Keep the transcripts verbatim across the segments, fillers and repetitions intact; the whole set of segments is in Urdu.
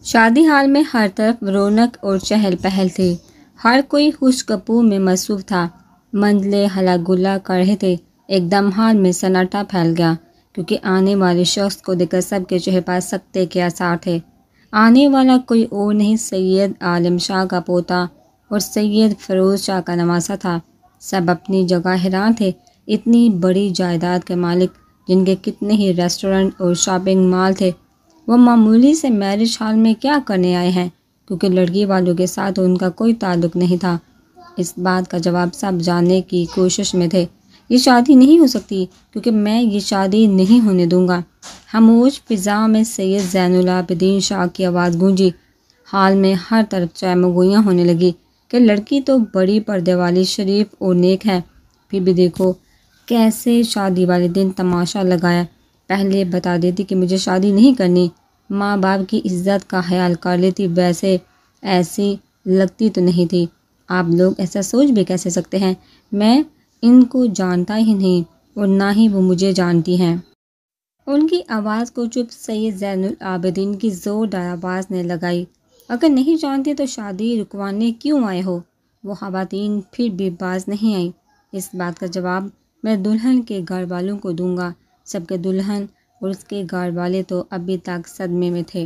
شادی ہال میں ہر طرف رونق اور چہل پہل تھی۔ ہر کوئی خوشگپو میں مصروف تھا۔ منزلیں ہلا گلا کر رہے تھے۔ ایک دم ہال میں سناٹا پھیل گیا، کیونکہ آنے والے شخص کو دیکھ کر سب کے چہرے پر سکتے کے آثار تھے۔ آنے والا کوئی اور نہیں، سید عالم شاہ کا پوتا اور سید فیروز شاہ کا نواسہ تھا۔ سب اپنی جگہ حیران تھے۔ اتنی بڑی جائیداد کے مالک، جن کے کتنے ہی ریسٹورنٹ اور شاپنگ مال تھے، وہ معمولی سے میرج ہال میں کیا کرنے آئے ہیں؟ کیونکہ لڑکی والوں کے ساتھ ان کا کوئی تعلق نہیں تھا۔ اس بات کا جواب سب جاننے کی کوشش میں تھے۔ یہ شادی نہیں ہو سکتی، کیونکہ میں یہ شادی نہیں ہونے دوں گا۔ خاموش فضا میں سید زین العابدین شاہ کی آواز گونجی۔ ہال میں ہر طرف چہمگوئیاں ہونے لگی کہ لڑکی تو بڑی پردے والی، شریف اور نیک ہے، پھر بھی دیکھو کیسے شادی والے دن تماشا لگایا۔ پہلے بتا دیتی کہ مجھے شادی نہیں کرنی، ماں باپ کی عزت کا خیال کر لیتی، ویسے ایسی لگتی تو نہیں تھی۔ آپ لوگ ایسا سوچ بھی کیسے سکتے ہیں؟ میں ان کو جانتا ہی نہیں اور نہ ہی وہ مجھے جانتی ہیں۔ ان کی آواز کو چپ سید زین العابدین کی زوردار آواز نے لگائی۔ اگر نہیں جانتے تو شادی رکوانے کیوں آئے ہو؟ وہ خواتین پھر بھی باز نہیں آئیں۔ اس بات کا جواب میں دلہن کے گھر والوں کو دوں گا۔ سب کے دلہن اور اس کے گھر والے تو ابھی تک صدمے میں تھے۔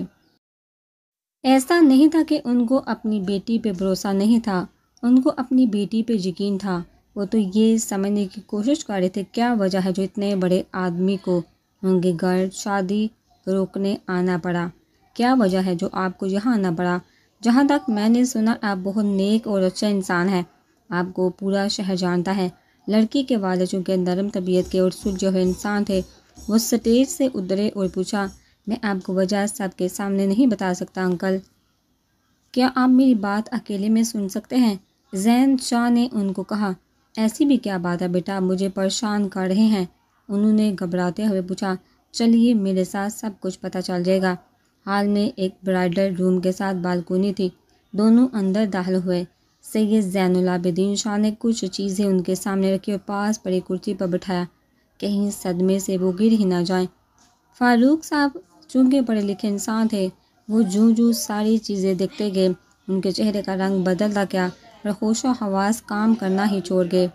ایسا نہیں تھا کہ ان کو اپنی بیٹی پہ بھروسہ نہیں تھا، ان کو اپنی بیٹی پہ یقین تھا۔ وہ تو یہ سمجھنے کی کوشش کر رہے تھے کیا وجہ ہے جو اتنے بڑے آدمی کو ان کے گھر شادی روکنے آنا پڑا؟ کیا وجہ ہے جو آپ کو یہاں آنا پڑا؟ جہاں تک میں نے سنا آپ بہت نیک اور اچھا انسان ہیں، آپ کو پورا شہر جانتا ہے۔ لڑکی کے والد چونکہ نرم طبیعت کے اور سلجھے ہوئے انسان تھے، وہ سٹیج سے اترے اور پوچھا، میں آپ کو وجہ سب کے سامنے نہیں بتا سکتا انکل، کیا آپ میری بات اکیلے میں سن سکتے ہیں؟ زین شاہ نے ان کو کہا، ایسی بھی کیا بات ہے بیٹا، مجھے پریشان کر رہے ہیں؟ انہوں نے گھبراتے ہوئے پوچھا، چلیے میرے ساتھ سب کچھ پتہ چل جائے گا۔ ہال میں ایک برائڈل روم کے ساتھ بالکونی تھی۔ دونوں اندر داخل ہوئے۔ سید زین العابدین شاہ نے کچھ چیزیں ان کے سامنے رکھی اور پاس پڑی کرسی پر بٹھایا، کہیں صدمے سے وہ گر ہی نہ جائیں۔ فاروق صاحب چونکہ پڑھے لکھے انسان تھے، وہ جوں جوں ساری چیزیں دیکھتے گئے، ان کے چہرے کا رنگ بدلتا گیا اور ہوش و حواس کام کرنا ہی چھوڑ گئے۔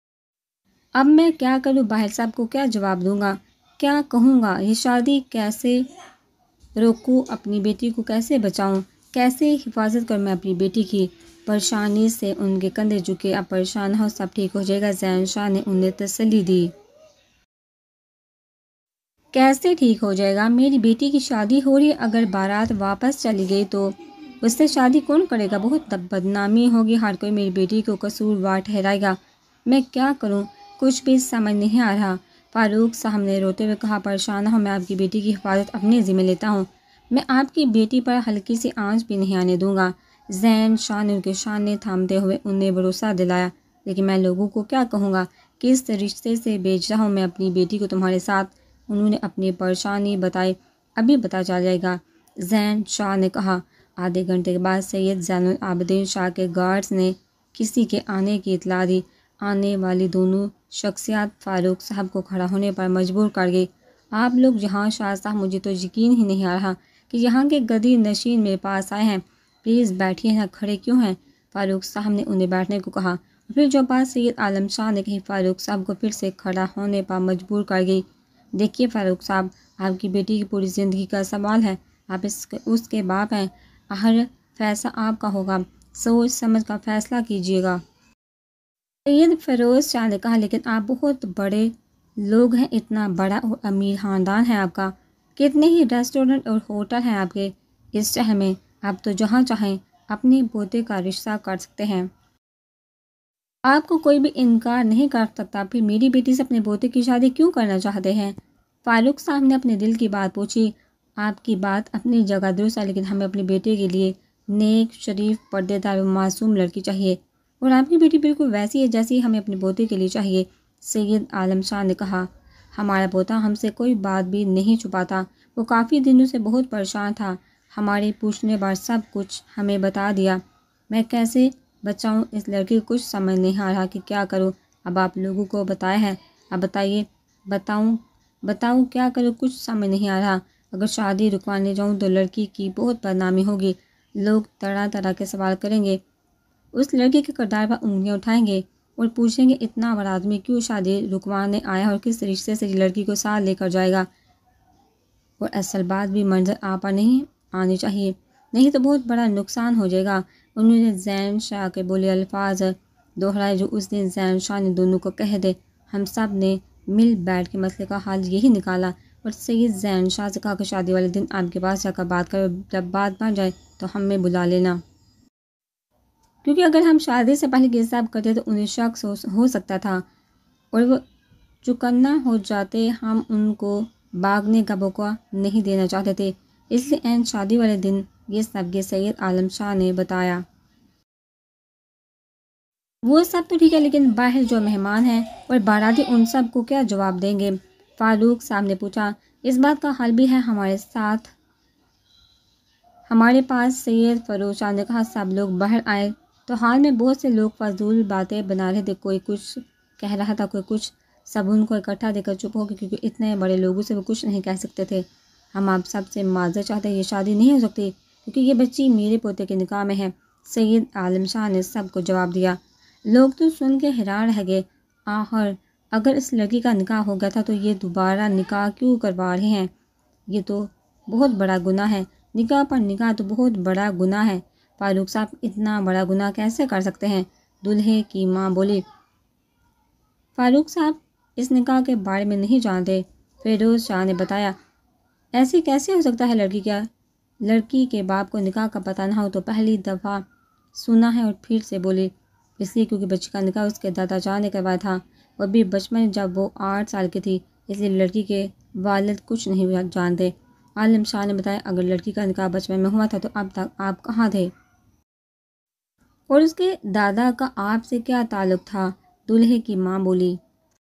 اب میں کیا کروں؟ باہر صاحب کو کیا جواب دوں گا؟ کیا کہوں گا؟ یہ شادی کیسے روکوں؟ اپنی بیٹی کو کیسے بچاؤں؟ کیسے حفاظت کروں میں اپنی بیٹی کی؟ پریشانی سے ان کے کندھے جھکے۔ اب پریشان ہو، سب ٹھیک ہو جائے گا، زین شاہ نے انہیں تسلی دی۔ کیسے ٹھیک ہو جائے گا؟ میری بیٹی کی شادی ہو رہی ہے، اگر بارات واپس چلی گئی تو اس سے شادی کون کرے گا؟ بہت بدنامی ہوگی، ہر کوئی میری بیٹی کو قصوروار ٹھہرائے گا۔ میں کیا کروں؟ کچھ بھی سمجھ نہیں آ رہا۔ فاروق صاحب نے روتے ہوئے کہا، پریشان نہ ہو، میں آپ کی بیٹی کی حفاظت اپنے ذمہ لیتا ہوں۔ میں آپ کی بیٹی پر ہلکی سی آنچ بھی نہیں آنے دوں گا۔ زین شاہ نے ان کے شانے تھامتے ہوئے انہیں بھروسہ دلایا، لیکن میں لوگوں کو کیا کہوں گا؟ کس رشتے سے بھیج رہا ہوں میں اپنی بیٹی کو تمہارے ساتھ؟ انہوں نے اپنی پریشانی بتائی۔ ابھی پتہ چل جائے گا، زین شاہ نے کہا۔ آدھے گھنٹے کے بعد سید زین العابدین شاہ کے گارڈز نے کسی کے آنے کی اطلاع دی۔ آنے والی دونوں شخصیات فاروق صاحب کو کھڑا ہونے پر مجبور کر گئی۔ آپ لوگ یہاں؟ شاہ صاحب مجھے تو یقین ہی نہیں آ رہا کہ یہاں کے گدی نشین میرے پاس آئے ہیں۔ پلیز بیٹھیے نا، کھڑے کیوں ہیں؟ فاروق صاحب نے انہیں بیٹھنے کو کہا۔ پھر جو بات سید عالم شاہ نے کہی فاروق صاحب کو پھر سے کھڑا ہونے پر مجبور کر گئی۔ دیکھیے فاروق صاحب، آپ کی بیٹی کی پوری زندگی کا سوال ہے، آپ اس کے اس کے باپ ہیں، ہر فیصلہ آپ کا ہوگا، سوچ سمجھ کا فیصلہ کیجیے گا۔ سید فیروز شاہ نے کہا، لیکن آپ بہت بڑے لوگ ہیں، اتنا بڑا اور امیر خاندان ہے آپ کا، کتنے ہی ریسٹورنٹ اور ہوٹل ہیں آپ کے اس شہر میں، آپ تو جہاں چاہیں اپنے پوتے کا رشتہ کر سکتے ہیں، آپ کو کوئی بھی انکار نہیں کر سکتا، پھر میری بیٹی سے اپنے پوتے کی شادی کیوں کرنا چاہتے ہیں؟ فاروق صاحب نے اپنے دل کی بات پوچھی۔ آپ کی بات اپنی جگہ درست ہے، لیکن ہمیں اپنے بیٹے کے لیے نیک، شریف، پردے دار و معصوم لڑکی چاہیے، اور آپ کی بیٹی بالکل ویسی ہے جیسی ہمیں اپنے پوتے کے لیے چاہیے۔ سید عالم شاہ نے کہا، ہمارا پوتا ہم سے کوئی بات بھی نہیں چھپاتا، وہ کافی دنوں سے بہت پریشان تھا، ہمارے پوچھنے پر سب کچھ ہمیں بتا دیا۔ میں کیسے بچاؤں اس لڑکی کو؟ کچھ سمجھ نہیں آ رہا کہ کیا کروں۔ اب آپ لوگوں کو بتایا ہے، اب بتائیے، بتاؤں بتاؤں کیا کروں؟ کچھ سمجھ نہیں آ رہا۔ اگر شادی رکوانے جاؤں تو لڑکی کی بہت بدنامی ہوگی، لوگ طرح طرح کے سوال کریں گے، اس لڑکی کے کردار پر انگلیاں اٹھائیں گے اور پوچھیں گے اتنا بڑا آدمی کیوں شادی رکوانے آیا اور کس رشتے سے لڑکی کو ساتھ لے کر جائے گا۔ اور اصل بات بھی منظر آپ پر نہیں آنی چاہیے، نہیں تو بہت بڑا نقصان ہو جائے گا۔ انہوں نے زین شاہ کے بولے الفاظ دوہرائے جو اس دن زین شاہ نے دونوں کو کہہ دے۔ ہم سب نے مل بیٹھ کے مسئلے کا حل یہی نکالا اور سید زین شاہ سے کہا کہ شادی والے دن آپ کے پاس جا کر بات کرو، جب بات بن جائے تو ہمیں بلا لینا، کیونکہ اگر ہم شادی سے پہلے یہ سب کرتے تو انہیں شک ہو سکتا تھا اور وہ چکنا ہو جاتے۔ ہم ان کو بھاگنے کا موقع نہیں دینا چاہتے تھے، اس لیے عین شادی والے دن یہ سب یہ سید عالم شاہ نے بتایا۔ وہ سب تو ٹھیک ہے، لیکن باہر جو مہمان ہیں اور باراتی ان سب کو کیا جواب دیں گے؟ فاروق صاحب نے پوچھا۔ اس بات کا حل بھی ہے ہمارے ساتھ ہمارے پاس، سید فیروز شاہ نے کہا۔ سب لوگ باہر آئے تو حال میں بہت سے لوگ فضول باتیں بنا رہے تھے، کوئی کچھ کہہ رہا تھا، کوئی کچھ۔ سب ان کو اکٹھا دیکھ کر چپ ہو گئے کیونکہ اتنے بڑے لوگوں سے وہ کچھ نہیں کہہ سکتے تھے۔ ہم آپ سب سے معذرت چاہتے ہیں، یہ شادی نہیں ہو سکتی کیونکہ یہ بچی میرے پوتے کے نکاح میں ہے، سید عالم شاہ نے سب کو جواب دیا۔ لوگ تو سن کے حیران رہ گئے، آخر اگر اس لڑکی کا نکاح ہو گیا تھا تو یہ دوبارہ نکاح کیوں کروا رہے ہیں؟ یہ تو بہت بڑا گناہ ہے، نکاح پر نکاح تو بہت بڑا گناہ ہے۔ فاروق صاحب اتنا بڑا گناہ کیسے کر سکتے ہیں؟ دلہے کی ماں بولی۔ فاروق صاحب اس نکاح کے بارے میں نہیں جانتے، فیروز شاہ نے بتایا۔ ایسے کیسے ہو سکتا ہے؟ لڑکی کیا لڑکی کے باپ کو نکاح کا پتہ نہ ہو؟ تو پہلی دفعہ سنا ہے اور پھر سے بولی۔ اس لیے کیونکہ بچی کا نکاح اس کے دادا جان نے کروایا تھا، وہ بھی بچپن میں جب وہ آٹھ سال کی تھی، اس لیے لڑکی کے والد کچھ نہیں جانتے۔ عالم شاہ نے بتایا۔ اگر لڑکی کا نکاح بچپن میں ہوا تھا تو اب تک آپ کہاں تھے؟ اور اس کے دادا کا آپ سے کیا تعلق تھا؟ دلہے کی ماں بولی۔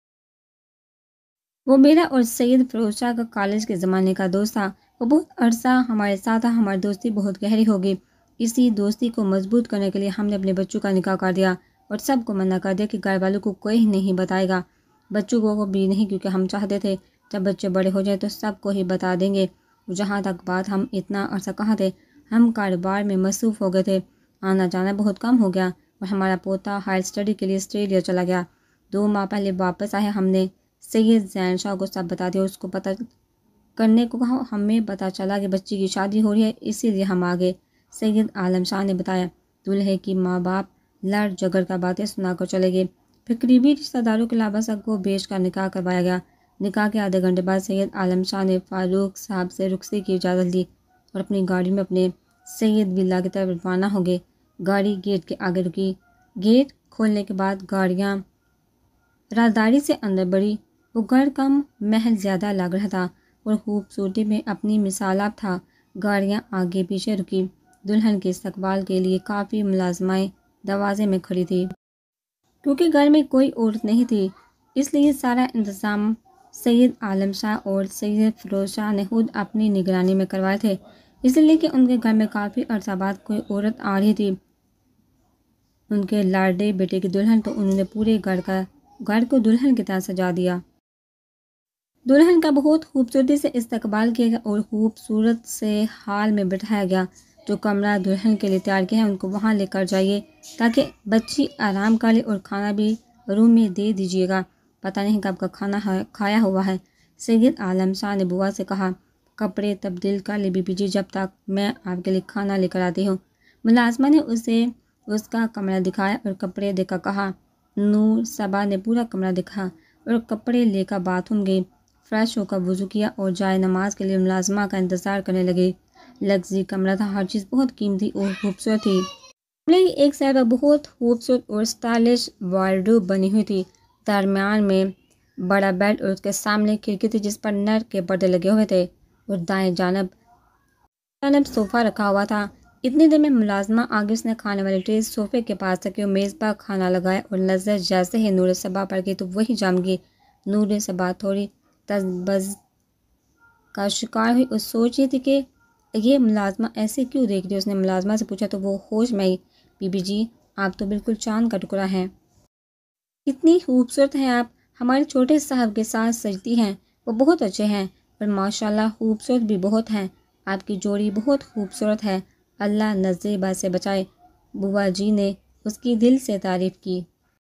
وہ میرا اور سید فیروز شاہ کا کالج کے زمانے کا دوست تھا، وہ بہت عرصہ ہمارے ساتھ تھا، ہماری دوستی بہت گہری ہوگی۔ اسی دوستی کو مضبوط کرنے کے لیے ہم نے اپنے بچوں کا نکاح کر دیا اور سب کو منع کر دیا کہ گھر والوں کو کوئی نہیں بتائے گا، بچوں کو بھی نہیں، کیونکہ ہم چاہتے تھے جب بچے بڑے ہو جائیں تو سب کو ہی بتا دیں گے۔ جہاں تک بات، ہم اتنا عرصہ کہاں تھے، ہم کاروبار میں مصروف ہو گئے تھے، آنا جانا بہت کم ہو گیا اور ہمارا پوتا ہائر اسٹڈی کے لیے آسٹریلیا چلا گیا۔ دو ماہ پہلے واپس آئے، ہم نے سید زین شاہ کو سب بتا دیا، اس کو پتہ کرنے کو کہا، ہمیں پتہ چلا کہ بچی کی شادی ہو رہی ہے، اسی لیے ہم آ گئے، سید عالم شاہ نے بتایا۔ دلہے کی ماں باپ لڑ جھگڑ کا باتیں سنا کر چلے گئے، پھر قریبی رشتہ داروں کے لابسہ کو بیچ کر نکاح کروایا گیا۔ نکاح کے آدھے گھنٹے بعد سید عالم شاہ نے فاروق صاحب سے رخصتی کی اجازت لی اور اپنی گاڑی میں اپنے سید ولا کی طرف روانہ ہو گئے۔ گاڑی گیٹ کے آگے رکی، گیٹ کھولنے کے بعد گاڑیاں رازداری سے اندر بڑھی۔ وہ گھر کم محل زیادہ لگ رہا تھا اور خوبصورتی میں اپنی مثالاب تھا۔ گاڑیاں آگے پیچھے رکی، دلہن کے استقبال کے لیے کافی ملازمائیں دروازے میں کھڑی تھی۔ کیونکہ گھر میں کوئی عورت نہیں تھی، اس لیے سارا انتظام سید عالم شاہ اور سید فیروز شاہ نے خود اپنی نگرانی میں کروائے تھے، اس لیے کہ ان کے گھر میں کافی عرصہ بعد کوئی عورت آ رہی تھی، ان کے لاڈلے بیٹے کی دلہن، تو انہوں نے پورے گھر کا گھر کو دلہن کی طرح سجا دیا۔ دلہن کا بہت خوبصورتی سے استقبال کیا گیا اور خوبصورت سے حال میں بٹھایا گیا۔ جو کمرہ دلہن کے لیے تیار کیا ہے ان کو وہاں لے کر جائیے تاکہ بچی آرام کر لے، اور کھانا بھی روم میں دے دیجیے گا، پتہ نہیں کب کا کھانا کھایا ہوا ہے، سید عالم شاہ نے بوا سے کہا۔ کپڑے تبدیل کر لے بی بی جی، جب تک میں آپ کے لیے کھانا لے کر آتی ہوں۔ ملازمہ نے اسے اس کا کمرہ دکھایا اور کپڑے دے کر کہا۔ نور صبا نے پورا کمرہ دکھا اور کپڑے لے کر باتھ روم گئی، فریش ہو کر وضو کیا اور جائے نماز کے لیے ملازمہ کا انتظار کرنے لگی۔ لگژری کمرہ تھا، ہر چیز بہت قیمتی اور خوبصورت تھی۔ کمرے کی ایک سائڈ پر بہت خوبصورت اور اسٹائلش وارڈروب بنی ہوئی تھی، درمیان میں بڑا بیڈ اور اس کے سامنے کھڑکی تھی جس پر نر کے پردے لگے ہوئے تھے، اور دائیں جانب جانب صوفہ رکھا ہوا تھا۔ اتنی دیر میں ملازمہ آگے، اس نے کھانے والی ٹرے صوفے کے پاس رکھی اور میز پر کھانا لگایا، اور نظر جیسے ہی نور صبا پر گئی تو وہی جم گئی۔ نور صبا تھوڑی تذبذب کا شکار ہوئی اور سوچ رہی تھی کہ یہ ملازمہ ایسے کیوں دیکھ رہی ہے۔ اس نے ملازمہ سے پوچھا تو وہ ہوش میں آئی، بی بی جی آپ تو بالکل چاند کا ٹکڑا ہیں، اتنی خوبصورت ہیں آپ، ہمارے چھوٹے صاحب کے ساتھ سجتی ہیں، وہ بہت اچھے ہیں۔ اور ماشاءاللہ خوبصورت بھی بہت ہیں، آپ کی جوڑی بہت خوبصورت ہے، اللہ نزیبہ سے بچائے۔ بوا جی نے اس کی دل سے تعریف کی۔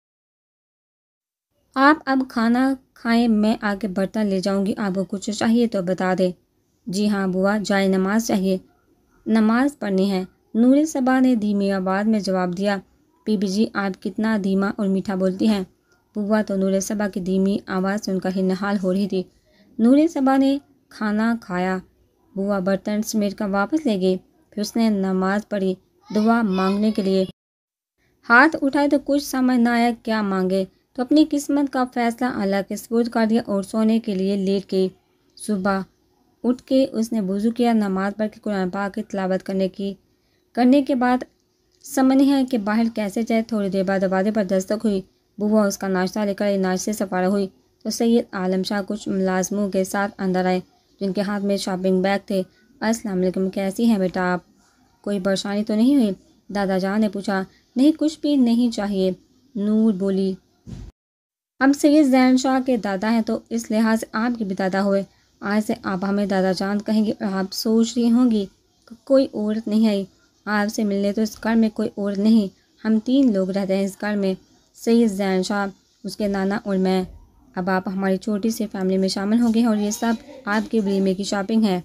آپ اب کھانا کھائیں، میں آگے برتن لے جاؤں گی، آپ کو کچھ چاہیے تو بتا دیں۔ جی ہاں بوا، جائے نماز چاہیے، نماز پڑھنی ہے، نور صبا نے دھیمی آواز میں جواب دیا۔ بی بی جی آپ کتنا دھیما اور میٹھا بولتی ہیں۔ بوا تو نور صبا کی دھیمی آواز سن کر ہی نہال ہو رہی تھی۔ نور صبا نے کھانا کھایا، بوا برتن سمیٹ کر واپس لے گئی، پھر اس نے نماز پڑھی، دعا مانگنے کے لیے ہاتھ اٹھائے تو کچھ سمجھ نہ آیا کیا مانگے، تو اپنی قسمت کا فیصلہ اللہ کے سپرد کر دیا اور سونے کے لیے لیٹ گئی۔ صبح اٹھ کے اس نے وضو کیا، نماز پڑھ کے قرآن پاک کی تلاوت کرنے کی کرنے کے بعد سمجھ ہے کہ باہر کیسے جائے۔ تھوڑی دیر بعد دروازے پر دستک ہوئی، بوا اس کا ناشتہ لے کر ناشتے سے فارغ ہوئی تو سید عالم شاہ کچھ ملازموں کے ساتھ اندر آئے، جن کے ہاتھ میں شاپنگ بیگ تھے۔ السلام علیکم، کیسی ہیں بیٹا آپ؟ کوئی پریشانی تو نہیں ہوئی؟ دادا جان نے پوچھا۔ نہیں، کچھ بھی نہیں چاہیے، نور بولی۔ ہم سید زین شاہ کے دادا ہیں تو اس لحاظ سے آپ کی بھی دادا ہوئے، آج سے آپ ہمیں دادا جان کہیں گے۔ اور آپ سوچ رہی ہوں گی کہ کوئی عورت نہیں آئی آپ سے ملنے، تو اس گھر میں کوئی عورت نہیں، ہم تین لوگ رہتے ہیں اس گھر میں، سید زین شاہ، اس کے نانا اور میں۔ اب آپ ہماری چھوٹی سی فیملی میں شامل ہوں گے اور یہ سب آپ کے ولیمے کی شاپنگ ہے۔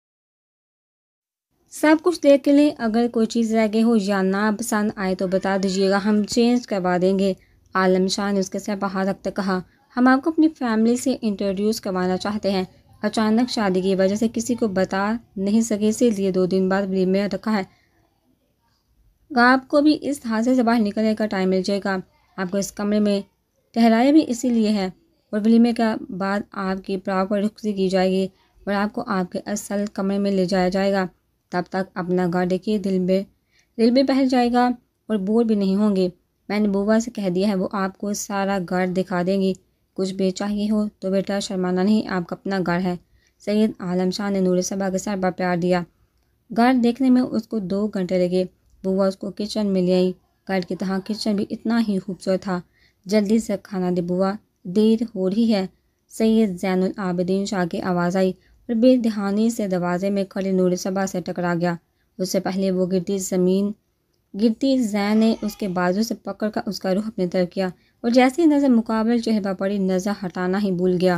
سب کچھ دیکھ کے لیں، اگر کوئی چیز رہ گئی ہو یا نہ پسند آئے تو بتا دیجیے گا، ہم چینج کروا دیں گے۔ عالم شاہ نے اس کے سر پر ہاتھ رکھتے کہا۔ ہم آپ کو اپنی فیملی سے انٹروڈیوس کروانا چاہتے ہیں، اچانک شادی کی وجہ سے کسی کو بتا نہیں سکے، اسی لیے دو دن بعد ولیمہ رکھا ہے۔ آپ کو بھی اس حادثے سے باہر نکلنے کا ٹائم مل جائے گا، آپ کو اس کمرے میں ٹھہرایا بھی اسی لیے ہے، اور ولیمے کے بعد آپ کی پراپر رخصتی کی جائے گی اور آپ کو آپ کے اصل کمرے میں لے جایا جائے گا۔ تب تک اپنا گھر دیکھیے، دل میں دل بھی بہل جائے گا اور بور بھی نہیں ہوں گے۔ میں نے بوا سے کہہ دیا ہے، وہ آپ کو سارا گھر دکھا دیں گی، کچھ بھی چاہیے ہو تو بیٹا شرمانا نہیں، آپ کا اپنا گھر ہے۔ سید عالم شاہ نے نور صبا کے سر پر پیار دیا۔ گھر دیکھنے میں اس کو دو گھنٹے لگے، بوا اس کو کچن میں لے آئی، گھر کی طرح کچن بھی اتنا ہی خوبصورت تھا۔ جلدی سے کھانا دے بوا، دیر ہو رہی ہے۔ سید زین العابدین شاہ کی آواز آئی اور بے دہانی سے دروازے میں کھڑے نور صبا سے ٹکرا گیا۔ اس سے پہلے وہ گرتی زمین گرتی زین نے اس کے بازو سے پکڑ کر اس کا رخ اپنی طرف کیا اور جیسی نظر مقابل چہرے پر پڑی، نظر ہٹانا ہی بھول گیا۔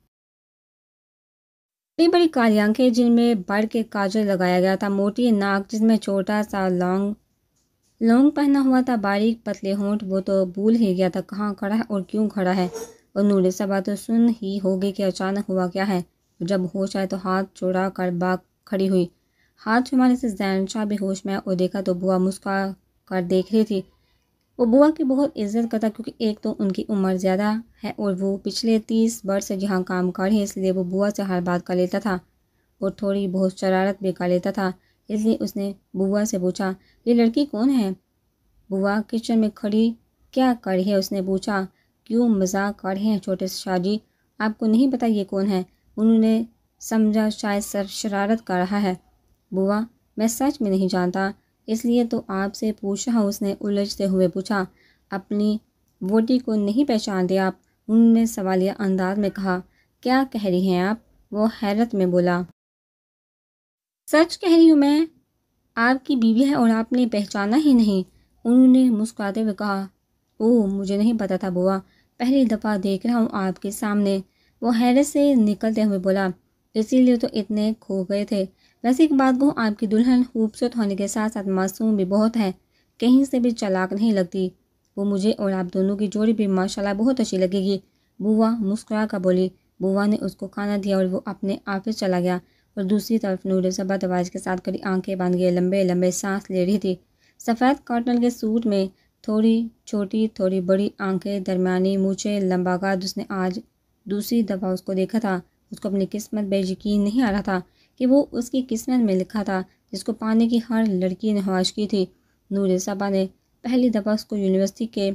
بڑی بڑی کالی آنکھیں جن میں بڑھ کے کاجل لگایا گیا تھا، موٹی ناک جس میں چھوٹا سا لونگ لونگ پہنا ہوا تھا، باریک پتلے ہونٹ، وہ تو بھول ہی گیا تھا کہاں کھڑا ہے اور کیوں کھڑا ہے۔ اور نور صبا تو سن ہی ہو گئی کہ اچانک ہوا کیا ہے۔ جب ہوش آئے تو ہاتھ چھڑا کر باغ کھڑی ہوئی، ہاتھ چھمانے سے زین شاہ بھی ہوش میں اور دیکھا تو بوا مسکرا کر دیکھ رہی تھی۔ وہ بوا کی بہت عزت کرتا، کیونکہ ایک تو ان کی عمر زیادہ ہے اور وہ پچھلے تیس برس سے جہاں کام کر رہی ہے، اس لیے وہ بوا سے ہر بات کر لیتا تھا اور تھوڑی بہت شرارت بھی کر لیتا تھا۔ اس لیے اس نے بوا سے پوچھا، یہ لڑکی کون ہے؟ بوا کچن میں کھڑی کیا کر رہی ہے؟ اس نے پوچھا۔ کیوں مذاق کر رہے ہیں چھوٹے شاہ جی، آپ کو نہیں پتہ یہ کون ہے؟ انہوں نے سمجھا شاید سر شرارت کر رہا ہے۔ بوا میں سچ میں نہیں جانتا، اس لیے تو آپ سے پوچھ رہا ہوں، اس نے الجھتے ہوئے پوچھا۔ اپنی ووٹی کو نہیں پہچانتے آپ؟ انہوں نے سوالیہ انداز میں کہا۔ کیا کہہ رہی ہیں آپ؟ وہ حیرت میں بولا۔ سچ کہہ رہی ہوں، میں آپ کی بیوی ہے اور آپ نے پہچانا ہی نہیں، انہوں نے مسکراتے ہوئے کہا۔ اوہ مجھے نہیں پتا تھا بوا، پہلی دفعہ دیکھ رہا ہوں آپ کے سامنے، وہ حیرت سے نکلتے ہوئے بولا۔ اسی لیے تو اتنے کھو گئے تھے۔ ویسے ایک بات کہوں، آپ کی دلہن خوبصورت ہونے کے ساتھ ساتھ معصوم بھی بہت ہے، کہیں سے بھی چالاک نہیں لگتی، وہ مجھے اور آپ دونوں کی جوڑی بھی ماشاءاللہ بہت اچھی لگے گی، بوا مسکرا کر بولی۔ بوا نے اس کو کھانا دیا اور وہ اپنے آفس چلا گیا اور دوسری طرف نور صبا دروازے کے ساتھ کھڑی آنکھیں بند کیے لمبے لمبے سانس لے رہی تھی۔ سفید کاٹن کے سوٹ میں، تھوڑی چھوٹی تھوڑی بڑی آنکھیں، درمیانی مونچھیں، لمبا قد۔ اس نے آج دوسری دفعہ اس کو دیکھا تھا، اس کو اپنی قسمت پہ یقین نہیں آ رہا تھا کہ وہ اس کی قسمت میں لکھا تھا جس کو پانے کی ہر لڑکی نے خواہش کی تھی۔ نور صبا نے پہلی دفعہ اس کو یونیورسٹی کے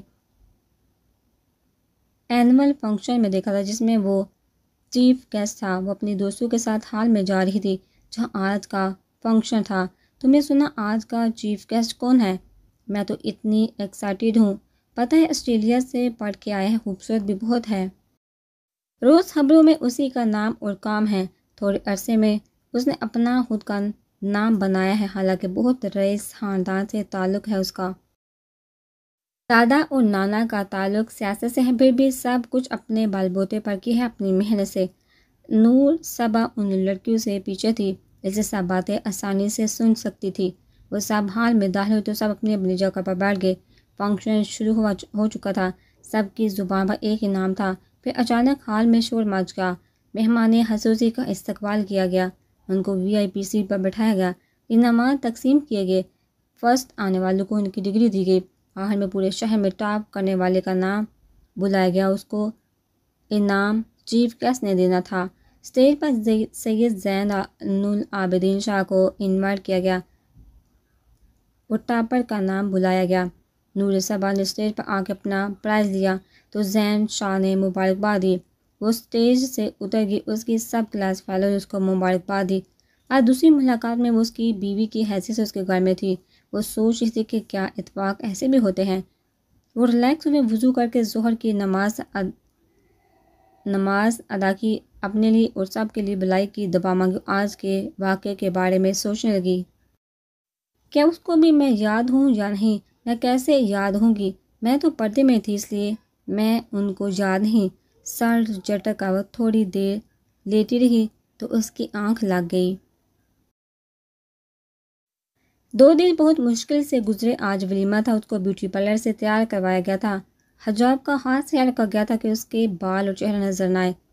اینول فنکشن میں دیکھا تھا، جس میں وہ چیف گیسٹ تھا۔ وہ اپنی دوستوں کے ساتھ ہال میں جا رہی تھی جہاں آج کا فنکشن تھا۔ تم نے سنا آج کا چیف گیسٹ کون ہے؟ میں تو اتنی ایکسائٹیڈ ہوں، پتہ ہے آسٹریلیا سے پڑھ کے آیا ہے، خوبصورت بھی بہت ہے، روز خبروں میں اسی کا نام اور کام ہے۔ تھوڑے عرصے میں اس نے اپنا خود کا نام بنایا ہے، حالانکہ بہت رئیس خاندان سے تعلق ہے اس کا۔ دادا اور نانا کا تعلق سیاست سے ہے، پھر بھی سب کچھ اپنے بال بوتے پر کی ہے، اپنی محنت سے۔ نور صبا ان لڑکیوں سے پیچھے تھی، اسے سب باتیں آسانی سے سن سکتی تھی۔ وہ سب حال میں داخل ہوئی تو سب اپنی اپنی جگہ پر بیٹھ گئے۔ فنکشن شروع ہوا ہو چکا تھا، سب کی زبان پر ایک ہی نام تھا۔ پھر اچانک حال میں شور مچ گیا، مہمان خصوصی کا استقبال کیا گیا، ان کو وی آئی پی سیٹ پر بٹھایا گیا، انعامات تقسیم کیے گئے، فرسٹ آنے والوں کو ان کی ڈگری دی گئی، آخر میں پورے شہر میں ٹاپ کرنے والے کا نام بلایا گیا، اس کو انعام چیف گیسٹ نے دینا تھا۔ اسٹیج پر سید زین العابدین شاہ کو انوائٹ کیا گیا اور ٹاپر کا نام بلایا گیا۔ نور صبا نے اسٹیج پر آ کے اپنا پرائز لیا تو زین شاہ نے مبارکباد دی، وہ اسٹیج سے اتر گئی، اس کی سب کلاس فیلو نے اس کو مبارکباد دی۔ آج دوسری ملاقات میں وہ اس کی بیوی کی حیثیت سے اس کے گھر میں تھی، وہ سوچ رہی تھی کہ کیا اتفاق ایسے بھی ہوتے ہیں۔ وہ ریلیکس ہوئے، وضو کر کے ظہر کی نماز اد... نماز ادا کی، اپنے لیے اور سب کے لیے بھلائی کی دعا مانگی، آج کے واقعے کے بارے میں سوچنے لگی۔ کیا اس کو بھی میں یاد ہوں یا نہیں؟ میں کیسے یاد ہوں گی؟ میں تو پردے میں تھی، اس لیے میں ان کو یاد نہیں۔ سر جھٹکا، وہ تھوڑی دیر لیٹی رہی تو اس کی آنکھ لگ گئی۔ دو دن بہت مشکل سے گزرے، آج ولیمہ تھا، اس کو بیوٹی پارلر سے تیار کروایا گیا تھا، حجاب کا خاص خیال رکھا گیا تھا کہ اس کے بال اور چہرہ نظر نہ آئے۔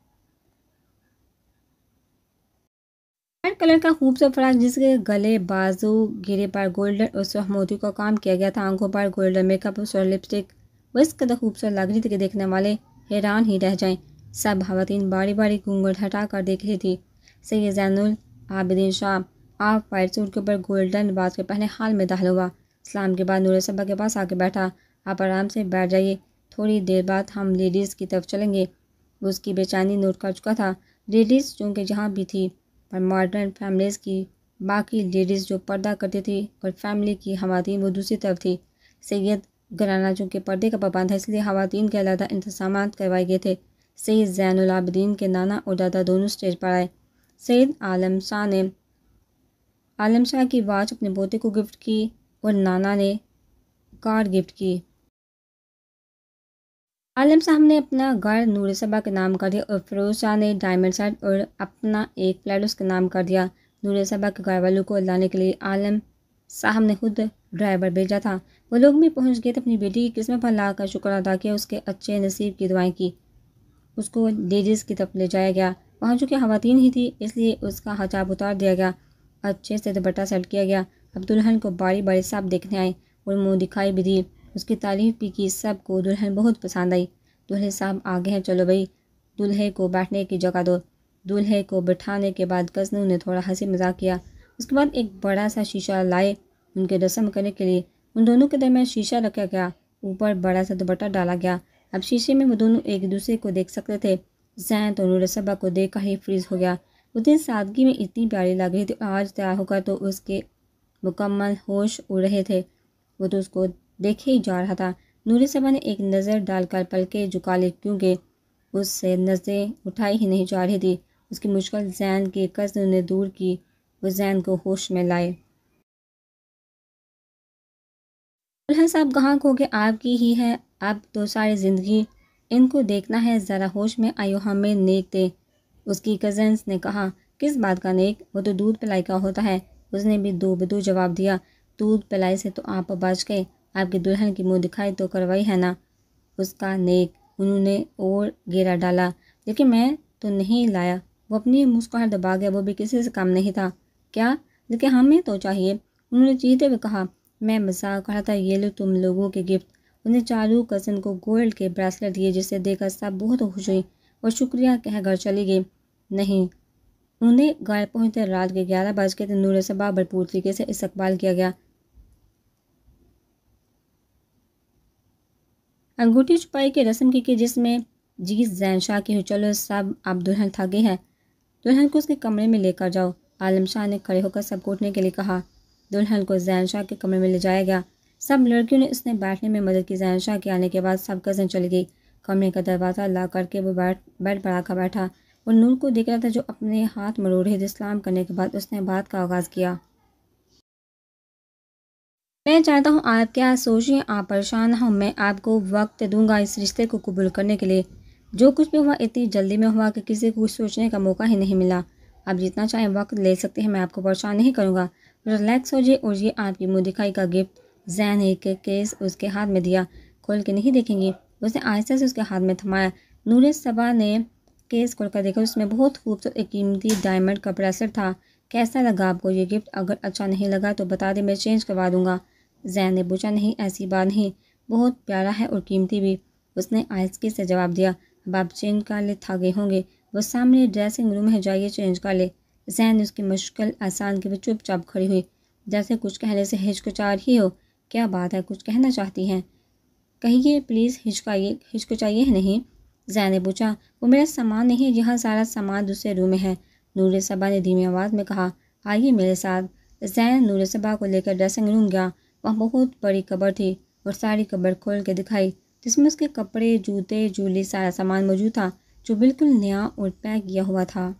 ریڈ کلر کا خوبصورت فراق جس کے گلے، بازو، گھیرے پر گولڈن اور سرخ موتی کا کام کیا گیا تھا، آنکھوں پر گولڈن میک اپ اور لپسٹک، وہ اس قدر خوبصورت لگ رہی تھی کہ دیکھنے والے حیران ہی رہ جائیں۔ سب خواتین باری باری گھونگھٹ ہٹا کر دیکھ رہی تھی۔ Syed Zain ul Abideen Shah off white suit کے اوپر گولڈن لباس کے پہلے حال میں داخل ہوا، اسلام کے بعد نور صبا کے پاس آ کے بیٹھا۔ آپ آرام سے بیٹھ جائیے، تھوڑی دیر بعد ہم لیڈیز کی طرف چلیں گے۔ وہ اس کی بے چینی نوٹ کر چکا تھا، لیڈیز چونکہ جہاں بھی تھی، پر ماڈرن فیملیز کی باقی لیڈیز جو پردہ کرتی تھی اور فیملی کی خواتین وہ دوسری طرف تھی۔ سید گھرانہ چونکہ پردے کا پابند ہے، اس لیے خواتین کے علیحدہ انتظامات کروائے گئے تھے۔ سید زین العابدین کے نانا اور دادا دونوں اسٹیج پر آئے۔ سید عالم شاہ نے عالم شاہ کی واچ اپنے پوتے کو گفٹ کی اور نانا نے کار گفٹ کی۔ عالم صاحب نے اپنا گھر نور صبا کے نام کر دیا اور فیروز شاہ نے ڈائمنڈ سیٹ اور اپنا ایک فلیٹ اس کے نام کر دیا۔ نور صبا کے گھر والوں کو لانے کے لیے عالم صاحب نے خود ڈرائیور بھیجا تھا۔ وہ لوگ بھی پہنچ گئے تھے، اپنی بیٹی کی قسمت پر لا کر شکر ادا کیا، اس کے اچھے نصیب کی دعائیں کی۔ اس کو لیڈیز کی طرف لے جایا گیا، وہاں چونکہ خواتین ہی تھی اس لیے اس کا حجاب اتار دیا گیا، اچھے سے دوپٹہ سیٹ کیا گیا۔ اب دلہن کو باری باری سب دیکھنے آئے اور منہ دکھائی بھی دی، اس کی تعریف بھی کی، سب کو دلہن بہت پسند آئی۔ دلہے صاحب آگے ہیں، چلو بھائی دلہے کو بیٹھنے کی جگہ دو۔ دلہے کو بٹھانے کے بعد کزنوں نے تھوڑا ہنسی مذاق کیا، اس کے بعد ایک بڑا سا شیشہ لائے ان کے رسم کرنے کے لیے، ان دونوں کے درمیان شیشہ رکھا گیا، اوپر بڑا سا دوپٹہ ڈالا گیا، اب شیشے میں وہ دونوں ایک دوسرے کو دیکھ سکتے تھے۔ زین تو نور صبا کو دیکھ کر ہی فریز ہو گیا، وہ دن سادگی میں اتنی پیاری لگ رہی تھی، آج تیار ہو کر تو اس کے مکمل ہوش اڑ رہے تھے، وہ تو اس کو دیکھے ہی جا رہا تھا۔ نور صبا نے ایک نظر ڈال کر پلکیں جھکا لی، کیونکہ اس سے نظریں اٹھائی ہی نہیں جا رہی تھی، اس کی مشکل زین کے کزنوں نے دور کی، وہ زین کو ہوش میں لائے۔ دلہن صاحب کہاں کھو گئے، آپ کی ہی ہے اب تو ساری زندگی، ان کو دیکھنا ہے، ذرا ہوش میں آئیو، ہمیں نیک دے۔ اس کی کزنس نے کہا، کس بات کا نیک، وہ تو دودھ پلائی کا ہوتا ہے۔ اس نے بھی دو بدو جواب دیا، دودھ پلائی سے تو آپ بچ گئے، آپ کی دلہن کی منہ دکھائی تو کروائی ہے نا اس کا نیک۔ انہوں نے اور گھیرا ڈالا، لیکن میں تو نہیں لایا، وہ اپنی مسکراہٹ دبا گیا، وہ بھی کسی سے کم نہیں تھا۔ کیا، لیکن ہمیں تو چاہیے، انہوں نے چیختے ہوئے کہا، میں مذاق کر رہا تھا، یہ لو تم لوگوں کے گفٹ۔ اس نے چاروں کزن کو گولڈ کے بریسلٹ دیے، جسے دیکھ کر سب بہت خوش ہوئی اور شکریہ کہہ گھر چلی گئی۔ نہیں، انہیں گھر پہنچتے رات کے گیارہ بج گئے تھے۔ نور صبا بھرپور طریقے سے استقبال کیا گیا، انگوٹھی چھپائی کی رسم کی، کی جس میں جیت زین شاہ کی ہوئی، چلو سب اب دلہن تھک گئی ہے، دلہن کو اس کے کمرے میں لے کر جاؤ۔ عالم شاہ نے کھڑے ہو کر سب کو اٹھنے کے لیے کہا، دلہن کو زین شاہ کے کمرے میں لے جایا گیا، سب لڑکیوں نے اس نے بیٹھنے میں مدد کی۔ زین شاہ کے آنے کے بعد سب کزن چلی گئی، کمرے کا دروازہ لا کر کے وہ بیٹھ بیڈ پر آ کر بیٹھا، اور نور کو دیکھ رہا تھا جو اپنے ہاتھ مروڑ رہے تھے۔ سلام کرنے کے بعد اس نے بات کا آغاز کیا۔ میں چاہتا ہوں آپ کیا سوچیں، آپ پریشان نہ ہوں، میں آپ کو وقت دوں گا اس رشتے کو قبول کرنے کے لیے۔ جو کچھ بھی ہوا اتنی جلدی میں ہوا کہ کسی کو کچھ سوچنے کا موقع ہی نہیں ملا۔ آپ جتنا چاہیں وقت لے سکتے ہیں، میں آپ کو پریشان نہیں کروں گا۔ ریلیکس ہو جائے اور یہ آپ کی منہ دکھائی کا گفٹ۔ زین نے ایک کیس اس کے ہاتھ میں دیا۔ کھول کے نہیں دیکھیں گی؟ اس نے آہستہ سے اس کے ہاتھ میں تھمایا۔ نور صبا نے کیس کھول کر دیکھا، اس میں بہت خوبصورت ایک قیمتی ڈائمنڈ کا بریسلٹ تھا۔ کیسا لگا آپ کو یہ گفٹ؟ اگر اچھا نہیں لگا تو بتا دیں، میں چینج کروا دوں گا۔ زین نے پوچھا۔ نہیں، ایسی بات نہیں، بہت پیارا ہے اور قیمتی بھی، اس نے آہستگی سے جواب دیا۔ اب آپ چینج کر لے، تھاگے ہوں گے، وہ سامنے ڈریسنگ روم ہے، جائیے چینج کر لے۔ زین نے اس کی مشکل آسان کے وہ چپ چاپ کھڑی ہوئی، جیسے کچھ کہنے سے ہچکچا رہی ہو۔ کیا بات ہے، کچھ کہنا چاہتی ہیں؟ کہیے پلیز، ہچکائیے ہچکچائیے نہیں، زین نے پوچھا۔ وہ میرا سامان نہیں ہے، یہاں سارا سامان دوسرے روم میں ہے، نور صبا نے دھیمی آواز میں کہا۔ آئیے میرے ساتھ۔ زین نور صبا کو لے کر ڈریسنگ روم گیا۔ وہاں بہت بڑی کبر تھی اور ساری کبر کھول کے دکھائی، جس میں اس کے کپڑے، جوتے، جولی، سارا سامان موجود تھا جو بالکل نیا اور پیک کیا ہوا تھا۔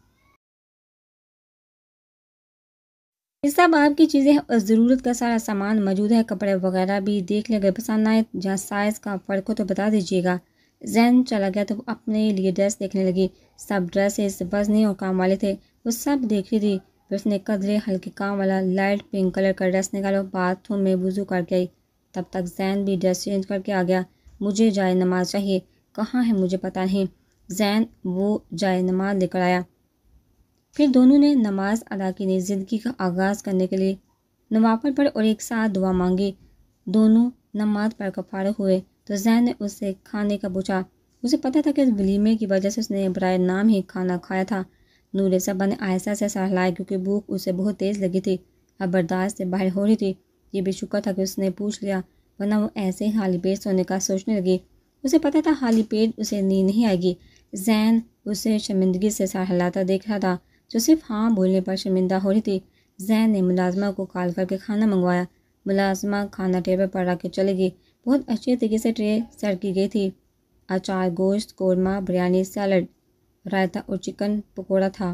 یہ سب آپ کی چیزیں ہیں اور ضرورت کا سارا سامان موجود ہے، کپڑے وغیرہ بھی دیکھ لیں، اگر پسند آئے جہاں سائز کا فرق ہو تو بتا دیجیے گا۔ زین چلا گیا تو وہ اپنے لیے ڈریس دیکھنے لگی۔ سب ڈریسز وزنی اور کام والے تھے، وہ سب دیکھ رہی تھی۔ پھر اس نے قدرے ہلکے کام والا لائٹ پنک کلر کا ڈریس نکالا، باتھ روم میں وضو کر کے آئی۔ تب تک زین بھی ڈریس چینج کر کے آ گیا۔ مجھے جائے نماز چاہیے، کہاں ہے مجھے پتہ نہیں۔ زین وہ جائے نماز لے کر آیا۔ پھر دونوں نے نماز ادا کی، نئی زندگی کا آغاز کرنے کے لیے نوافل پڑھ اور ایک ساتھ دعا مانگی۔ دونوں نماز پڑھ کر فارغ ہوئے تو زین نے اس سے کھانے کا پوچھا۔ اسے پتہ تھا کہ اس ولیمے کی وجہ سے اس نے برائے نام ہی کھانا کھایا تھا۔ نور صبا نے آہستہ سے سر ہلایا کیونکہ بھوک اسے بہت تیز لگی تھی، اب برداشت سے باہر ہو رہی تھی۔ یہ بھی شکر تھا کہ اس نے پوچھ لیا، ورنہ وہ ایسے ہی خالی پیٹ سونے کا سوچنے لگی۔ اسے پتہ تھا خالی پیٹ اسے نیند نہیں آئے گی۔ زین اسے شرمندگی سے سر ہلاتا دیکھ رہا تھا، جو صرف ہاں بولنے پر شرمندہ ہو رہی تھی۔ زین نے ملازمہ کو کال کر کے کھانا منگوایا۔ ملازمہ کھانا ٹیبل پر رکھ کے چلے گئی۔ بہت اچھے طریقے سے ٹرے سرو کی گئی تھی، اچار، گوشت، قورمہ، بریانی، سیلڈ، رائتا اور چکن پکوڑا تھا۔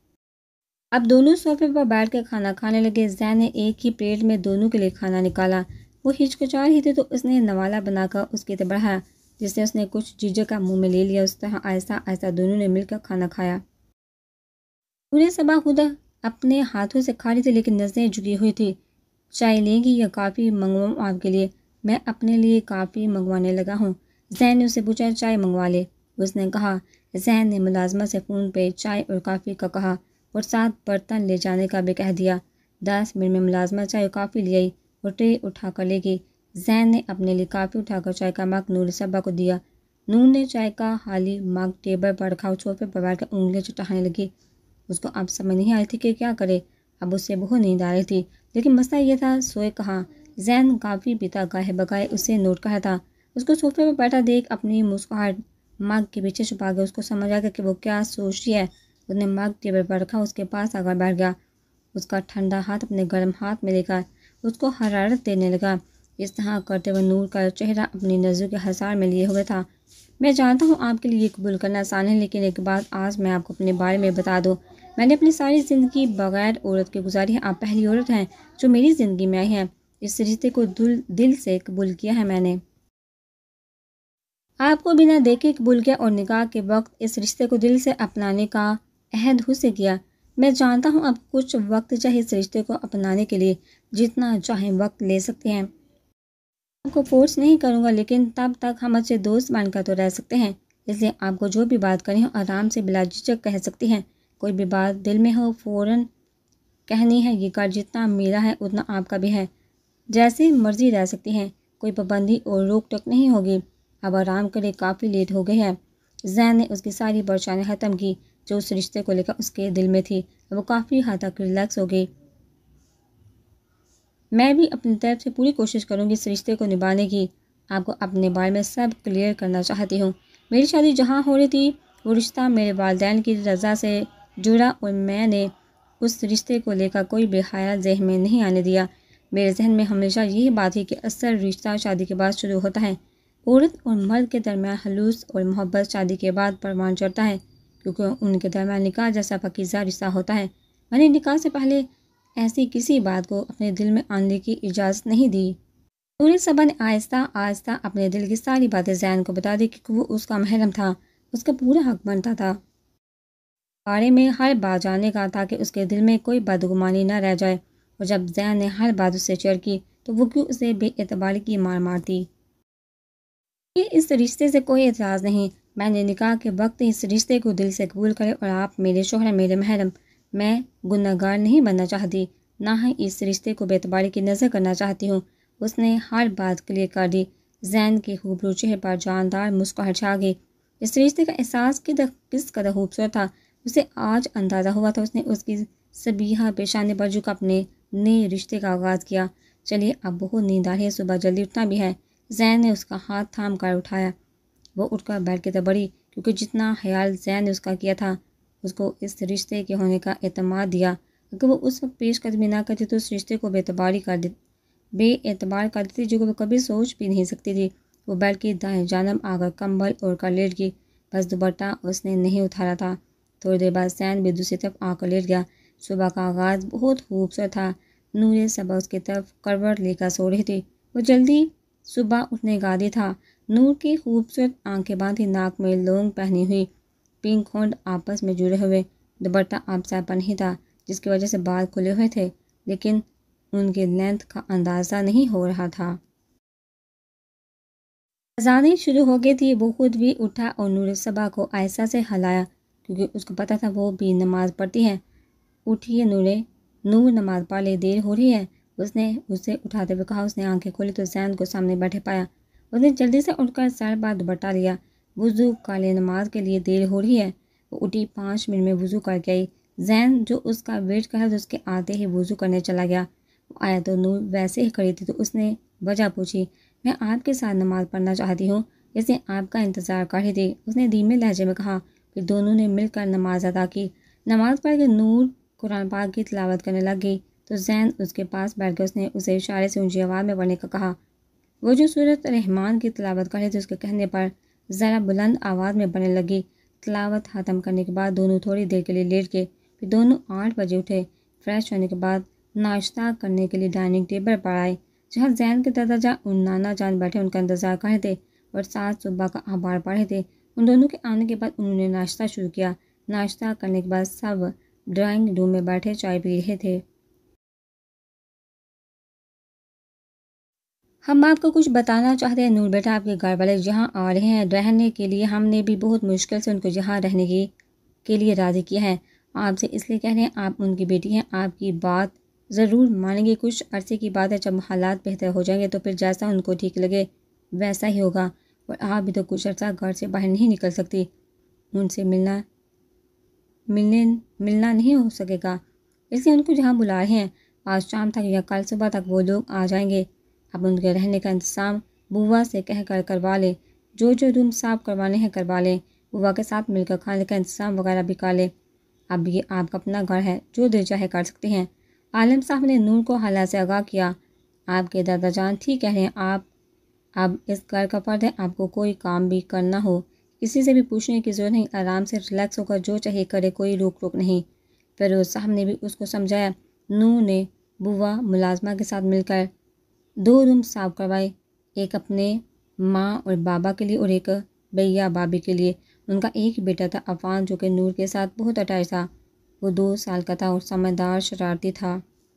اب دونوں صوفے پر بیٹھ کے کھانا کھانے لگے۔ زین نے ایک ہی پلیٹ میں دونوں کے لیے کھانا نکالا۔ وہ ہچکچا رہی تھی تو اس نے نوالا بنا کر اس کی طرف بڑھایا، جس سے اس نے کچھ جھجک کا منہ میں لے لیا۔ اس طرح آہستہ آہستہ دونوں نے مل کر کھانا کھایا۔ نور صبا خود اپنے ہاتھوں سے کھا رہی تھی لیکن نظریں جھکی ہوئی تھی۔ چائے لیں گی یا کافی منگواؤں آپ کے لیے؟ میں اپنے لیے کافی منگوانے لگا ہوں، زین نے اسے پوچھا۔ چائے منگوا لے، اس نے کہا۔ زین نے ملازمہ سے فون پہ چائے اور کافی کا کہا اور ساتھ برتن لے جانے کا بھی کہہ دیا۔ دس منٹ میں ملازمہ چائے اور کافی لے آئی اور ٹرے اٹھا کر لے گئی۔ زین نے اپنے لیے کافی اٹھا کر چائے کا مگ نور صبا کو دیا۔ نور نے چائے کا خالی مگ ٹیبل پر رکھا اور صوفے پر بیٹھ کر انگلیاں چٹانے لگی۔ اس کو اب سمجھ نہیں آئی تھی کہ کیا کرے، اب اس سے بہت نیند آ رہی تھی، لیکن مسئلہ یہ تھا سوئے کہاں۔ زین کافی پیتا گاہے بگاہے اسے نوٹ کرتا تھا۔ اس کو صوفے پر بیٹھا دیکھ اپنی مسکراہٹ مگ کے پیچھے چھپا گیا۔ اس کو سمجھ آ گیا کہ وہ کیا سوچ رہی ہے۔ اس نے مگ ٹیبل پر رکھا، اس کے پاس آ کر بیٹھ گیا، اس کا ٹھنڈا ہاتھ اپنے گرم ہاتھ میں لے کر اس کو حرارت دینے لگا۔ اس طرح کرتے ہوئے نور کا چہرہ اپنی نظروں کے حصار میں لیے ہوئے تھا۔ میں جانتا ہوں آپ کے لیے قبول کرنا آسان ہے، لیکن ایک بات آج میں آپ کو اپنے بارے میں بتا دوں، میں نے اپنی ساری زندگی بغیر عورت کے گزاری ہے۔ آپ پہلی عورت ہیں جو میری زندگی میں آئی ہے۔ اس رشتے کو دل دل سے قبول کیا ہے میں نے، آپ کو بنا دیکھے قبول کیا اور نکاح کے وقت اس رشتے کو دل سے اپنانے کا عہد خود سے کیا۔ میں جانتا ہوں اب کچھ وقت چاہیے اس رشتے کو اپنانے کے لیے، جتنا چاہیں وقت لے سکتے ہیں، آپ کو فورس نہیں کروں گا، لیکن تب تک ہم اچھے دوست بن کر تو رہ سکتے ہیں، اس لیے آپ کو جو بھی بات کرنی ہو آرام سے بلا جھجک کہہ سکتی ہیں۔ کوئی بھی بات دل میں ہو فوراً کہنی ہے، یہ گھر جتنا میرا ہے اتنا آپ کا بھی ہے، جیسے مرضی رہ سکتی ہیں، کوئی پابندی اور روک ٹوک نہیں ہوگی۔ اب آرام کرے، کافی لیٹ ہو گئی ہے۔ زین نے اس کی ساری پریشانی ختم کی جو اس رشتے کو لے کر اس کے دل میں تھی، وہ کافی حد تک ریلیکس ہو گئی۔ میں بھی اپنی طرف سے پوری کوشش کروں گی اس رشتے کو نبھانے کی، آپ کو اپنے بارے میں سب کلیئر کرنا چاہتی ہوں۔ میری شادی جہاں ہو رہی تھی وہ رشتہ میرے والدین کی رضا سے جڑا اور میں نے اس رشتے کو لے کر کوئی بے خیال ذہن میں نہیں آنے دیا۔ میرے ذہن میں ہمیشہ یہی بات تھی کہ اصل رشتہ شادی کے بعد شروع ہوتا ہے، عورت اور مرد کے درمیان خلوص اور محبت شادی کے بعد پروان چڑھتا ہے، کیونکہ ان کے درمیان نکاح جیسا پاکیزہ رشتہ ہوتا ہے۔ میں نے نکاح سے پہلے ایسی کسی بات کو اپنے دل میں آنے کی اجازت نہیں دی۔ نور صبا نے آہستہ آہستہ اپنے دل کی ساری باتیں زین کو بتا دی، کیونکہ وہ اس کا محرم تھا، اس کا پورا حق بنتا تھا بارے میں ہر بات جاننے کا، تاکہ اس کے دل میں کوئی بدگمانی نہ رہ جائے۔ اور جب زین نے ہر بات اس سے شیئر کی تو وہ کیوں اسے بے اعتباری کی مار مارتی۔ یہ اس رشتے سے کوئی اعتراض نہیں، میں نے نکاح کے وقت اس رشتے کو دل سے قبول کرے اور آپ میرے شوہر میرے محرم، میں گنہگار نہیں بننا چاہتی، نہ ہی اس رشتے کو بے اعتباری کی نظر کرنا چاہتی ہوں۔ اس نے ہر بات کلیئر کر دی۔ زین کے خوبرو چہرے پر جاندار مسکراہٹ چھا گئی۔ اس رشتے کا احساس کس قدر خوبصورت تھا، اسے آج اندازہ ہوا تھا۔ اس نے اس کی سبیحہ پیشانی پر جھک اپنے نئے رشتے کا آغاز کیا۔ چلیے اب بہت نیند آ رہی ہے، صبح جلدی اٹھنا بھی ہے۔ زین نے اس کا ہاتھ تھام کر اٹھایا۔ وہ اٹھ کر بیٹھ کے بڑھی، کیونکہ جتنا خیال زین نے اس کا کیا تھا، اس کو اس رشتے کے ہونے کا اعتماد دیا۔ اگر وہ اس وقت پیش قدمی نہ کرتی تو اس رشتے کو بے اعتباری کر دی بے اعتبار کر دیتی، جو کہ وہ کبھی سوچ بھی نہیں سکتی تھی۔ وہ بیڈ کی دائیں جانب آ کر کمبل اوڑھ کر لیٹ گئی، بس دوپٹہ اس نے نہیں اتارا تھا۔ تھوڑی دیر بعد زین بھی دوسری طرف آ کر لیٹ گیا۔ صبح کا آغاز بہت خوبصورت تھا۔ نور صبا اس کی طرف کروٹ لے کر سو رہی تھی۔ وہ جلدی صبح اٹھنے کا عادی تھا۔ نور کی خوبصورت آنکھیں باندھی، ناک میں لونگ پہنی ہوئی، پنک ہونٹ آپس میں جڑے ہوئے، دوپٹہ آپ سر پر نہیں تھا، جس کی وجہ سے بال کھلے ہوئے تھے، لیکن ان کی لینتھ کا اندازہ نہیں ہو رہا تھا۔ اذانیں شروع ہو گئی تھی۔ وہ خود بھی اٹھا اور نور صبا کو آہستہ سے ہلایا، کیونکہ اس کو پتہ تھا وہ بھی نماز پڑھتی ہے۔ اٹھیے نورے، نور نماز پڑھ لے، دیر ہو رہی ہے، اس نے اسے اٹھاتے ہوئے کہا۔ اس نے آنکھیں کھولی تو زین کو سامنے بیٹھے پایا۔ اس نے جلدی سے اٹھ کر سر پر دوپٹہ لیا۔ وضو کر لے، نماز کے لیے دیر ہو رہی ہے۔ وہ اٹھی، پانچ منٹ میں وضو کر کے آئی۔ زین جو اس کا ویٹ کر رہا تھا، اس کے آتے ہی وضو کرنے چلا گیا۔ وہ آیا تو نور ویسے ہی کھڑی تھی، تو اس نے وجہ پوچھی۔ میں آپ کے ساتھ نماز پڑھنا چاہتی ہوں، اس نے آپ کا انتظار کر رہی تھی، اس نے دھیمے لہجے میں کہا۔ پھر دونوں نے مل کر نماز ادا کی۔ نماز پڑھ کے نور قرآن پاک کی تلاوت کرنے لگ گئی تو زین اس کے پاس بیٹھ گیا۔ اس نے اسے اشارے سے اونچی آواز میں پڑھنے کا کہا۔ وہ جو سورۃ رحمان کی تلاوت کر رہے تھے، اس کے کہنے پر ذرا بلند آواز میں پڑھنے لگی۔ تلاوت ختم کرنے کے بعد دونوں تھوڑی دیر کے لیے لیٹ گئے۔ پھر دونوں آٹھ بجے اٹھے۔ فریش ہونے کے بعد ناشتہ کرنے کے لیے ڈائننگ ٹیبل پر آئے، جہاں زین کے دادا جان اور نانا جان بیٹھے ان کا انتظار کر رہے تھے اور ساتھ صبح کا اخبار پڑھ رہے تھے۔ ان دونوں کے آنے کے بعد انہوں نے ناشتہ شروع کیا۔ ناشتہ کرنے کے بعد سب ڈرائنگ روم میں بیٹھے چائے پی رہے تھے۔ ہم آپ کو کچھ بتانا چاہتے ہیں نور بیٹا، آپ کے گھر والے یہاں آ رہے ہیں رہنے کے لیے۔ ہم نے بھی بہت مشکل سے ان کو یہاں رہنے کی کے لیے راضی کیا ہے۔ آپ سے اس لیے کہہ رہے ہیں، آپ ان کی بیٹی ہیں، آپ کی بات ضرور مانیں گے۔ کچھ عرصے کی بات ہے، جب حالات بہتر ہو جائیں گے تو پھر جیسا ان کو ٹھیک لگے ویسا ہی ہوگا۔ اور آپ بھی تو کچھ عرصہ گھر سے باہر نہیں نکل سکتی، ان سے ملنا ملنے ملنا نہیں ہو سکے گا، اس لیے ان کو جہاں بلا رہے ہیں۔ آج شام تک یا کل صبح تک وہ لوگ آ جائیں گے۔ اب ان کے رہنے کا انتظام بوا سے کہہ کر کروا لیں، جو جو روم صاف کروانے ہیں کروا لیں، بوا کے ساتھ مل کر کھانے کا انتظام وغیرہ بھی کر لیں۔ اب یہ آپ کا اپنا گھر ہے، جو دل چاہے کر سکتے ہیں۔ عالم صاحب نے نور کو حالات سے آگاہ کیا۔ آپ کے دادا جان ٹھیک کہہ رہے ہیں، آپ اب اس گھر کا فرد ہے، آپ کو کوئی کام بھی کرنا ہو کسی سے بھی پوچھنے کی ضرورت نہیں، آرام سے ریلیکس ہو کر جو چاہیے کرے، کوئی روک ٹوک نہیں۔ فیروز صاحب نے بھی اس کو سمجھایا۔ نور نے بوا ملازمہ کے ساتھ مل کر دو روم صاف کروائے، ایک اپنے ماں اور بابا کے لیے اور ایک بھیا بابی کے لیے۔ ان کا ایک بیٹا تھا عفان، جو کہ نور کے ساتھ بہت اٹیچ تھا۔ وہ دو سال کا تھا اور سمجھدار شرارتی تھا۔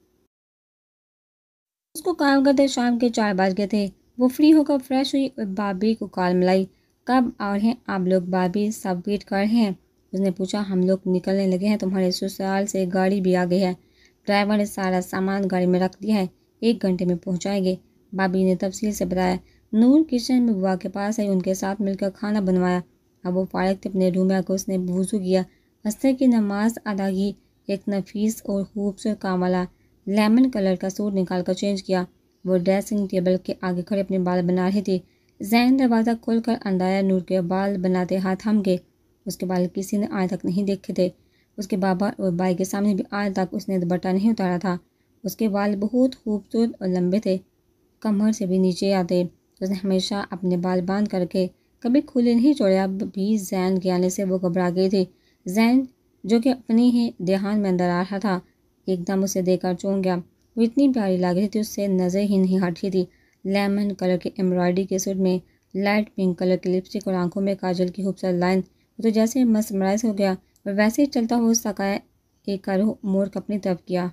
اس کو کام کرتے شام کے چار بج گئے تھے۔ وہ فری ہو کر فریش ہوئی اور بابی کو کال ملائی۔ کب آ رہے ہیں آپ لوگ؟ بابی سب ویٹ کر رہے ہیں۔ اس نے پوچھا۔ ہم لوگ نکلنے لگے ہیں، تمہارے سسرال سے گاڑی بھی آ گئی ہے، ڈرائیور نے سارا سامان گاڑی میں رکھ دیا ہے، ایک گھنٹے میں پہنچائیں گے، بابی نے تفصیل سے بتایا۔ نور کچن میں بوا کے پاس آئی، ان کے ساتھ مل کر کھانا بنوایا۔ اب وہ فارغ تھے اپنے روم میں آ کر اس نے وضو کیا، عصر کی نماز ادا کی، ایک نفیس اور خوبصورت کام والا لیمن کلر کا سوٹ نکال کر چینج کیا۔ وہ ڈریسنگ ٹیبل کے آگے کھڑے اپنے بال بنا رہی تھی۔ زین دروازہ کھول کر اندر آیا۔ نور کے بال بناتے ہاتھ تھم گئے، اس کے بال کسی نے آج تک نہیں دیکھے تھے۔ اس کے بابا اور بھائی کے سامنے بھی آج تک اس نے دوپٹہ نہیں اتارا تھا۔ اس کے بال بہت خوبصورت اور لمبے تھے، کمر سے بھی نیچے آتے۔ اس نے ہمیشہ اپنے بال باندھ کر کے کبھی کھلے نہیں چھوڑے۔ اب بھی زین کے آنے سے وہ گھبرا گئی تھی۔ زین جو کہ اپنی ہی دھیان میں اندر آ رہا تھا ایک دم اسے دیکھ کر چونک گیا۔ وہ اتنی پیاری لگ رہی تھی، اس سے نظر ہی نہیں ہٹ رہی تھی۔ لیمن کلر کے ایمبرائڈری کے سوٹ میں لائٹ پنک کلر کی لپسٹک اور آنکھوں میں کاجل کی خوبصورت لائن، وہ تو جیسے مسمرائز ہو گیا اور ویسے ہی چلتا ہوا اس کا ایک رخ موڑ کر اپنی طرف کیا۔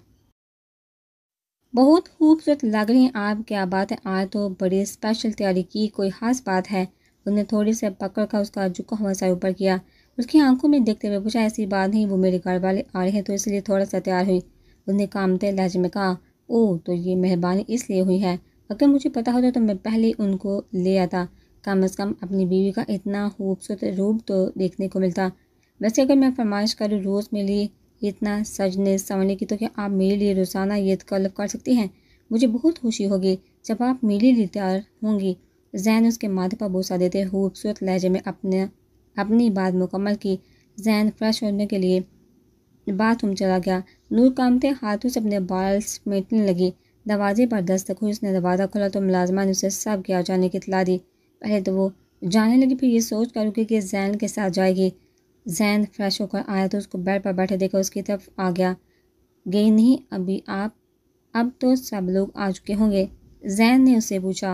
بہت خوبصورت لگ رہی ہیں آپ، کیا بات ہے، آج تو بڑی اسپیشل تیاری کی، کوئی خاص بات ہے؟ انہوں نے تھوڑی سے پکڑ کر اس کا جھکا ہوا سر اوپر کیا، اس کی آنکھوں میں دیکھتے ہوئے پوچھا، ایسی بات نہیں، وہ میرے گھر والے آ رہے ہیں تو اس لیے تھوڑا سا تیار ہوئی۔ انہوں نے کامتے لہجے میں کہا، اوہ تو یہ مہربانی اس لیے ہوئی ہے، اگر مجھے پتا ہوتا تو میں پہلے ان کو لے آتا، کم از کم اپنی بیوی کا اتنا خوبصورت روپ تو دیکھنے کو ملتا۔ ویسے اگر میں فرمائش کروں روز میرے لیے اتنا سجنے سنورنے کی تو کیا آپ میرے لیے روزانہ یہ تکلف کر سکتی ہیں؟ مجھے بہت خوشی ہوگی جب آپ میرے لیے تیار ہوں گی۔ زین اس کے ماتھے پر بوسہ دیتے خوبصورت لہجے میں اپنے اپنی بات مکمل کی۔ زین فریش ہونے کے لیے باتھ روم چلا گیا۔ نور کامتے ہاتھوں سے اپنے بال سمیٹنے لگی۔ دروازے پر دستک ہوئی، اس نے دروازہ کھولا تو ملازمہ نے اسے سب کے آ جانے کی اطلاع دی۔ پہلے تو وہ جانے لگی، پھر یہ سوچ کر رکی کہ زین کے ساتھ جائے گی۔ زین فریش ہو کر آیا تو اس کو بیڈ پر بیٹھے دیکھا اس کی طرف آ گیا۔ گئی نہیں ابھی آپ؟ اب تو سب لوگ آ چکے ہوں گے، زین نے اسے پوچھا۔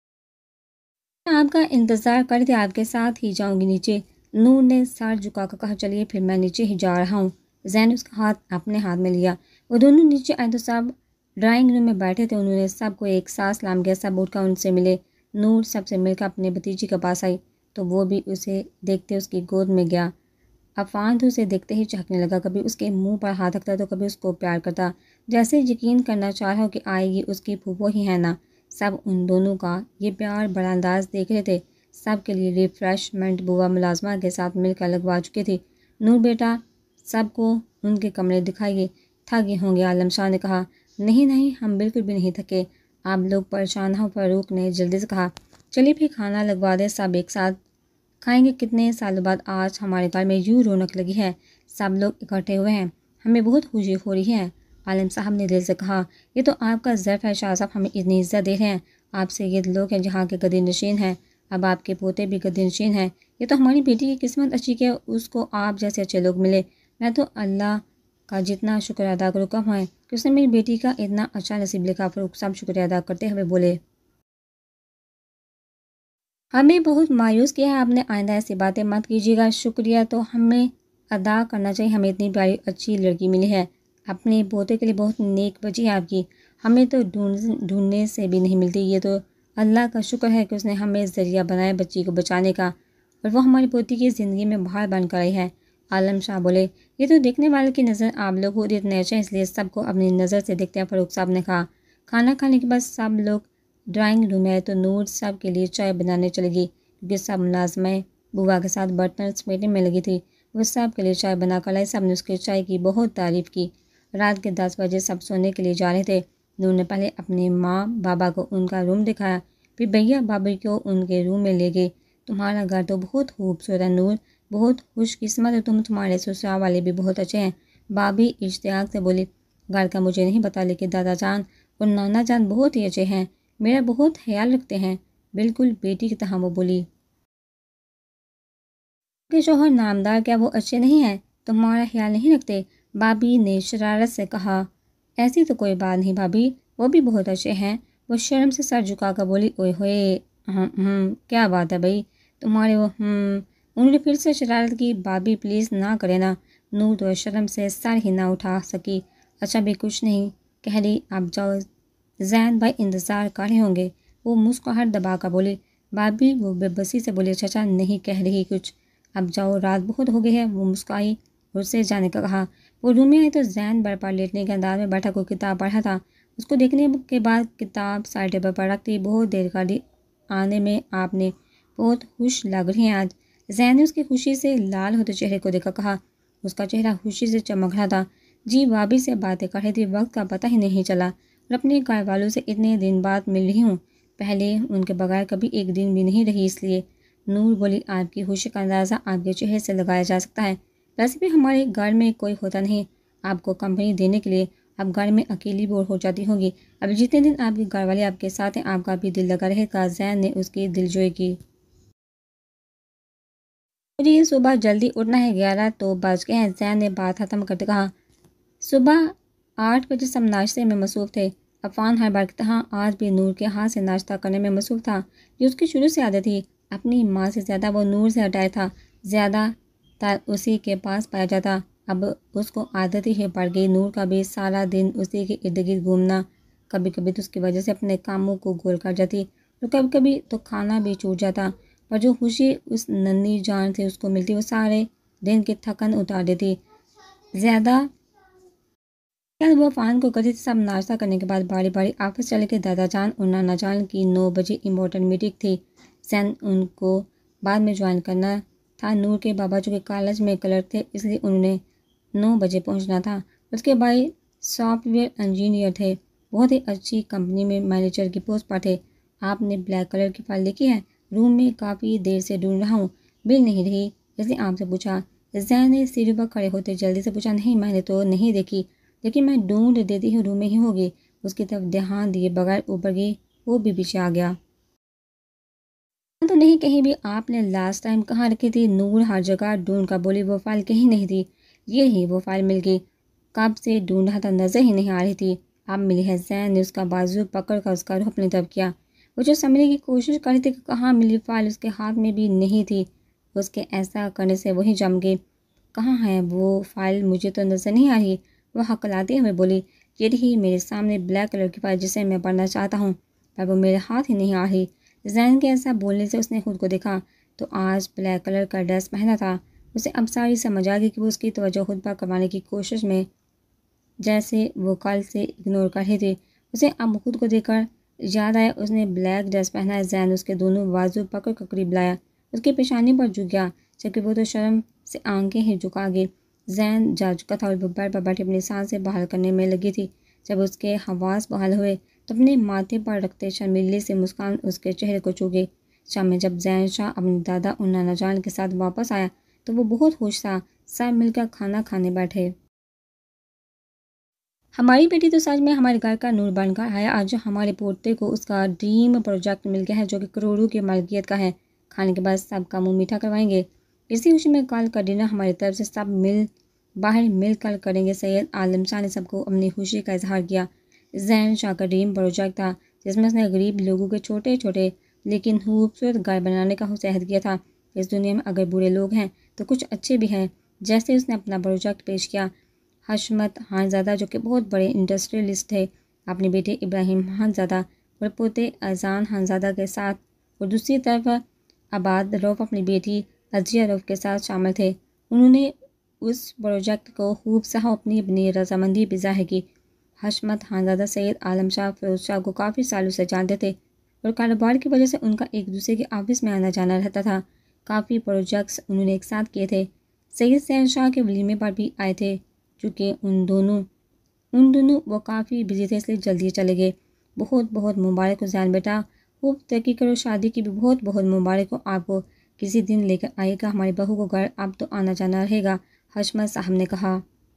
آپ کا انتظار کر کے آپ کے ساتھ ہی جاؤں گی نیچے، نور نے سر جھکا کر کہا، چلیے پھر میں نیچے ہی جا رہا ہوں۔ زین نے اس کا ہاتھ اپنے ہاتھ میں لیا، وہ دونوں نیچے آئے تو سب ڈرائنگ روم میں بیٹھے تھے۔ انہوں نے سب کو ایک ساتھ سلام کیا، سب اٹھ کر ان سے ملے۔ نور سب سے مل کر اپنے بھتیجی کے پاس آئی تو وہ بھی اسے دیکھتے اس کی گود میں گیا۔ عفان تو اسے دیکھتے ہی چہکنے لگا، کبھی اس کے منہ پر ہاتھ رکھتا تو کبھی اس کو پیار کرتا، جیسے یقین کرنا چاہ رہا ہو کہ آئے گی اس کی پھوپھو ہی ہے نا۔ سب ان دونوں کا یہ پیار بڑا انداز دیکھ رہے تھے۔ سب کے لیے ریفریشمنٹ بوا ملازمہ کے ساتھ مل کر لگوا چکی تھی۔ نور بیٹا سب کو ان کے کمرے دکھائیے، تھک گئے ہوں گے، عالم شاہ نے کہا۔ نہیں نہیں، ہم بالکل بھی نہیں تھکے، آپ لوگ پریشان ہو، فاروق نے جلدی سے کہا۔ چلیے پھر کھانا لگوا دیں، سب ایک ساتھ کھائیں گے، کتنے سالوں بعد آج ہمارے گھر میں یوں رونق لگی ہے، سب لوگ اکٹھے ہوئے ہیں، ہمیں بہت خوشی ہو رہی ہے، عالم صاحب نے دل سے کہا۔ یہ تو آپ کا ظرف ہے، شاہ صاحب ہمیں اتنی عزت دے رہے ہیں، آپ سے یہ لوگ ہیں جہاں کے گدی نشین ہیں، اب آپ کے پوتے بھی گدی نشین ہیں، یہ تو ہماری بیٹی کی قسمت اچھی کہ اس کو آپ جیسے اچھے لوگ ملے، میں تو اللہ کا جتنا شکر ادا کروں کم ہے کہ اس نے میری بیٹی کا اتنا اچھا نصیب لکھا۔ فاروق صاحب شکریہ ادا کرتے ہوئے بولے، ہمیں بہت مایوس کیا ہے آپ نے، آئندہ ایسی باتیں مت کیجیے گا، شکریہ تو ہمیں ادا کرنا چاہیے، ہمیں اتنی پیاری اچھی لڑکی ملی ہے، اپنے پوتے کے لیے بہت نیک بچی ہے آپ کی، ہمیں تو ڈھونڈ ڈھونڈنے سے بھی نہیں ملتی، یہ تو اللہ کا شکر ہے کہ اس نے ہمیں ذریعہ بنایا بچی کو بچانے کا، اور وہ ہماری پوتی کی زندگی میں بہار بن کر آئی ہے۔ عالم شاہ بولے، یہ تو دیکھنے والے کی نظر آپ لوگ خود اتنے اچھے ہیں، اس لیے سب کو اپنی نظر سے دیکھتے ہیں، فاروق صاحب نے کہا۔ کھانا کھانے کے بعد سب لوگ ڈرائنگ روم میں آئے تو نور سب کے لیے چائے بنانے چلے گی، کیونکہ سب ملازمیں بوا کے ساتھ برتن سمیٹنے میں لگی تھی، وہ سب کے لیے چائے بنا کر لائی، سب نے اس کے چائے کی بہت تعریف کی۔ رات کے دس بجے سب سونے کے لیے جا رہے تھے، نور نے پہلے اپنے ماں بابا کو ان کا روم دکھایا، پھر بھیا بابی کو ان کے روم میں لے گئے۔ تمہارا گھر تو بہت خوبصورت ہے نور، بہت خوش قسمت ہے تم، تمہارے سسرال والے بھی بہت اچھے ہیں، بابی اشتیاق سے بولی۔ گھر کا مجھے نہیں پتا لیکن دادا جان اور نانا جان بہت ہی اچھے ہیں، میرا بہت خیال رکھتے ہیں، بالکل بیٹی کی طرح، وہ بولی۔ کہ شوہر نامدار کیا وہ اچھے نہیں ہیں، تمہارا خیال نہیں رکھتے، بابی نے شرارت سے کہا۔ ایسی تو کوئی بات نہیں بھابی، وہ بھی بہت اچھے ہیں، وہ شرم سے سر جھکا کر بولی۔ اوئے ہوئے، ہم ہم کیا بات ہے بھائی تمہارے وہ ہم، انہوں نے پھر سے شرارت کی۔ بابی پلیز نہ کرے نا، نور تو شرم سے سر ہی نہ اٹھا سکی۔ اچھا بھی کچھ نہیں کہہ رہی، اب جاؤ، زین بھائی انتظار کر رہے ہوں گے، وہ مسکراہٹ دبا کر بولی۔ بابی وہ بے بسی سے بولی، چچا نہیں کہہ رہی کچھ، اب جاؤ، رات بہت ہو گئی ہے، وہ مسکرائی اور اسے جانے کا کہا۔ وہ روم میں آئی تو زین بیڈ پر لیٹنے کے انداز میں بیٹھا کوئی کتاب پڑھ رہا تھا، اس کو دیکھنے کے بعد کتاب سائڈ ٹیبل پر رکھتی بہت دیر کر دی، آنے میں آپ نے بہت خوش لگ رہی ہیں آج، زین نے اس کی خوشی سے لال ہوتے چہرے کو دیکھا، کہا، اس کا چہرہ خوشی سے چمک رہا تھا۔ جی بابی سے باتیں کر رہی تھی، وقت کا پتہ ہی نہیں چلا، اور اپنے گھر والوں سے اتنے دن بعد مل رہی ہوں، پہلے ان کے بغیر کبھی ایک دن بھی نہیں رہی، اس لیے۔ نور بولی، آپ کی خوشی کا اندازہ آپ کے چہرے سے لگایا جا سکتا ہے، ویسے بھی ہمارے گھر میں کوئی ہوتا نہیں آپ کو کمپنی دینے کے لیے، اب گھر میں اکیلی بور ہو جاتی ہوں گی، اب جتنے دن آپ کے گھر والے آپ کے ساتھ ہیں آپ کا بھی دل لگا رہے گا، زین نے اس کی دلجوئی کی۔ مجھے یہ صبح جلدی اٹھنا ہے، گیارہ تو بج گئے ہیں، زین نے بات ختم کرتے کہا۔ صبح آٹھ بجے سب ناشتے میں مصروف تھے۔ عفان ہر بار کی طرح آج بھی نور کے ہاتھ سے ناشتہ کرنے میں مصروف تھا۔ یہ اس کی شروع سے عادت تھی۔ اپنی ماں سے زیادہ وہ نور سے ہٹائے تھا، زیادہ تر اسی کے پاس پایا جاتا۔ اب اس کو عادت ہی پڑ گئی نور کا بھی سارا دن اسی کے ارد گرد گھومنا۔ کبھی کبھی تو اس کی وجہ سے اپنے کاموں کو گول کر جاتی اور کبھی کبھی تو کھانا بھی چھوٹ جاتا، پر جو خوشی اس ننھی جان سے اس کو ملتی وہ سارے دن کی تھکن اتار دیتی۔ زیادہ وہ عفان کو کرتی تھی۔ سب ناشتہ کرنے کے بعد باری باری آفس چلے گئے۔ دادا جان اور نانا جان کی نو بجے امپورٹنٹ میٹنگ تھی، زین ان کو بعد میں جوائن کرنا تھا۔ نور کے بابا جو کہ کالج میں کلرک تھے، اس لیے انہوں نے نو بجے پہنچنا تھا۔ اس کے بھائی سافٹ ویئر انجینئر تھے، بہت ہی اچھی کمپنی میں مینیجر کی پوسٹ پر تھے۔ آپ نے بلیک کلر کی فائل دیکھی ہے؟ روم میں کافی دیر سے ڈھونڈ رہا ہوں، مل نہیں رہی، اس نے آپ سے پوچھا۔ زین نے سیڑھی پر کھڑے ہوتے جلدی سے پوچھا، نہیں میں نے تو نہیں دیکھی، لیکن میں ڈھونڈ دیتی ہوں، روم میں ہی ہوگی۔ اس کی طرف دھیان دیے بغیر اوپر گئی، وہ بھی پیچھے آ گیا۔ تو نہیں کہیں بھی، آپ نے لاسٹ ٹائم کہاں رکھی تھی؟ نور ہر جگہ ڈھونڈ کر بولی، وہ فائل کہیں نہیں تھی۔ یہی وہ فائل مل گئی، کب سے ڈھونڈ رہا تھا، نظر ہی نہیں آ رہی تھی، اب ملی ہے۔ زین نے اس کا بازو پکڑ کر اس کا رخ اپنی طرف کیا۔ وہ جو سمجھنے کی کوشش کر رہی تھی کہ کہاں ملی فائل، اس کے ہاتھ میں بھی نہیں تھی۔ اس کے ایسا کرنے سے وہی جم گئی۔ کہاں ہے وہ فائل؟ مجھے تو نظر نہیں آ رہی، وہ ہکلاتے ہوئے بولی۔ یہ رہی میرے سامنے بلیک کلر کی فائل، جسے میں پڑھنا چاہتا ہوں، پر وہ میرے ہاتھ ہی نہیں آ رہی۔ زین کے ایسا بولنے سے اس نے خود کو دیکھا تو آج بلیک کلر کا ڈریس پہنا تھا۔ اسے اب ساری سمجھ آ گئی کہ وہ اس کی توجہ خود پر کروانے کی کوشش میں جیسے وہ کل سے اگنور کر رہی تھی۔ اسے اب خود کو دیکھ کر یاد آیا اس نے بلیک ڈریس پہنا ہے۔ زین اس کے دونوں بازو پکڑ کر قریب لایا، اس کی پیشانی پر جھک گیا، جبکہ وہ تو شرم سے آنکھیں ہی جھکا گئی۔ زین جا چکا تھا اور وہ بیڈ پر بیٹھی اپنی سانسیں بحال کرنے میں لگی تھی۔ جب اس کے حواس بحال ہوئے تو اپنے ماتھے پر رکھتے شرمیلی سے مسکان اس کے چہرے کو چھو گئی۔ شام میں جب زین شاہ اپنے دادا اور نانا جان کے ساتھ واپس آیا تو وہ بہت خوش تھا۔ سب مل کر کھانا کھانے بیٹھے۔ ہماری بیٹی تو سچ میں ہمارے گھر کا نور بن کر آیا۔ آج ہمارے پوتے کو اس کا ڈریم پروجیکٹ مل گیا ہے، جو کہ کروڑوں کی ملکیت کا ہے۔ کھانے کے بعد سب کا منہ میٹھا کروائیں گے۔ اسی خوشی میں کل کا ڈنر ہماری طرف سے سب مل باہر مل کر کریں گے۔ سید عالم شاہ نے سب کو اپنی خوشی کا اظہار کیا۔ زین شاہ کا ڈریم پروجیکٹ تھا، جس میں اس نے غریب لوگوں کے چھوٹے چھوٹے لیکن خوبصورت گھر بنانے کا عہد کیا تھا۔ اس دنیا میں اگر برے لوگ ہیں تو کچھ اچھے بھی ہیں، جیسے اس نے اپنا پروجیکٹ پیش کیا۔ حشمت خانزادہ جو کہ بہت بڑے انڈسٹریلسٹ تھے، اپنے بیٹے ابراہیم خانزادہ اور پوتے اذان خانزادہ کے ساتھ، اور دوسری طرف عباد روف اپنی بیٹی عزیہ روف کے ساتھ شامل تھے۔ انہوں نے اس پروجیکٹ کو خوب سہا، اپنی اپنی رضامندی بھی ظاہر کی۔ حشمت خانزادہ سید عالم شاہ فیروز شاہ کو کافی سالوں سے جانتے تھے اور کاروبار کی وجہ سے ان کا ایک دوسرے کے آفس میں آنا جانا رہتا تھا۔ کافی پروجیکٹس انہوں نے ایک ساتھ کیے تھے۔ سید زین شاہ کے ولیمے پر بھی آئے تھے، چونکہ ان دونوں ان دونوں وہ کافی بزی تھے، اس لیے جلدی چلے گئے۔ بہت بہت مبارک ہو زین بیٹا، خوب ترقی کرو، شادی کی بھی بہت بہت مبارک ہو آپ کو۔ کسی دن لے کر آئے گا ہماری بہو کو گھر، اب تو آنا جانا رہے گا، حشمت صاحب نے کہا۔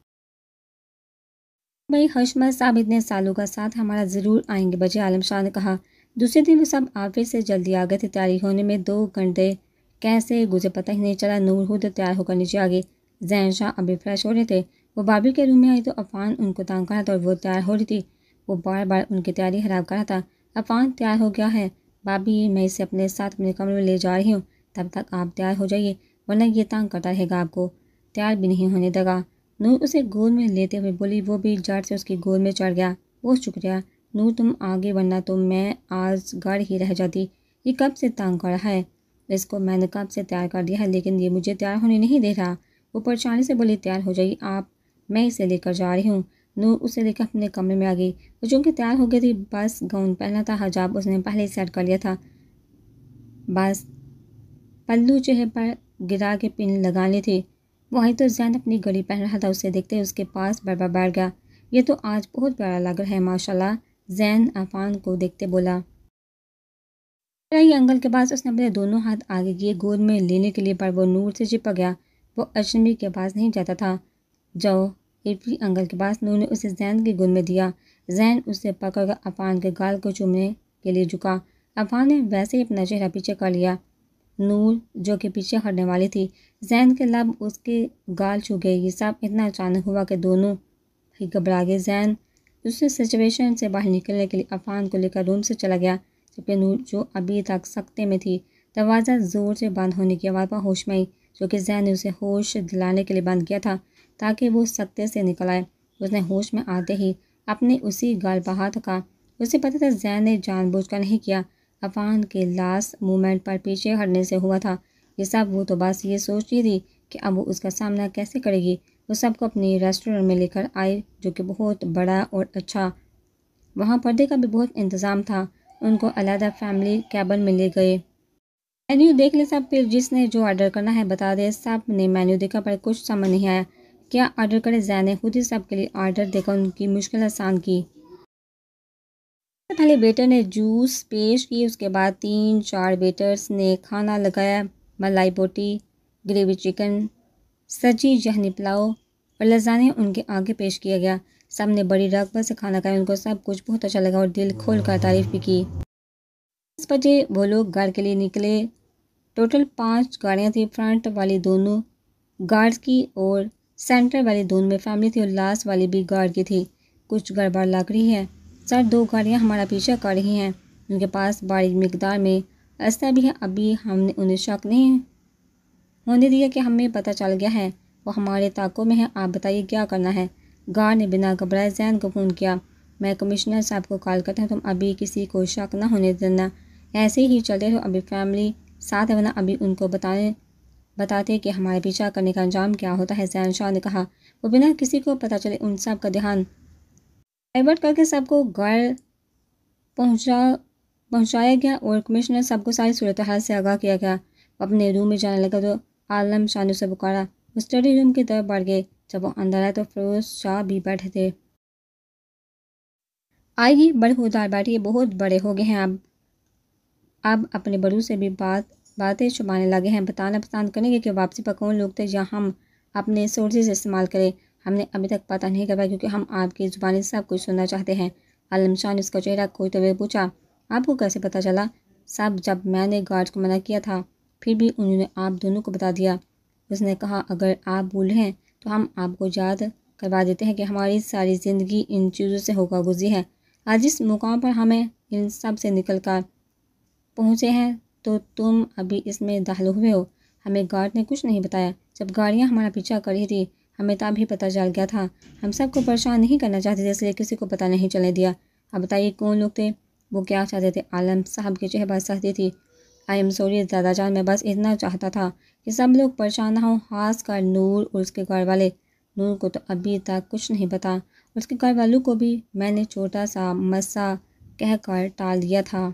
بھائی حشمت صاحب اتنے سالوں کا ساتھ ہمارا ضرور آئیں گے، بجے عالم شاہ نے کہا۔ دوسرے دن وہ سب آفس سے جلدی آ گئے تھے۔ تیاری ہونے میں دو گھنٹے کیسے گزرے پتہ ہی نہیں چلا۔ نور خود تیار ہو کر نیچے آ گئی، زین شاہ ابھی فریش ہو رہے تھے۔ وہ بابی کے روم میں آئی تو عفان ان کو تانگ کر رہا تھا اور وہ تیار ہو رہی تھی۔ وہ بار بار ان کی تیاری خراب کر رہا تھا۔ عفان تیار ہو گیا ہے بابی، میں اسے اپنے ساتھ اپنے کمرے میں لے جا رہی ہوں، تب تک آپ تیار ہو جائیے، ورنہ یہ تانگ کرتا رہے گا آپ کو، تیار بھی نہیں ہونے دے گا۔ نور اسے گود میں لیتے ہوئے بولی۔ وہ بھی جھٹ سے اس کی گود میں چڑھ گیا۔ بہت شکریہ نور، تم آگے، ورنہ تو میں آج گھر ہی رہ جاتی۔ یہ کب سے تانگ کر رہا ہے؟ اس کو میں نے کب سے تیار کر دیا ہے، لیکن یہ مجھے تیار ہونے نہیں دے رہا۔ وہ پریشانی سے بولی، تیار ہو جائیے آپ، میں اسے لے کر جا رہی ہوں۔ نور اسے لے کر اپنے کمرے میں آ گئی۔ وہ چونکہ تیار ہو گئی تھی، بس گاؤن پہنا تھا، حجاب اس نے پہلے ہی سیٹ کر لیا تھا، بس پلو چہرے پر گرا کے پن لگانے تھے۔ وہ آئی تو زین اپنی گھڑی پہن رہا تھا، اسے دیکھتے اس کے پاس بیٹھ بیٹھ گیا۔ یہ تو آج بہت پیارا لگ رہا ہے ماشاءاللہ، زین عفان کو دیکھتے بولا۔ یہ انکل کے پاس اس نے اپنے دونوں ہاتھ آگے کیے گود میں لینے کے لیے، پر وہ نور سے چپک گیا۔ وہ اجنبی کے پاس نہیں جاتا تھا۔ جاؤ عرفی انکل کے پاس، نور نے اسے زین کی گود میں دیا۔ زین اسے پکڑ کر عفان کے گال کو چومنے کے لیے جھکا۔ عفان نے ویسے ہی اپنا چہرہ پیچھے کر لیا۔ نور جو کہ پیچھے ہٹنے والی تھی، زین کے لب اس کے گال چھو گئے۔ یہ سب اتنا اچانک ہوا کہ دونوں ہی گھبرا گئے۔ زین اس سچویشن سے باہر نکلنے کے لیے عفان کو لے کر روم سے چلا گیا، جبکہ نور جو ابھی تک سکتے میں تھی، دروازہ زور سے بند ہونے کی آواز پر ہوش میں آئی، جو کہ زین نے اسے ہوش دلانے کے لیے بند کیا تھا تاکہ وہ سکتے سے نکل آئے۔ اس نے ہوش میں آتے ہی اپنے اسی گال پر ہاتھ رکھا۔ اسے پتہ تھا زین نے جان بوجھ کر نہیں کیا، عفان کے لاسٹ مومنٹ پر پیچھے ہٹنے سے ہوا تھا۔ یہ سب وہ تو بس یہ سوچ رہی تھی کہ اب وہ اس کا سامنا کیسے کرے گی۔ وہ سب کو اپنی ریسٹورنٹ میں لے کر آئے، جو کہ بہت بڑا اور اچھا۔ وہاں پردے کا بھی بہت انتظام تھا۔ ان کو علیحدہ فیملی کیبن میں لے گئے۔ مینیو دیکھ لے سب، پھر جس نے جو آرڈر کرنا ہے بتا دے۔ سب نے مینیو دیکھا پر کچھ سمجھ نہیں آیا کیا آرڈر کرے۔ زین نے خود ہی سب کے لیے آرڈر دے کر ان کی مشکل آسان کی۔ پہلے ویٹر نے جوس پیش کی، اس کے بعد تین چار ویٹرز نے کھانا لگایا۔ ملائی بوٹی، گریوی چکن، سجی جہنی پلاؤ اور لذانے ان کے آگے پیش کیا گیا۔ سب نے بڑی رغبت سے کھانا کھایا۔ ان کو سب کچھ بہت اچھا لگا اور دل کھول کر تعریف بھی کی۔ دس بجے وہ لوگ گھر کے لیے نکلے۔ ٹوٹل پانچ گاڑیاں تھیں، فرنٹ والی دونوں گارڈز کی اور سینٹر والی دونوں میں فیملی تھی اور لاسٹ والی بھی گارڈ کی تھی۔ کچھ گڑبڑ لگ رہی ہے سر، دو گاڑیاں ہمارا پیچھا کر رہی ہیں، ان کے پاس بڑی مقدار میں اسلحہ بھی ہے۔ ابھی ہم نے انہیں شک نہیں ہونے دیا کہ ہمیں پتہ چل گیا ہے، وہ ہمارے طاقوں میں ہے۔ آپ بتائیے کیا کرنا ہے؟ گارڈ نے بنا گھبرائے زین کو فون کیا۔ میں کمشنر صاحب کو کال کرتا ہوں، تم ابھی کسی کو شک نہ ہونے دینا، ایسے ہی چلتے رہو۔ ابھی فیملی ساتھ ہے، ورنہ ابھی ان کو بتانے بتاتے کہ ہمارے پیچھا کرنے کا انجام کیا ہوتا ہے۔ زین شاہ نے کہا۔ وہ بنا کسی کو پتہ چلے ان سب کا دھیان ڈائیورٹ کر کے سب کو گھر پہنچا پہنچایا گیا اور کمشنر صاحب کو ساری صورتحال سے آگاہ کیا گیا۔ وہ اپنے روم میں جانے لگا تو عالم شاہ نے اسے پکارا۔ وہ اسٹڈی روم کی طرف بڑھ گئے۔ جب وہ اندر آئے تو فیروز شاہ بھی بیٹھے تھے۔ آئیے بڑے خوددار بیٹھیے، بہت بڑے ہو گئے ہیں، اب اب اپنے بڑوں سے بھی بات باتیں چھپانے لگے ہیں۔ بتانا پسند کریں گے کہ واپسی پر کون لوگ تھے یا ہم اپنے سورسز استعمال کریں؟ ہم نے ابھی تک پتہ نہیں کروایا کیونکہ ہم آپ کی زبانی سب کچھ سننا چاہتے ہیں۔ عالم شاہ نے اس کا چہرہ کھوتے ہوئے پوچھا۔ آپ کو کیسے پتہ چلا؟ سب جب میں نے گارڈ کو منع کیا تھا پھر بھی انہوں نے آپ دونوں کو بتا دیا۔ اس نے کہا اگر آپ بھول رہے ہیں تو ہم آپ کو یاد کروا دیتے ہیں کہ ہماری ساری زندگی ان چیزوں سے ہو کر گزری ہے۔ آج جس مقام پر ہمیں ان سب سے نکل کر پہنچے ہیں تو تم ابھی اس میں داخل ہوئے ہو۔ ہمیں گارڈ نے کچھ نہیں بتایا۔ جب گاڑیاں ہمارا پیچھا کر رہی تھی ہمیں تب ہی پتہ چل گیا تھا۔ ہم سب کو پریشان نہیں کرنا چاہتے تھے، اس لیے کسی کو پتہ نہیں چلنے دیا۔ اب بتائیے کون لوگ تھے؟ وہ کیا چاہتے تھے؟ عالم صاحب کے چہرے پر سختی تھی۔ آئی ایم سوری دادا جان، میں بس اتنا چاہتا تھا کہ سب لوگ پریشان نہ ہوں، خاص کر نور اور اس کے گھر والے۔ نور کو تو ابھی تک کچھ نہیں پتا، اس کے گھر والوں کو بھی میں نے چھوٹا سا مسئلہ کہہ کر ٹال دیا تھا۔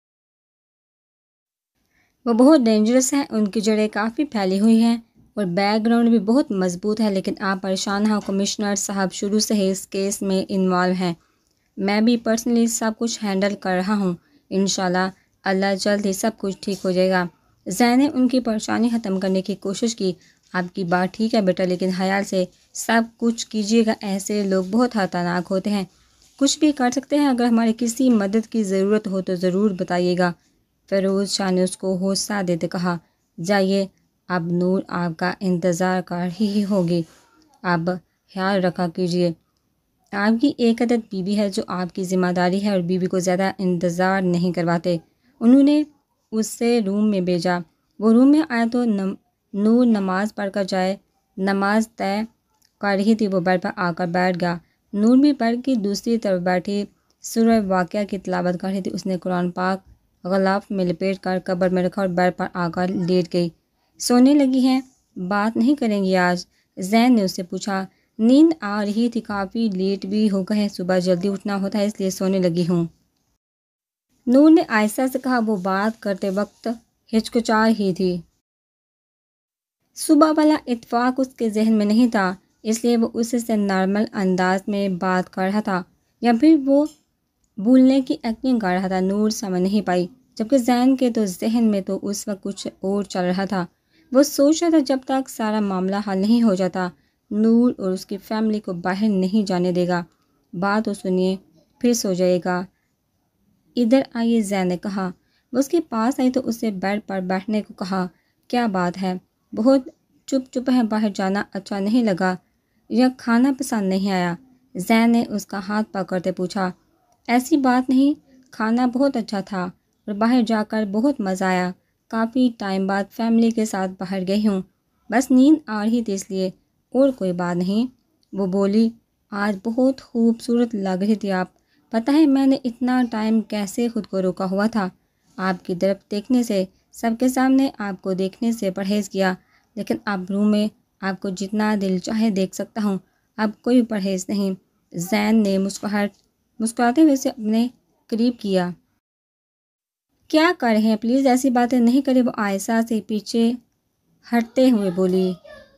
وہ بہت ڈینجرس ہیں، ان کی جڑیں کافی پھیلی ہوئی ہیں اور بیک گراؤنڈ بھی بہت مضبوط ہے، لیکن آپ پریشان نہ ہوں، کمشنر صاحب شروع سے ہی اس کیس میں انوالو ہیں۔ میں بھی پرسنلی سب کچھ ہینڈل کر رہا ہوں۔ انشاءاللہ اللہ جلد ہی سب کچھ ٹھیک ہو جائے گا۔ زین نے ان کی پریشانی ختم کرنے کی کوشش کی۔ آپ کی بات ٹھیک ہے بیٹا، لیکن خیال سے سب کچھ کیجیے گا، ایسے لوگ بہت خطرناک ہوتے ہیں، کچھ بھی کر سکتے ہیں۔ اگر ہماری کسی مدد کی ضرورت ہو تو ضرور بتائیے گا۔ فیروز شاہ نے اس کو حوصلہ دیتے کہا۔ جائیے، اب نور آپ کا انتظار کر ہی ہوگی، اب خیال رکھا کیجیے۔ آپ کی ایک عدد بیوی ہے جو آپ کی ذمہ داری ہے اور بیوی کو زیادہ انتظار نہیں کرواتے۔ انہوں نے اس سے روم میں بھیجا۔ وہ روم میں آیا تو نور نماز پڑھ کر جائے نماز طے کر رہی تھی، وہ بیڈ پر آ کر بیٹھ گیا۔ نور بھی بیڈ کی دوسری طرف بیٹھی سورہ واقعہ کی تلاوت کر رہی تھی۔ اس نے قرآن پاک غلاف میں لپیٹ کر قبر میں رکھا اور بیڈ پر آ کر لیٹ گئی۔ سونے لگی ہیں؟ بات نہیں کریں گی آج؟ زین نے اس سے پوچھا۔ نیند آ رہی تھی، کافی لیٹ بھی ہو گئے ہیں، صبح جلدی اٹھنا ہوتا ہے، اس لیے سونے لگی ہوں۔ نور نے آہستہ سے کہا۔ وہ بات کرتے وقت ہچکچا رہی تھی۔ صبح والا اتفاق اس کے ذہن میں نہیں تھا، اس لیے وہ اس سے نارمل انداز میں بات کر رہا تھا یا پھر وہ بھولنے کی ایکٹنگ کر رہا تھا۔ نور سمجھ نہیں پائی، جبکہ زین کے تو ذہن میں تو اس وقت کچھ اور چل رہا تھا۔ وہ سوچ رہا تھا جب تک سارا معاملہ حل نہیں ہو جاتا نور اور اس کی فیملی کو باہر نہیں جانے دے گا۔ بات تو سنیے، پھر سو جائے گا۔ ادھر آئیے، زین نے کہا۔ وہ اس کے پاس آئی تو اسے بیڈ پر بیٹھنے کو کہا۔ کیا بات ہے؟ بہت چپ چپ ہے، باہر جانا اچھا نہیں لگا یا کھانا پسند نہیں آیا؟ زین نے اس کا ہاتھ پکڑتے پوچھا۔ ایسی بات نہیں، کھانا بہت اچھا تھا اور باہر جا کر بہت مزہ آیا۔ کافی ٹائم بعد فیملی کے ساتھ باہر گئی ہوں، بس نیند آ رہی تھی اس لیے، اور کوئی بات نہیں۔ وہ بولی، آج بہت خوبصورت لگ رہی تھی آپ۔ پتہ ہے میں نے اتنا ٹائم کیسے خود کو روکا ہوا تھا، آپ کی طرف دیکھنے سے، سب کے سامنے آپ کو دیکھنے سے پرہیز کیا، لیکن اب روم میں آپ کو جتنا دل چاہے دیکھ سکتا ہوں، اب کوئی پرہیز نہیں۔ زین نے مسکراہٹ مسکراتے ہوئے اسے اپنے قریب کیا۔ کیا کر رہے ہیں؟ پلیز ایسی باتیں نہیں کریں، وہ آہستہ سے پیچھے ہٹتے ہوئے بولی۔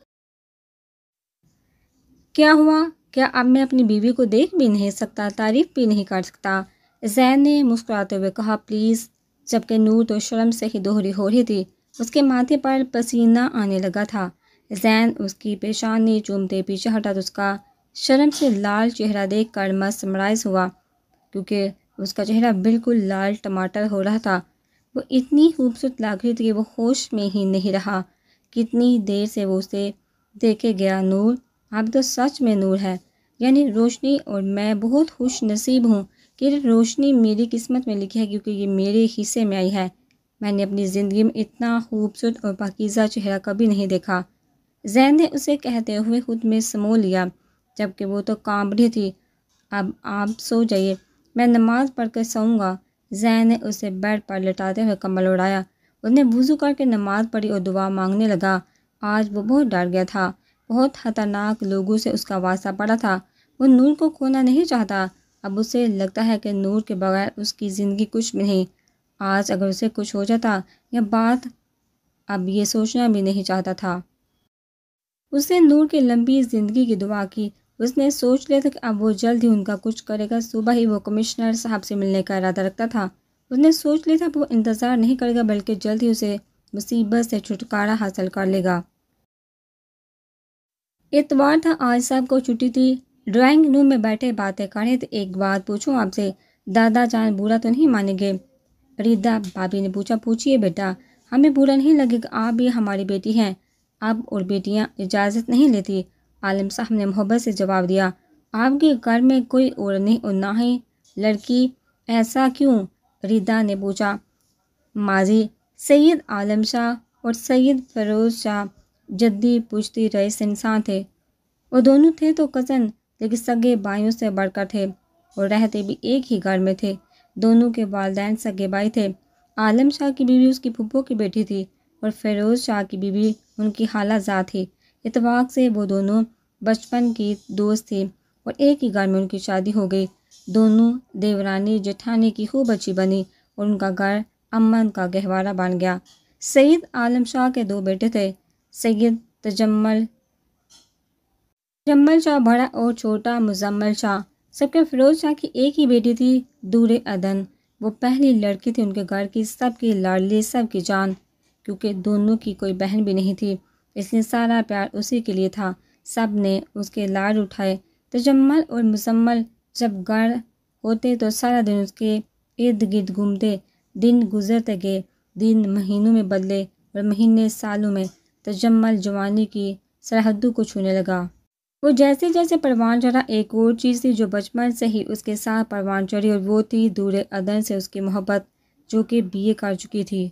کیا ہوا؟ کیا اب میں اپنی بیوی کو دیکھ بھی نہیں سکتا، تعریف بھی نہیں کر سکتا؟ زین نے مسکراتے ہوئے کہا، پلیز، جبکہ نور تو شرم سے ہی دوہری ہو رہی تھی، اس کے ماتھے پر پسینہ آنے لگا تھا۔ زین اس کی پیشانی چومتے پیچھے ہٹا تو اس کا شرم سے لال چہرہ دیکھ کر مسمرائز ہوا، کیونکہ اس کا چہرہ بالکل لال ٹماٹر ہو رہا تھا۔ وہ اتنی خوبصورت لگ رہی تھی کہ وہ ہوش میں ہی نہیں رہا۔ کتنی دیر سے وہ اسے دیکھے گیا۔ نور، آپ تو سچ میں نور ہے، یعنی روشنی، اور میں بہت خوش نصیب ہوں کہ یہ روشنی میری قسمت میں لکھی ہے، کیونکہ یہ میرے حصے میں آئی ہے۔ میں نے اپنی زندگی میں اتنا خوبصورت اور پاکیزہ چہرہ کبھی نہیں دیکھا۔ زین نے اسے کہتے ہوئے خود میں سمو لیا، جبکہ وہ تو کانپ رہی تھی۔ اب آپ سو جائیے، میں نماز پڑھ کر سوؤں گا۔ زین نے اسے بیڈ پر لٹاتے ہوئے کمبل اڑایا۔ اس نے وضو کر کے نماز پڑھی اور دعا مانگنے لگا۔ آج وہ بہت ڈر گیا تھا، بہت خطرناک لوگوں سے اس کا واسطہ پڑا تھا۔ وہ نور کو کھونا نہیں چاہتا۔ اب اسے لگتا ہے کہ نور کے بغیر اس کی زندگی کچھ بھی نہیں۔ آج اگر اسے کچھ ہو جاتا یا بات، اب یہ سوچنا بھی نہیں چاہتا تھا۔ اس نے نور کی لمبی زندگی کی دعا کی۔ اس نے سوچ لیا تھا کہ اب وہ جلد ہی ان کا کچھ کرے گا۔ صبح ہی وہ کمشنر صاحب سے ملنے کا ارادہ رکھتا تھا۔ اس نے سوچ لیا تھا کہ وہ انتظار نہیں کرے گا، بلکہ جلد ہی اسے مصیبت سے چھٹکارا حاصل کر لے گا۔ اتوار تھا، آج صاحب کو چھٹی تھی۔ ڈرائنگ روم میں بیٹھے باتیں کر رہے تھے۔ ایک بات پوچھوں آپ سے، دادا جان برا تو نہیں مانیں گے؟ ریدا بھابھی نے پوچھا۔ پوچھئے بیٹا، ہمیں برا نہیں لگے گا، آپ بھی ہماری بیٹی ہیں۔ اب اور بیٹیاں اجازت نہیں لیتی، عالم صاحب نے محبت سے جواب دیا۔ آپ کے گھر میں کوئی اور نہیں اور نہ ہی لڑکی، ایسا کیوں؟ ریدا نے پوچھا۔ ماضی، سید عالم شاہ اور سید فیروز شاہ جدی پشتی رئیس انسان تھے۔ وہ دونوں تھے تو کزن، لیکن سگے بھائیوں سے بڑھ کر تھے اور رہتے بھی ایک ہی گھر میں تھے۔ دونوں کے والدین سگے بھائی تھے۔ عالم شاہ کی بیوی اس کی پھپھو کی بیٹی تھی اور فیروز شاہ کی بیوی ان کی خالہ زاد تھی۔ اتفاق سے وہ دونوں بچپن کی دوست تھی اور ایک ہی گھر میں ان کی شادی ہو گئی۔ دونوں دیورانی جٹھانی کی خوب اچھی بنی اور ان کا گھر امن کا گہوارہ بن گیا۔ سید عالم شاہ کے دو بیٹے تھے، سید تجمل تجمل شاہ بڑا اور چھوٹا مزمل شاہ۔ سب کے فیروز شاہ کی ایک ہی بیٹی تھی، دور ادن۔ وہ پہلی لڑکی تھی ان کے گھر کی، سب کی لاڈلی، سب کی جان۔ کیونکہ دونوں کی کوئی بہن بھی نہیں تھی، اس لیے سارا پیار اسی کے لیے تھا۔ سب نے اس کے لاڈ اٹھائے۔ تجمل اور مزمل جب گھر ہوتے تو سارا دن اس کے ارد گرد گھومتے۔ دن گزرتے گئے، دن مہینوں میں بدلے اور مہینے سالوں میں۔ تجمل جوانی کی سرحدوں کو چھونے لگا۔ وہ جیسے جیسے پروان چڑھا، ایک اور چیز تھی جو بچپن سے ہی اس کے ساتھ پروان چڑھی، اور وہ تھی دور ادن سے اس کی محبت، جو کہ بی اے کر چکی تھی۔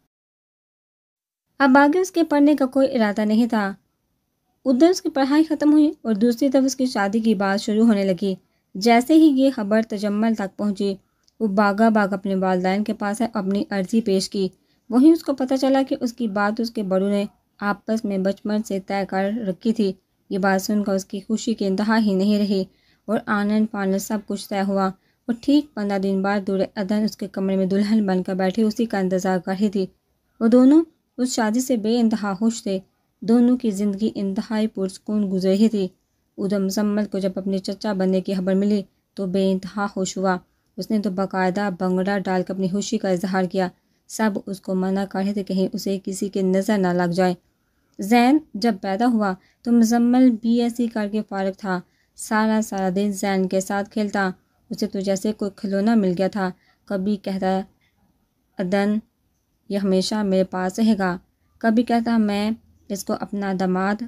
اب آگے اس کے پڑھنے کا کوئی ارادہ نہیں تھا۔ ادھر اس کی پڑھائی ختم ہوئی اور دوسری طرف اس کی شادی کی بات شروع ہونے لگی۔ جیسے ہی یہ خبر تجمل تک پہنچی، وہ بھاگا بھاگ اپنے والدین کے پاس ہے، اپنی عرضی پیش کی۔ وہیں اس کو پتہ چلا کہ اس کی بات اس کے بڑوں نے آپس میں بچپن سے طے کر رکھی تھی۔ یہ بات سن کر اس کی خوشی کی انتہا ہی نہیں رہی اور آنن فانن سب کچھ طے ہوا۔ اور ٹھیک پندرہ دن بعد دور ادن اس کے کمرے میں دلہن بن کر بیٹھی اسی کا انتظار کر رہی تھی۔ وہ دونوں اس شادی سے بے انتہا خوش تھے۔ دونوں کی زندگی انتہائی پرسکون گزر رہی تھی۔ ادھر مزمل کو جب اپنے چچا بننے کی خبر ملی تو بے انتہا خوش ہوا۔ اس نے تو باقاعدہ بھنگڑا ڈال کر اپنی خوشی کا اظہار کیا۔ سب اس کو منع کر رہے تھے کہیں اسے کسی کی نظر نہ لگ جائے۔ زین جب پیدا ہوا تو مزمل بی ایس سی کر کے فارغ تھا۔ سارا سارا دن زین کے ساتھ کھیلتا، اسے تو جیسے کوئی کھلونا مل گیا تھا۔ کبھی کہتا ادن یہ ہمیشہ میرے پاس رہے گا۔ کبھی کہتا میں اس کو اپنا داماد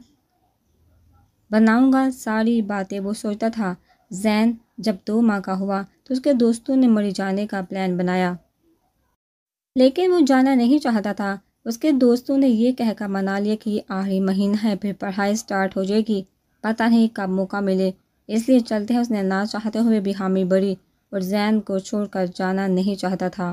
بناؤں گا۔ ساری باتیں وہ سوچتا تھا۔ زین جب دو ماہ کا ہوا تو اس کے دوستوں نے مری جانے کا پلان بنایا، لیکن وہ جانا نہیں چاہتا تھا۔ اس کے دوستوں نے یہ کہہ کر منا لیا کہ یہ آخری مہینہ ہے، پھر پڑھائی سٹارٹ ہو جائے گی، پتہ نہیں کب موقع ملے، اس لیے چلتے ہیں۔ اس نے نہ چاہتے ہوئے بھی حامی بڑی اور زین کو چھوڑ کر جانا نہیں چاہتا تھا۔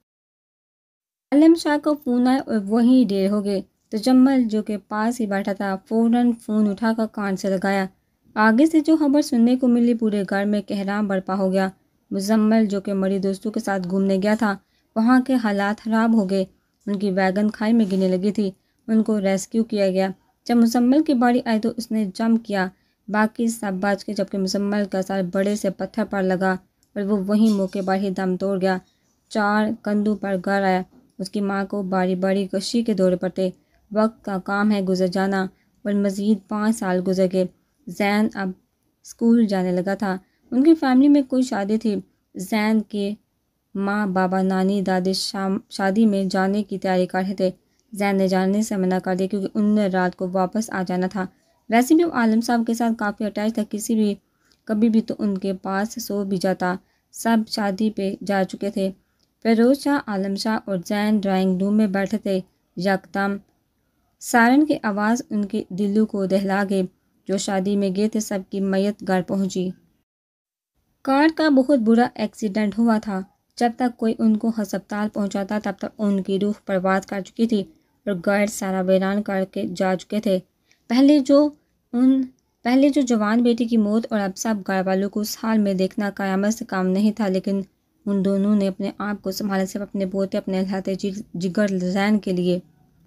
عالم شاہ کو فون آیا اور وہیں دیر ہو گئے۔ تجمل جو کہ پاس ہی بیٹھا تھا فوراً فون اٹھا کر کان سے لگایا۔ آگے سے جو خبر سننے کو ملی، پورے گھر میں کہرام برپا ہو گیا۔ مزمل جو کہ مری دوستوں کے ساتھ گھومنے گیا تھا، وہاں کے حالات خراب ہو گئے۔ ان کی ویگن کھائی میں گرنے لگی تھی۔ ان کو ریسکیو کیا گیا۔ جب مزمل کی باری آئی تو اس نے جمپ کیا، باقی سب بچ کے، جبکہ مزمل کا سر بڑے سے پتھر پر لگا اور وہ وہیں موقع پر ہی دم توڑ گیا۔ چار کندھوں پر گر آیا۔ اس کی ماں کو باری باری کشی کے دورے پڑتے۔ وقت کا کام ہے گزر جانا، اور مزید پانچ سال گزر گئے۔ زین اب اسکول جانے لگا تھا۔ ان کی فیملی میں کوئی شادی تھی۔ زین کے ماں بابا نانی دادی شام شادی میں جانے کی تیاری کر رہے تھے۔ زین نے جانے سے منع کر دیا کیونکہ انہوں نے رات کو واپس آ جانا تھا۔ ویسے بھی وہ عالم صاحب کے ساتھ کافی اٹیچ تھا، کسی بھی کبھی بھی تو ان کے پاس سو بھی جاتا۔ سب شادی پہ جا چکے تھے۔ فیروز شاہ، عالم شاہ اور زین ڈرائنگ روم میں بیٹھے تھے۔ یکدم سائرن کی آواز ان کے دلوں کو دہلا گئی۔ جو شادی میں گئے تھے سب کی میت گھر پہنچی۔ کار کا بہت برا ایکسیڈنٹ ہوا تھا۔ جب تک کوئی ان کو ہسپتال پہنچاتا تب تک ان کی روح پرواز کر چکی تھی اور گھر سارا ویران کر کے جا چکے تھے۔ پہلے جو ان پہلے جو جوان بیٹی کی موت اور اب سب گھر والوں کو اس حال میں دیکھنا قیامت سے کم نہیں تھا، لیکن ان دونوں نے اپنے آپ کو سنبھالا، صرف اپنے پوتے، اپنے لہتے جگر زین کے لیے۔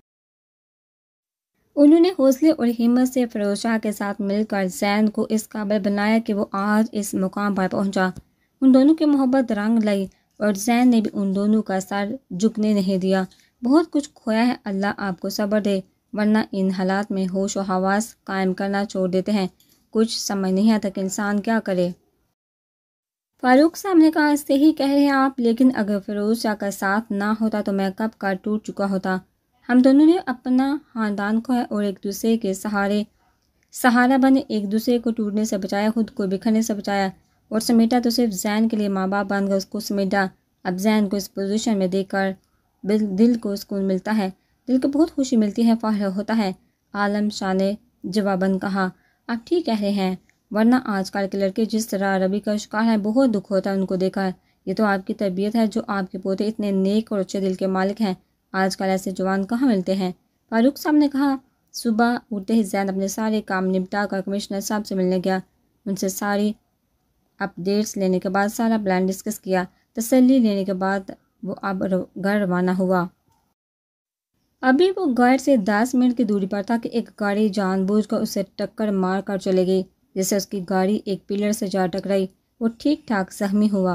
انہوں نے حوصلے اور ہمت سے فیروز شاہ کے ساتھ مل کر زین کو اس قابل بنایا کہ وہ آج اس مقام پر پہنچا۔ ان دونوں کی محبت رنگ لائی اور زین نے بھی ان دونوں کا سر جھکنے نہیں دیا۔ بہت کچھ کھویا ہے، اللہ آپ کو صبر دے، ورنہ ان حالات میں ہوش و حواس قائم کرنا چھوڑ دیتے ہیں۔ کچھ سمجھ نہیں آتا کہ انسان کیا کرے۔ فاروق صاحب نے کہا، صحیح کہہ رہے ہیں آپ، لیکن اگر فیروز شاہ کا ساتھ نہ ہوتا تو میں کب کا ٹوٹ چکا ہوتا۔ ہم دونوں نے اپنا خاندان کھویا اور ایک دوسرے کے سہارے سہارا بنے، ایک دوسرے کو ٹوٹنے سے بچایا، خود کو بکھرنے سے بچایا اور سمیٹا تو صرف زین کے لیے ماں باپ بن کر اس کو سمیٹا۔ اب زین کو اس پوزیشن میں دیکھ کر دل کو سکون ملتا ہے، دل کو بہت خوشی ملتی ہے، فخر ہوتا ہے۔ عالم شاہ نے جواباً کہا، آپ ٹھیک کہہ رہے ہیں، ورنہ آج کل کے لڑکے جس طرح روی کا شکار ہیں، بہت دکھ ہوتا ہے ان کو دیکھا ہے۔ یہ تو آپ کی تربیت ہے جو آپ کے پوتے اتنے نیک اور اچھے دل کے مالک ہیں۔ آج کل ایسے جوان کہاں ملتے ہیں۔ فاروق صاحب نے کہا، صبح اٹھتے ہی زین اپنے سارے کام نپٹا کر کمشنر صاحب سے ملنے گیا۔ ان سے ساری اپ ڈیٹس لینے کے بعد سارا پلان ڈسکس کیا۔ تسلی لینے کے بعد وہ اب گھر روانہ ہوا۔ ابھی وہ گھر سے دس منٹ کی دوری پر تھا کہ ایک گاڑی جان بوجھ کر اسے ٹکر مار کر چلے گئی، جس سے اس کی گاڑی ایک پلر سے جا ٹکرائی۔ وہ ٹھیک ٹھاک زخمی ہوا۔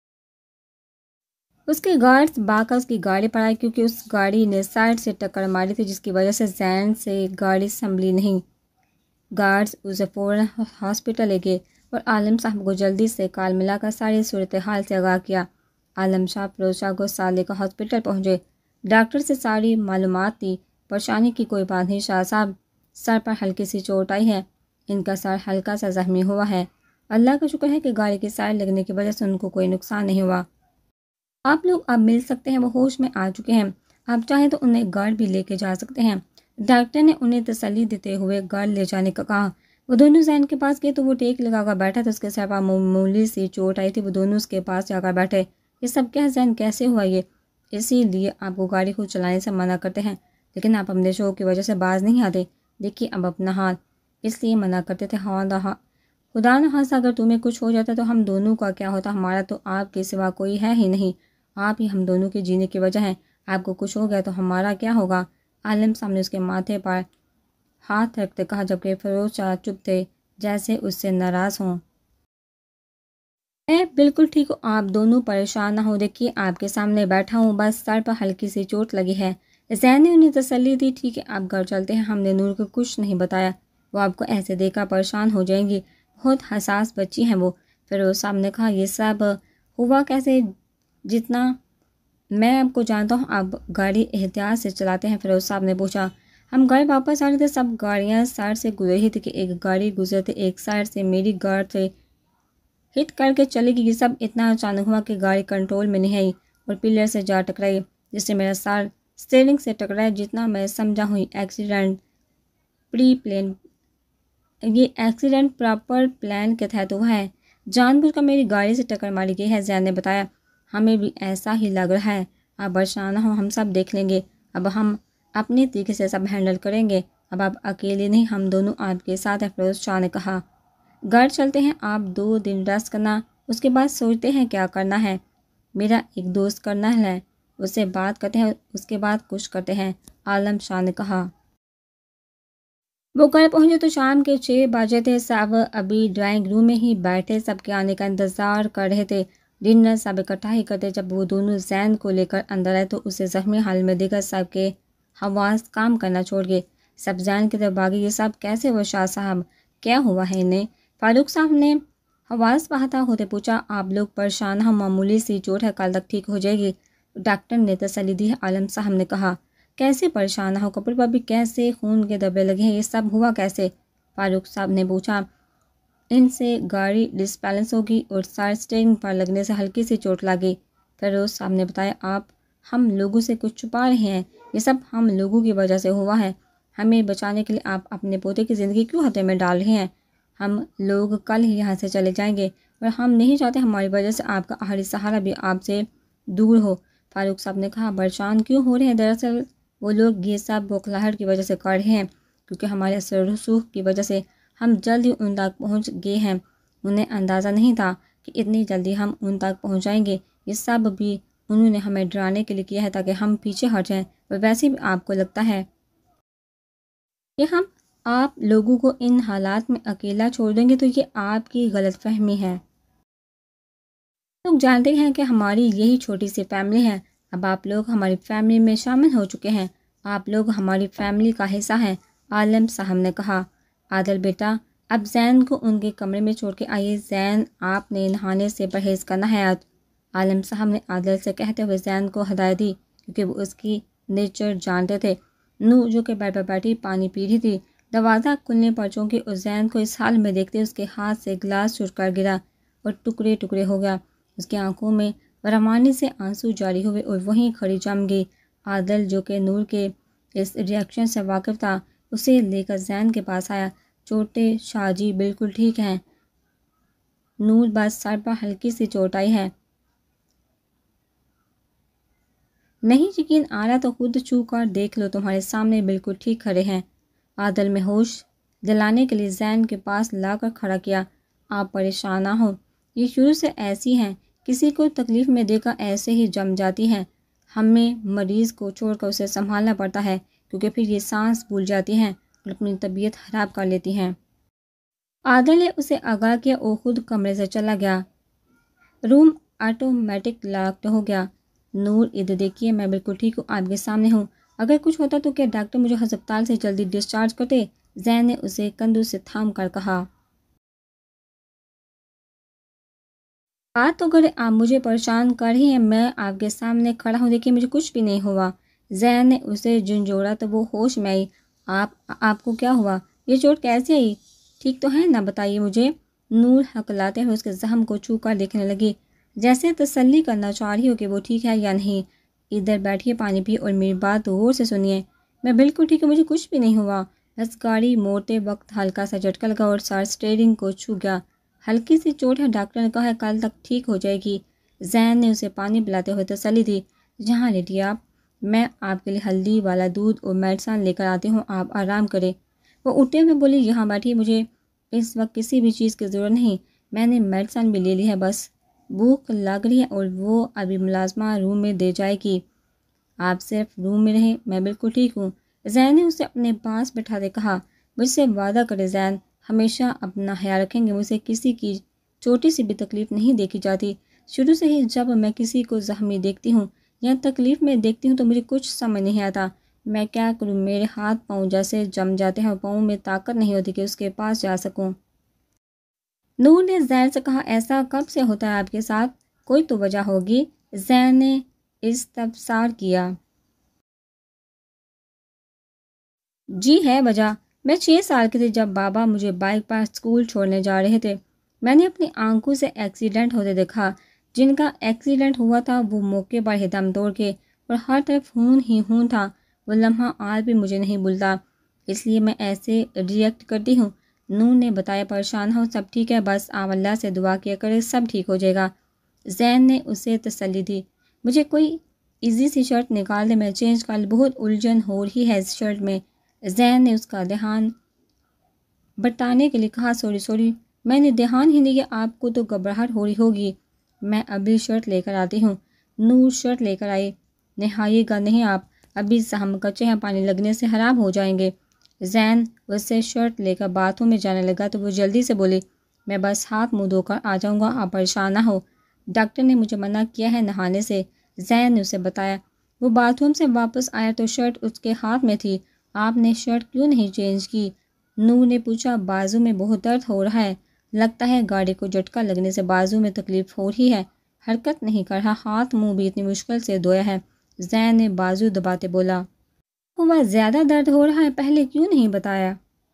اس کے گارڈز بھاگ کر اس کی گاڑی پر آئے کیونکہ اس گاڑی نے سائڈ سے ٹکر ماری تھی، جس کی وجہ سے زین سے گاڑی سنبھلی نہیں۔ گارڈز اسے فوراً ہاسپٹل لے گئے اور عالم صاحب کو جلدی سے کال ملا کر ساری صورتحال سے آگاہ کیا۔ عالم شاہ فیروز شاہ کو ساتھ لے کر ہاسپٹل پہنچے۔ ڈاکٹر سے ساری معلومات دی۔ پریشانی کی کوئی بات نہیں شاہ صاحب، سر پر ہلکی سی چوٹ آئی ہے، ان کا سر ہلکا سا زخمی ہوا ہے۔ اللہ کا شکر ہے کہ گاڑی کی سائڈ لگنے کی وجہ سے ان کو کوئی نقصان نہیں ہوا۔ آپ لوگ اب مل سکتے ہیں، وہ ہوش میں آ چکے ہیں، آپ چاہیں تو انہیں گھر بھی لے کے جا سکتے ہیں۔ ڈاکٹر نے انہیں تسلی دیتے ہوئے گھر لے جانے کا کہا۔ وہ دونوں زین کے پاس گئے تو وہ ٹیک لگا کر بیٹھا تھا، اس کے سر پر معمولی سی چوٹ آئی تھی۔ وہ دونوں اس کے پاس جا کر بیٹھے۔ یہ سب کیا زین، کیسے ہوا یہ؟ اسی لیے آپ کو گاڑی خود چلانے سے منع کرتے ہیں، لیکن آپ اپنے شوق کی وجہ سے باز نہیں آتے۔ دیکھیے اب اپنا حال، اس لیے منع کرتے تھے۔ خدا نہ خاصا اگر تمہیں کچھ ہو جاتا تو ہم دونوں کا کیا ہوتا؟ ہمارا تو آپ کے سوا کوئی ہے ہی نہیں، آپ ہی ہم دونوں کے جینے کی وجہ ہیں۔ آپ کو کچھ ہو گیا تو ہمارا کیا ہوگا؟ عالم صاحب نے اس کے ماتھے پر ہاتھ رکھتے کہا، جبکہ فیروز شاہ چپ تھے، جیسے اس سے ناراض ہوں۔ میں بالکل ٹھیک ہوں، آپ دونوں پریشان نہ ہو، دیکھیے آپ کے سامنے بیٹھا ہوں، بس سر پر ہلکی سی چوٹ لگی ہے۔ زین نے انہیں تسلی دی، ٹھیک ہے آپ گھر چلتے ہیں، ہم نے نور کو کچھ نہیں بتایا، وہ آپ کو ایسے دیکھ کر پریشان ہو جائیں گی، بہت حساس بچی ہیں وہ۔ فیروز صاحب نے کہا، یہ سب ہوا کیسے؟ جتنا میں آپ کو جانتا ہوں، آپ گاڑی احتیاط سے چلاتے ہیں، فیروز صاحب نے پوچھا۔ ہم گھر واپس آ رہے تھے، سب گاڑیاں سائڈ سے گزر رہی تھی کہ ایک گاڑی گزرتے ایک سائڈ سے میری گاڑی سے ہٹ کر کے چلی گئی۔ یہ سب اتنا اچانک ہوا کہ گاڑی کنٹرول میں نہیں آئی اور پلر سے جا ٹکرائی، جس سے میرا سار اسٹیئرنگ سے ٹکرایا۔ جتنا میں سمجھا ہوں ایکسیڈنٹ پری پلین یہ ایکسیڈنٹ پراپر پلان کے تحت ہوا ہے، جان بوجھ کر میری گاڑی سے ٹکر ماری گئی ہے، زین نے بتایا۔ ہمیں بھی ایسا ہی لگ رہا ہے، آپ پریشان نہ ہو، ہم سب دیکھ لیں گے، اب ہم اپنے طریقے سے سب ہینڈل کریں گے، اب آپ اکیلے نہیں، ہم دونوں آپ کے ساتھ ہیں، فیروز شاہ نے کہا۔ گھر چلتے ہیں، آپ دو دن ریسٹ کرنا، اس کے بعد سوچتے ہیں کیا کرنا ہے۔ میرا ایک دوست کرنا ہے، اس سے بات کرتے ہیں، اس کے بعد کچھ کرتے ہیں، عالم شاہ نے کہا۔ وہ گھر پہنچے تو شام کے چھ بجے تھے، سب ابھی ڈرائنگ روم میں ہی بیٹھے، سب کے آنے کا انتظار کر رہے تھے۔ ڈنر سب اکٹھا ہی کرتے، جب وہ دونوں زین کو لے کر اندر آئے تو اسے زخمی حال میں دیکھ کر سب کے حواس کام کرنا چھوڑ گئے، سب زین کی طرف بھاگے۔ یہ سب کیسے ہوا شاہ صاحب، کیا ہوا ہے انہیں؟ فاروق صاحب نے حواس بہتا ہوتے پوچھا۔ آپ لوگ پریشان ہیں، معمولی سی چوٹ ہے، کل تک ٹھیک ہو جائے گی، ڈاکٹر نے تسلی دی ہے، عالم صاحب نے کہا۔ کیسے پریشان ہو، کپڑے پر بھی کیسے خون کے دھبے لگے ہیں، یہ سب ہوا کیسے؟ فاروق صاحب نے پوچھا۔ ان سے گاڑی ڈس بیلنس ہوگی اور سائڈ اسٹیئرنگ پر لگنے سے ہلکی سی چوٹ لگی، فیروز صاحب نے بتایا۔ آپ ہم لوگوں سے کچھ چھپا رہے ہیں، یہ سب ہم لوگوں کی وجہ سے ہوا ہے، ہمیں بچانے کے لیے آپ اپنے پوتے کی زندگی کیوں خطرے میں ڈال رہے ہیں؟ ہم لوگ کل ہی یہاں سے چلے جائیں گے اور ہم نہیں چاہتے ہماری وجہ سے آپ کا آخری سہارا بھی آپ سے دور ہو، فاروق صاحب نے کہا۔ پریشان کیوں ہو رہے ہیں؟ دراصل وہ لوگ یہ سب بوکھلاہٹ کی وجہ سے کر رہے ہیں، کیونکہ ہمارے اثر و رسوخ کی وجہ سے ہم جلد ہی ان تک پہنچ گئے ہیں، انہیں اندازہ نہیں تھا کہ اتنی جلدی ہم ان تک پہنچ جائیں گے، یہ سب بھی انہوں نے ہمیں ڈرانے کے لیے کیا ہے تاکہ ہم پیچھے ہٹ جائیں، اور ویسے بھی آپ کو لگتا ہے کہ ہم آپ لوگوں کو ان حالات میں اکیلا چھوڑ دیں گے، تو یہ آپ کی غلط فہمی ہے۔ لوگ جانتے ہیں کہ ہماری یہی چھوٹی سی فیملی ہے، اب آپ لوگ ہماری فیملی میں شامل ہو چکے ہیں، آپ لوگ ہماری فیملی کا حصہ ہیں، عالم صاحب نے کہا۔ عادل بیٹا، اب زین کو ان کے کمرے میں چھوڑ کے آئیے، زین آپ نے نہانے سے پرہیز کرنا ہے آج، عالم صاحب نے عادل سے کہتے ہوئے زین کو ہدایت دی، کیونکہ وہ اس کی نیچر جانتے تھے۔ نو جو کہ بیڈ پر بیٹھی پانی پی رہی تھی، دروازہ کھلنے پر چونکی اور زین کو اس حال میں دیکھتے اس کے ہاتھ سے گلاس چھوٹ کر گرا اور ٹکڑے ٹکڑے ہو گیا، اس کی آنکھوں میں روانی سے آنسو جاری ہوئے اور وہیں کھڑی جم گئی۔ عادل جو کہ نور کے اس ریاکشن سے واقف تھا، اسے لے کر زین کے پاس آیا۔ چھوٹے شاہ جی بالکل ٹھیک ہیں، نور بس سر پر ہلکی سی چوٹ آئی ہے، نہیں یقین آ رہا تو خود چھو کر دیکھ لو، تمہارے سامنے بالکل ٹھیک کھڑے ہیں۔ عادل میں ہوش دلانے کے لیے زین کے پاس لا کر کھڑا کیا۔ آپ پریشان نہ ہو، یہ شروع سے ایسی ہیں، کسی کو تکلیف میں دے کر ایسے ہی جم جاتی ہیں، ہمیں مریض کو چھوڑ کر اسے سنبھالنا پڑتا ہے، کیونکہ پھر یہ سانس بھول جاتی ہیں اور اپنی طبیعت خراب کر لیتی ہیں۔ عادل نے اسے آگاہ کیا اور خود کمرے سے چلا گیا۔ روم آٹومیٹک لاک ہو گیا۔ نور ادھر دیکھیے، میں بالکل ٹھیک ہوں، آپ کے سامنے ہوں، اگر کچھ ہوتا تو کیا ڈاکٹر مجھے ہسپتال سے جلدی ڈسچارج کرتے؟ زین نے اسے کندھوں سے تھام کر کہا۔ بات تو کرے، آپ مجھے پریشان کر رہی ہیں، میں آپ کے سامنے کھڑا ہوں، دیکھیے مجھے کچھ بھی نہیں ہوا۔ زین نے اسے جھنجھوڑا تو وہ ہوش میں آئی۔ آپ آپ کو کیا ہوا؟ یہ چوٹ کیسے آئی؟ ٹھیک تو ہے نا، بتائیے مجھے۔ نور ہکلاتے ہوئے اس کے زخم کو چھو کر دیکھنے لگی، جیسے تسلی کرنا چاہ رہی ہو کہ وہ ٹھیک ہے یا نہیں۔ ادھر بیٹھیے، پانی پی اور میری بات غور سے سنیے۔ میں بالکل ٹھیک ہوں، مجھے کچھ بھی نہیں ہوا، بس گاڑی موڑتے وقت ہلکا سا جھٹکا لگا اور سر اسٹیئرنگ کو چھو گیا، ہلکی سی چوٹ ہے، ڈاکٹر نے کہا ہے کل تک ٹھیک ہو جائے گی۔ زین نے اسے پانی پلاتے ہوئے تسلی دی۔ جہاں لیٹیے آپ، میں آپ کے لیے ہلدی والا دودھ اور میڈیسن لے کر آتی ہوں، آپ آرام کریں۔ وہ اٹھتے ہوئے بولی، یہاں بیٹھی، مجھے اس وقت کسی بھی چیز کی ضرورت نہیں، میں نے میڈیسن بھی لے لی ہے، بس بھوک لگ رہی ہے اور وہ ابھی ملازمہ روم میں دے جائے گی، آپ صرف روم میں رہیں، میں بالکل ٹھیک ہوں۔ زین نے اسے اپنے پاس بٹھاتے کہا، مجھ سے وعدہ کرے زین، ہمیشہ اپنا خیال رکھیں گے، مجھ سے کسی کی چھوٹی سی بھی تکلیف نہیں دیکھی جاتی، شروع سے ہی جب میں کسی کو زخمی دیکھتی ہوں یا تکلیف میں دیکھتی ہوں تو مجھے کچھ سمجھ نہیں آتا، میں کیا کروں، میرے ہاتھ پاؤں جیسے جم جاتے ہیں اور پاؤں میں طاقت نہیں ہوتی کہ اس کے پاس جا سکوں۔ نور نے زین سے کہا، ایسا کب سے ہوتا ہے آپ کے ساتھ؟ کوئی تو وجہ ہوگی۔ زین نے استفسار کیا۔ جی ہے وجہ، میں چھ سال کی تھی جب بابا مجھے بائک پر اسکول چھوڑنے جا رہے تھے۔ میں نے اپنی آنکھوں سے ایکسیڈنٹ ہوتے دیکھا۔ جن کا ایکسیڈنٹ ہوا تھا وہ موقع پر ہی دم توڑ کے، اور ہر طرف خون ہی خون تھا۔ وہ لمحہ آج بھی مجھے نہیں بھولتا، اس لیے میں ایسے ریئیکٹ کرتی ہوں۔ نور نے بتایا، پریشان ہو، سب ٹھیک ہے، بس آپ اللہ سے دعا کیا کرے، سب ٹھیک ہو جائے گا۔ زین نے اسے تسلی دی۔ مجھے کوئی ایزی سی شرٹ نکال دے، میں چینج کر، بہت الجھن ہو رہی ہے اس شرٹ میں۔ زین نے اس کا دھیان بٹانے کے لیے کہا، سوری سوری میں نے دھیان ہی نہیں، آپ کو تو گھبراہٹ ہو رہی ہوگی، میں ابھی شرٹ لے کر آتی ہوں۔ نور شرٹ لے کر آئی۔ نہائیے گا نہیں آپ، ابھی ہم کچے ہیں، پانی لگنے سے خراب ہو جائیں گے۔ زین اس سے شرٹ لے کر باتھ روم میں جانے لگا تو وہ جلدی سے بولی، میں بس ہاتھ منہ دھو کر آ جاؤں گا، آپ پریشان نہ ہو، ڈاکٹر نے مجھے منع کیا ہے نہانے سے۔ زین نے اسے بتایا۔ وہ باتھ روم سے واپس آیا تو شرٹ اس کے ہاتھ میں تھی۔ آپ نے شرٹ کیوں نہیں چینج کی؟ نور نے پوچھا۔ بازو میں بہت درد ہو رہا ہے، لگتا ہے گاڑی کو جھٹکا لگنے سے بازو میں تکلیف ہو رہی ہے، حرکت نہیں کر رہا، ہاتھ منہ بھی اتنی مشکل سے دھویا ہے۔ زین نے بازو دباتے بولا، ہوا زیادہ درد ہو رہا ہے، پہلے کیوں نہیں بتایا؟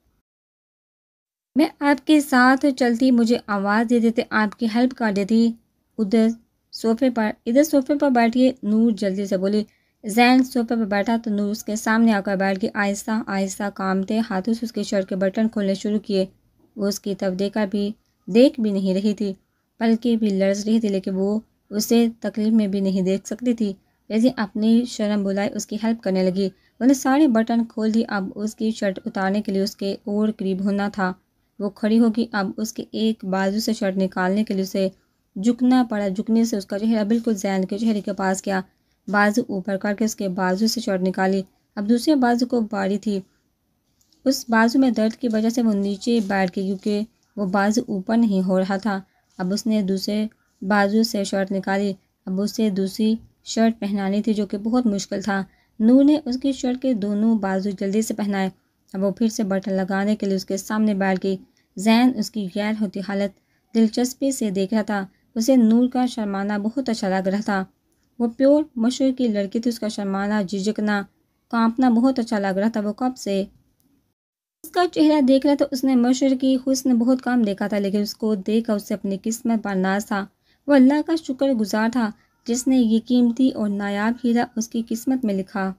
میں آپ کے ساتھ چلتی، مجھے آواز دے دیتے، آپ کی ہیلپ کر دیتی۔ ادھر صوفے پر ادھر صوفے پر بیٹھیے، نور جلدی سے بولی۔ زین صوفے پر بیٹھا تو نور اس کے سامنے آ کر بیٹھ گئی۔ آہستہ آہستہ کامتے ہاتھوں سے اس کی شرٹ کے بٹن کھولنے شروع کیے۔ وہ اس کی طرف دیکھ کر بھی دیکھ بھی نہیں رہی تھی، پلکیں بھی لرز رہی تھی، لیکن وہ اسے تکلیف میں بھی نہیں دیکھ سکتی تھی۔ جیسے اپنی شرم بلائے اس کی ہیلپ کرنے لگی۔ انہوں نے سارے بٹن کھول دی۔ اب اس کی شرٹ اتارنے کے لیے اس کے اور قریب ہونا تھا۔ وہ کھڑی ہوگی، اب اس کے ایک بازو سے شرٹ نکالنے کے لیے اسے جھکنا پڑا۔ جھکنے سے اس کا چہرہ بالکل زین کے چہرے کے پاس گیا۔ بازو اوپر کر کے اس کے بازو سے شرٹ نکالی۔ اب دوسرے بازو کو باری تھی۔ اس بازو میں درد کی وجہ سے وہ نیچے بیٹھ گئی کیونکہ وہ بازو اوپر نہیں ہو رہا تھا۔ اب اس نے دوسرے بازو سے شرٹ نکالی۔ اب اسے دوسری شرٹ پہنانی تھی جو کہ بہت مشکل تھا۔ نور نے اس کی شرٹ کے دونوں بازو جلدی سے پہنائے۔ اب وہ پھر سے بٹن لگانے کے لیے اس کے سامنے بیٹھ گئی۔ زین اس کی غیر ہوتی حالت دلچسپی سے دیکھ رہا تھا۔ اسے نور کا شرمانا بہت اچھا لگ رہا تھا۔ وہ پیور مشرق کی لڑکی تھی، اس کا شرمانا، جھجکنا، کانپنا بہت اچھا لگ رہا تھا۔ وہ کب سے اس کا چہرہ دیکھ رہا تھا۔ اس نے مشرق کی حسن بہت کم دیکھا تھا، لیکن اس کو دیکھ کر اسے اپنی قسمت پر ناز تھا۔ وہ اللہ کا شکر گزار تھا جس نے یہ قیمتی اور نایاب ہیرا اس کی قسمت میں لکھا۔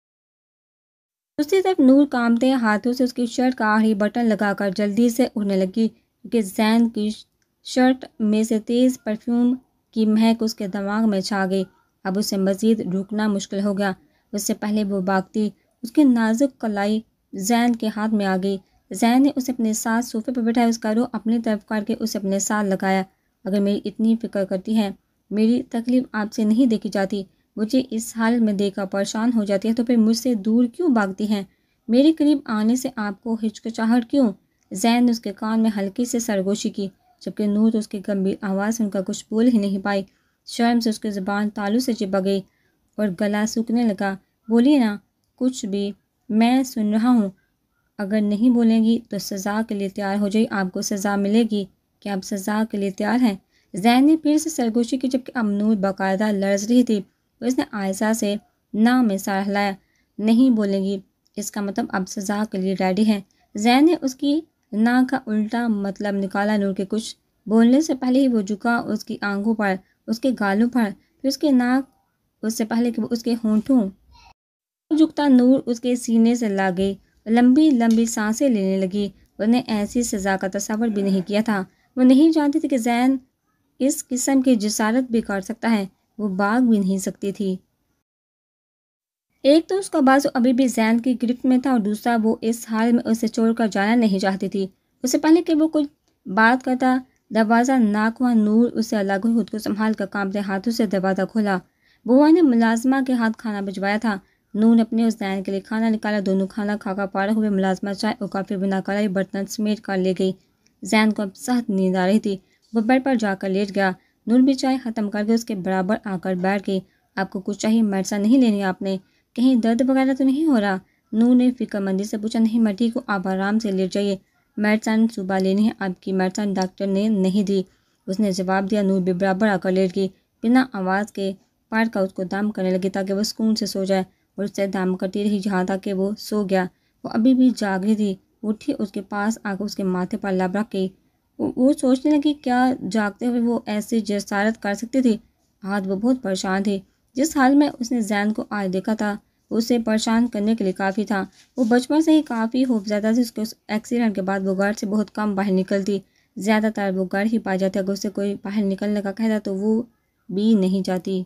دوسری طرف نور کانپتے ہاتھوں سے اس کی شرٹ کا آخری بٹن لگا کر جلدی سے اڑنے لگی کیونکہ زین کی شرٹ میں سے تیز پرفیوم کی مہک اس کے دماغ میں چھا گئی۔ اب اسے مزید روکنا مشکل ہو گیا۔ اس سے پہلے وہ بھاگتی، اس کی نازک کلائی زین کے ہاتھ میں آ گئی۔ زین نے اسے اپنے ساتھ صوفے پر بٹھایا، اس کا روح اپنی طرف کر کے اسے اپنے ساتھ لگایا۔ اگر میری اتنی فکر کرتی ہے، میری تکلیف آپ سے نہیں دیکھی جاتی، مجھے اس حالت میں دیکھ کر پریشان ہو جاتی ہے، تو پھر مجھ سے دور کیوں بھاگتی ہیں؟ میرے قریب آنے سے آپ کو ہچکچاہٹ کیوں؟ زین نے اس کے کان میں ہلکی سے سرگوشی کی، جبکہ نور تو اس کی گمبھیر آواز سے ان کا کچھ بول ہی نہیں پائی۔ شرم سے اس کی زبان تالو سے چپک گئی اور گلا سوکھنے لگا۔ بولیے نا کچھ بھی، میں سن رہا ہوں۔ اگر نہیں بولیں گی تو سزا کے لیے تیار ہو جائیے، آپ کو سزا ملے گی۔ کیا آپ سزا کے لیے تیار ہیں؟ زین نے پھر سے سرگوشی کی، جبکہ اب نور باقاعدہ لرز رہی تھی۔ اس نے آہستہ سے نہ میں سر ہلایا۔ نہیں بولیں گی، اس کا مطلب اب سزا کے لیے ریڈی ہیں۔ زین نے اس کی نہ کا الٹا مطلب نکالا۔ نور کے کچھ بولنے سے پہلے ہی وہ جھکا، اس کی آنکھوں پر، اس کے گالوں پر، پھر اس کے ناک، اس سے پہلے کہ وہ اس کے ہونٹوں جھکتا نور اس کے سینے سے لگ گئی، لمبی لمبی سانسیں لینے لگی۔ اس نے ایسی سزا کا تصور بھی نہیں کیا تھا۔ وہ نہیں جانتی تھی کہ زین اس قسم کی جسارت بھی کر سکتا ہے۔ وہ بھاگ بھی نہیں سکتی تھی۔ ایک تو اس کا بازو ابھی بھی زین کی گرفت میں تھا اور دوسرا وہ اس حال میں اسے چھوڑ کر جانا نہیں چاہتی تھی۔ اس سے پہلے کہ وہ کچھ بات کرتا دروازہ ناک ہوا۔ نور اسے الگ ہوئی، خود کو سنبھال کر کانپتے ہاتھوں سے دروازہ کھولا۔ بوا نے ملازمہ کے ہاتھ کھانا بھجوایا تھا۔ نور نے اپنے اور زین کے لیے کھانا نکالا۔ دونوں کھانا کھا کر فارغ ہوئے۔ ملازمہ چائے اور کافی بنا کر آئی، برتن سمیٹ کر لے گئی۔ زین کو اب سخت نیند آ رہی تھی، وہ بیڈ پر جا کر لیٹ گیا۔ نور بھی چائے ختم کر کے اس کے برابر آ کر بیٹھ گئی۔ آپ کو کچھ چاہیے؟ میڈیسن نہیں لینی آپ نے؟ کہیں درد وغیرہ تو نہیں ہو رہا؟ نور نے فکر مندی سے پوچھا۔ نہیں میں ٹھیک ہوں، آپ آرام سے لیٹ جائیے، میڈیسن صبح لینی ہے، آپ کی میڈیسن ڈاکٹر نے نہیں دی، اس نے جواب دیا۔ نور بھی برابر آ کر لیٹ گئی۔ بنا آواز کے پار کا اس کو دم کرنے لگی تاکہ وہ سکون سے سو جائے، اور اس سے دم کرتی رہی جہاں تک کہ وہ سو گیا۔ وہ ابھی بھی جاگ رہی تھی، اٹھی اس کے پاس آ کر اس کے ماتھے پر لب رکھ گئی۔ وہ سوچنے لگی کیا جاگتے ہوئے وہ ایسی جسارت کر سکتی تھی؟ آج وہ بہت پریشان تھی۔ جس حال میں اس نے زین کو آج دیکھا تھا اسے پریشان کرنے کے لیے کافی تھا۔ وہ بچپن سے ہی کافی خوفزدہ تھی۔ اس کے ایکسیڈنٹ کے بعد وہ گھر سے بہت کم باہر نکلتی، زیادہ تر وہ گھر ہی پا جاتی۔ اگر اسے کوئی باہر نکلنے کا کہتا تو وہ بھی نہیں جاتی۔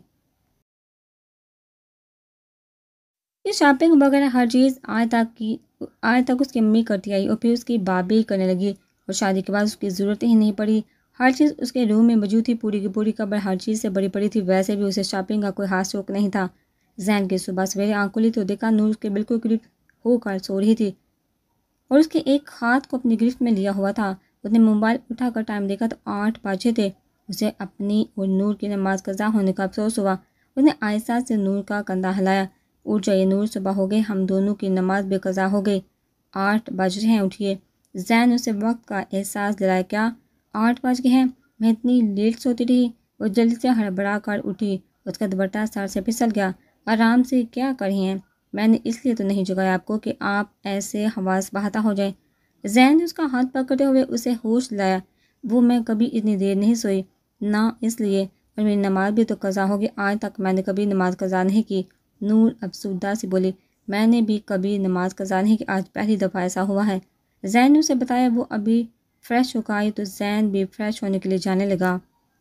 یہ شاپنگ وغیرہ ہر چیز آج تک کی آج تک اس کی امی کرتی آئی، اور پھر اس کی بابی کرنے لگی، اور شادی کے بعد اس کی ضرورت ہی نہیں پڑی۔ ہر چیز اس کے روم میں موجود تھی، پوری کی پوری قبر ہر چیز سے بڑی پڑی تھی۔ ویسے بھی اسے شاپنگ کا کوئی خاص شوق نہیں تھا۔ زین کی صبح سویرے آنکھ کھلی تو دیکھا نور اس کے بالکل قریب ہو کر سو رہی تھی، اور اس کے ایک ہاتھ کو اپنی گرفت میں لیا ہوا تھا۔ اس نے موبائل اٹھا کر ٹائم دیکھا تو آٹھ بجے تھے۔ اسے اپنی اور نور کی نماز قضا ہونے کا افسوس ہوا۔ اس نے آہستہ سے نور کا کندھا ہلایا۔ اٹھ جائیے نور، صبح ہو گئی، ہم دونوں کی نماز بے قضا ہو گئی، آٹھ بج رہے ہیں، اٹھیے۔ زین اسے وقت کا احساس دلایا۔ کیا آٹھ بج گئے ہیں؟ میں اتنی لیٹ سوتی رہی۔ وہ جلدی سے ہڑبڑا کر اٹھی، اس کا دوپٹہ سر سے پھسل گیا۔ آرام سے کیا کر رہی ہیں؟ میں نے اس لیے تو نہیں جگایا آپ کو کہ آپ ایسے حواس بہتا ہو جائیں۔ زین نے اس کا ہاتھ پکڑتے ہوئے اسے ہوش دلایا۔ وہ میں کبھی اتنی دیر نہیں سوئی، نہ اس لیے، اور میری نماز بھی تو قضا ہوگی، آج تک میں نے کبھی نماز قضا نہیں کی۔ نور افسردہ سے بولی، میں نے بھی کبھی نماز قضا نہیں کی، آج پہلی دفعہ ایسا ہوا ہے۔ زین نے اسے بتایا۔ وہ ابھی فریش ہو کر آئی تو زین بھی فریش ہونے کے لیے جانے لگا۔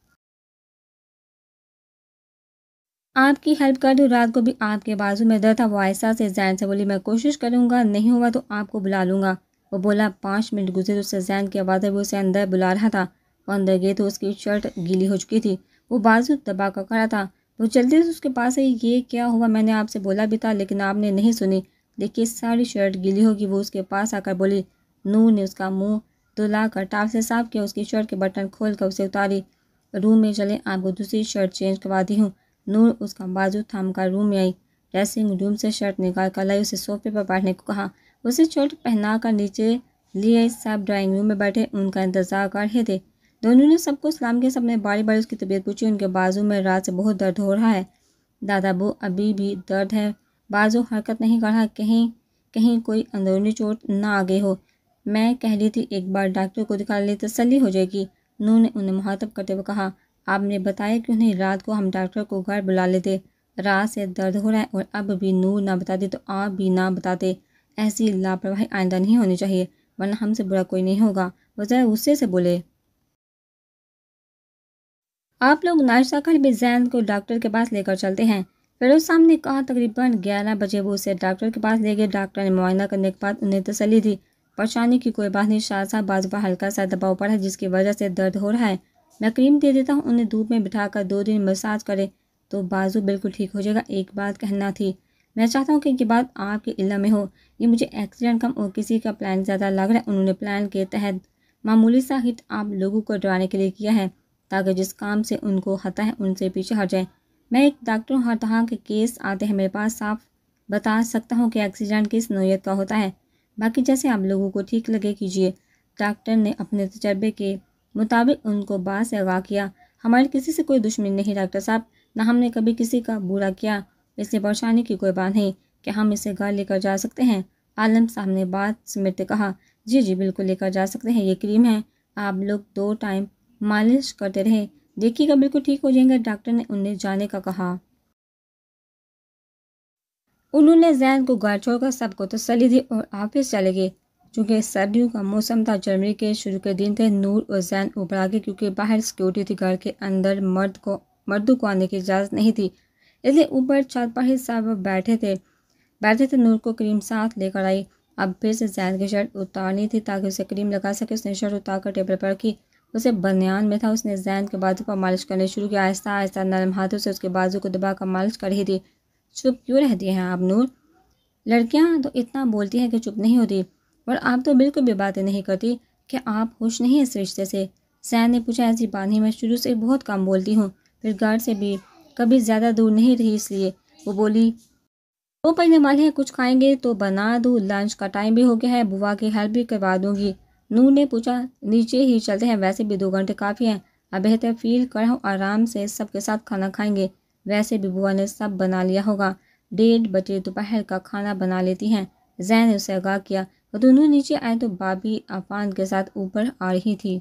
آپ کی ہیلپ کر دوں، رات کو بھی آپ کے بازو میں درد تھا۔ وہ آہستہ سے زین سے بولی، میں کوشش کروں گا، نہیں ہوا تو آپ کو بلا لوں گا۔ وہ بولا۔ پانچ منٹ گزرے اس سے زین کی آواز ہے، وہ اسے اندر بلا رہا تھا۔ وہ اندر گئے تو اس کی شرٹ گیلی ہو چکی تھی، وہ بازو دبا کر کھڑا تھا۔ وہ جلدی سے اس کے پاس آئی۔ یہ کیا ہوا؟ میں نے آپ سے بولا بھی تھا لیکن آپ نے نہیں سنی، دیکھیے ساری شرٹ گیلی ہوگی۔ وہ اس کے پاس آ کر بولی۔ نور نے اس کا منہ دھلا کر ٹاپ سے صاف کیا، اس کی شرٹ کے بٹن کھول کر اسے اتاری۔ روم میں چلیں، آپ کو دوسری شرٹ چینج کرواتی ہوں۔ نور اس کا بازو تھام کر روم میں آئی، ڈریسنگ روم سے شرٹ نکال کر لائی، اسے صوفے پر بیٹھنے کو کہا۔ اسے شرٹ پہنا کر نیچے لیے۔ سب ڈرائنگ روم میں بیٹھے ان کا انتظار کر رہے تھے۔ دونوں نے سب کو سلام کیا، سب نے باری باری اس کی طبیعت پوچھی۔ ان کے بازو میں رات سے بہت درد ہو رہا ہے دادا ابو، ابھی بھی درد ہے، بازو حرکت نہیں کر رہا، کہیں کہیں کوئی اندرونی چوٹ نہ آ گئی ہو۔ میں کہہ رہی تھی ایک بار ڈاکٹر کو دکھا لے، تسلی ہو جائے گی، نور نے انہیں مخاطب کرتے ہوئے کہا۔ آپ نے بتایا کیوں نہیں؟ رات کو ہم ڈاکٹر کو گھر بلا لیتے، رات سے درد ہو رہا ہے، اور اب بھی نور نہ بتاتی تو آپ بھی نہ بتاتے۔ ایسی لاپرواہی آئندہ نہیں ہونی چاہیے، ورنہ ہم سے برا کوئی نہیں ہوگا۔ وہ ذرا غصے سے بولے۔ آپ لوگ ناشتہ کر بھی زین کو ڈاکٹر کے پاس لے کر چلتے ہیں، فیروز صاحب نے کہا۔ تقریباً گیارہ بجے وہ اسے ڈاکٹر کے پاس لے گئے۔ ڈاکٹر نے معائنہ کرنے کے بعد انہیں تسلی دی۔ پریشانی کی کوئی بات نہیں، شاہ صاحب بازو پر ہلکا سا دباؤ پڑا ہے جس کی وجہ سے درد ہو رہا ہے، میں کریم دے دیتا ہوں، انہیں دھوپ میں بٹھا کر دو دن مساج کرے تو بازو بالکل ٹھیک ہو جائے گا۔ ایک بات کہنا تھی، میں چاہتا ہوں کہ یہ بات آپ کے علم میں ہو، یہ مجھے ایکسیڈنٹ کم اور کسی کا پلان زیادہ لگ رہا ہے۔ انہوں نے پلان کے تحت معمولی سا ہٹ آپ لوگوں کو ڈرانے کے لیے کیا ہے تاکہ جس کام سے ان کو خطرہ ہے ان سے پیچھے ہٹ جائیں۔ میں ایک ڈاکٹر ہوں، ہر طرح کے کیس آتے ہیں میرے پاس، صاف بتا سکتا ہوں کہ ایکسیڈنٹ کس نوعیت کا ہوتا ہے، باقی جیسے آپ لوگوں کو ٹھیک لگے کیجیے۔ ڈاکٹر نے اپنے تجربے کے مطابق ان کو بات سے آگاہ کیا۔ ہماری کسی سے کوئی دشمنی نہیں ڈاکٹر صاحب، نہ ہم نے کبھی کسی کا برا کیا، اس لیے پریشانی کی کوئی بات نہیں کہ ہم اسے گھر لے کر جا سکتے ہیں۔ عالم صاحب نے بات سمیٹتے کہا۔ جی جی بالکل لے کر جا سکتے ہیں، یہ کریم ہے، آپ لوگ دو ٹائم مالش کرتے رہے، دیکھیے گا بالکل ٹھیک ہو جائیں گے۔ ڈاکٹر نے انہیں جانے کا کہا۔ انہوں نے زین کو گھر چھوڑ کر سب کو تسلی دی اور آفس چلے گئے۔ چونکہ سردیوں کا موسم تھا، جنوری کے شروع کے دن تھے، نور اور زین اوپر آ گئے کیونکہ باہر سیکورٹی تھی، گھر کے اندر مرد کو مردوں کو آنے کی اجازت نہیں تھی، اس لیے اوپر چھت پر ہی سب بیٹھے تھے بیٹھے تھے نور کو کریم ساتھ لے کر آئی۔ اب پھر سے زین کی شرٹ اتارنی تھی تاکہ اسے کریم لگا سکے۔ اس نے شرٹ اتار کر ٹیبل پر رکھی، اسے بنیان میں تھا۔ اس نے زین کے بازو پر مالش کرنے شروع کیا، آہستہ آہستہ نرم ہاتھوں سے اس کے بازو کو دبا کر مالش کر رہی تھی۔ چپ کیوں رہتی ہیں آپ نور؟ لڑکیاں تو اتنا بولتی ہیں کہ چپ نہیں ہوتی، اور آپ تو بالکل بھی باتیں نہیں کرتی، کہ آپ خوش نہیں اس رشتے سے؟ زین نے پوچھا۔ ایسی بات نہیں، میں شروع سے بہت کم بولتی ہوں، پھر گھر سے بھی کبھی زیادہ دور نہیں رہی اس لیے۔ وہ بولی۔ وہ پڑھنے والے ہیں، کچھ کھائیں گے تو بنا دوں، لنچ کا ٹائم بھی ہو گیا ہے، بوا کی ہیلپ بھی کروا دوں گی۔ نور نے پوچھا۔ نیچے ہی چلتے ہیں، ویسے بھی دو گھنٹے کافی ہیں، اب بہتر فیل کر رہا ہوں، آرام سے سب کے ساتھ کھانا کھائیں گے۔ ویسے بھی بوا نے سب بنا لیا ہوگا، ڈیڑھ بجے دوپہر کا کھانا بنا لیتی ہیں۔ زین نے اسے آگاہ کیا۔ وہ دونوں نیچے آئے تو بابی عفان کے ساتھ اوپر آ رہی تھی۔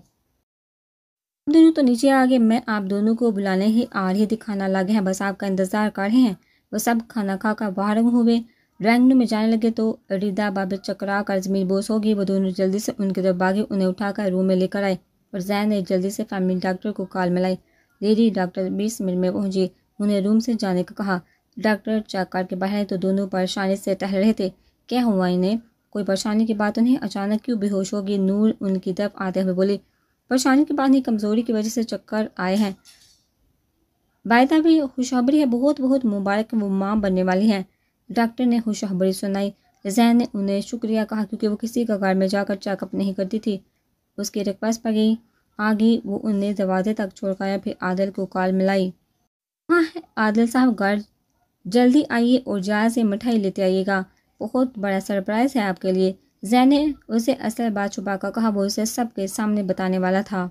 آپ دونوں تو نیچے آ گئے، میں آپ دونوں کو بلانے ہی آ رہی تھی، کھانا لاگے ہیں، بس آپ کا انتظار کر رہے ہیں۔ وہ سب کھانا کھا کر باہر ہوئے، ڈرائنگ روم میں جانے لگے تو ریدا بابی چکرا کر زمین بوس ہو گئی۔ وہ دونوں جلدی سے ان کی طرف بھاگے، انہیں اٹھا کر روم میں لے کر آئے اور زین نے جلدی سے فیملی ڈاکٹر کو کال ملائی۔ لیڈی ڈاکٹر بیس منٹ میں پہنچی، انہیں روم سے جانے کا کہا۔ ڈاکٹر چیک کر کے باہر تو دونوں پریشانی سے ٹہل رہے تھے۔ کیا ہوا انہیں؟ کوئی پریشانی کی بات تو نہیں؟ اچانک کیوں بے ہوش ہوگی؟ نور ان کی طرف آتے ہوئے بولی۔ پریشانی کی بات نہیں، کمزوری کی وجہ سے چکر آئے ہیں۔ بائدہ بھی خوشخبری ہے، بہت بہت مبارک، وہ ماں بننے والی ہیں۔ ڈاکٹر نے خوشخبری سنائی۔ زین نے انہیں شکریہ کہا کیونکہ وہ کسی کا گھر میں جا کر چیک اپ نہیں کرتی تھی۔ اس کی ریکویسٹ پر گئی آگئی، وہ انہیں دروازے تک چھوڑ کر پھر عادل کو کال ملائی۔ ہاں ہے عادل صاحب، گھر جلدی آئیے اور جہاں سے مٹھائی لیتے آئیے گا، بہت بڑا سرپرائز ہے آپ کے لیے۔ زین نے اسے اصل بات چھپا کر کہا، وہ اسے سب کے سامنے بتانے والا تھا۔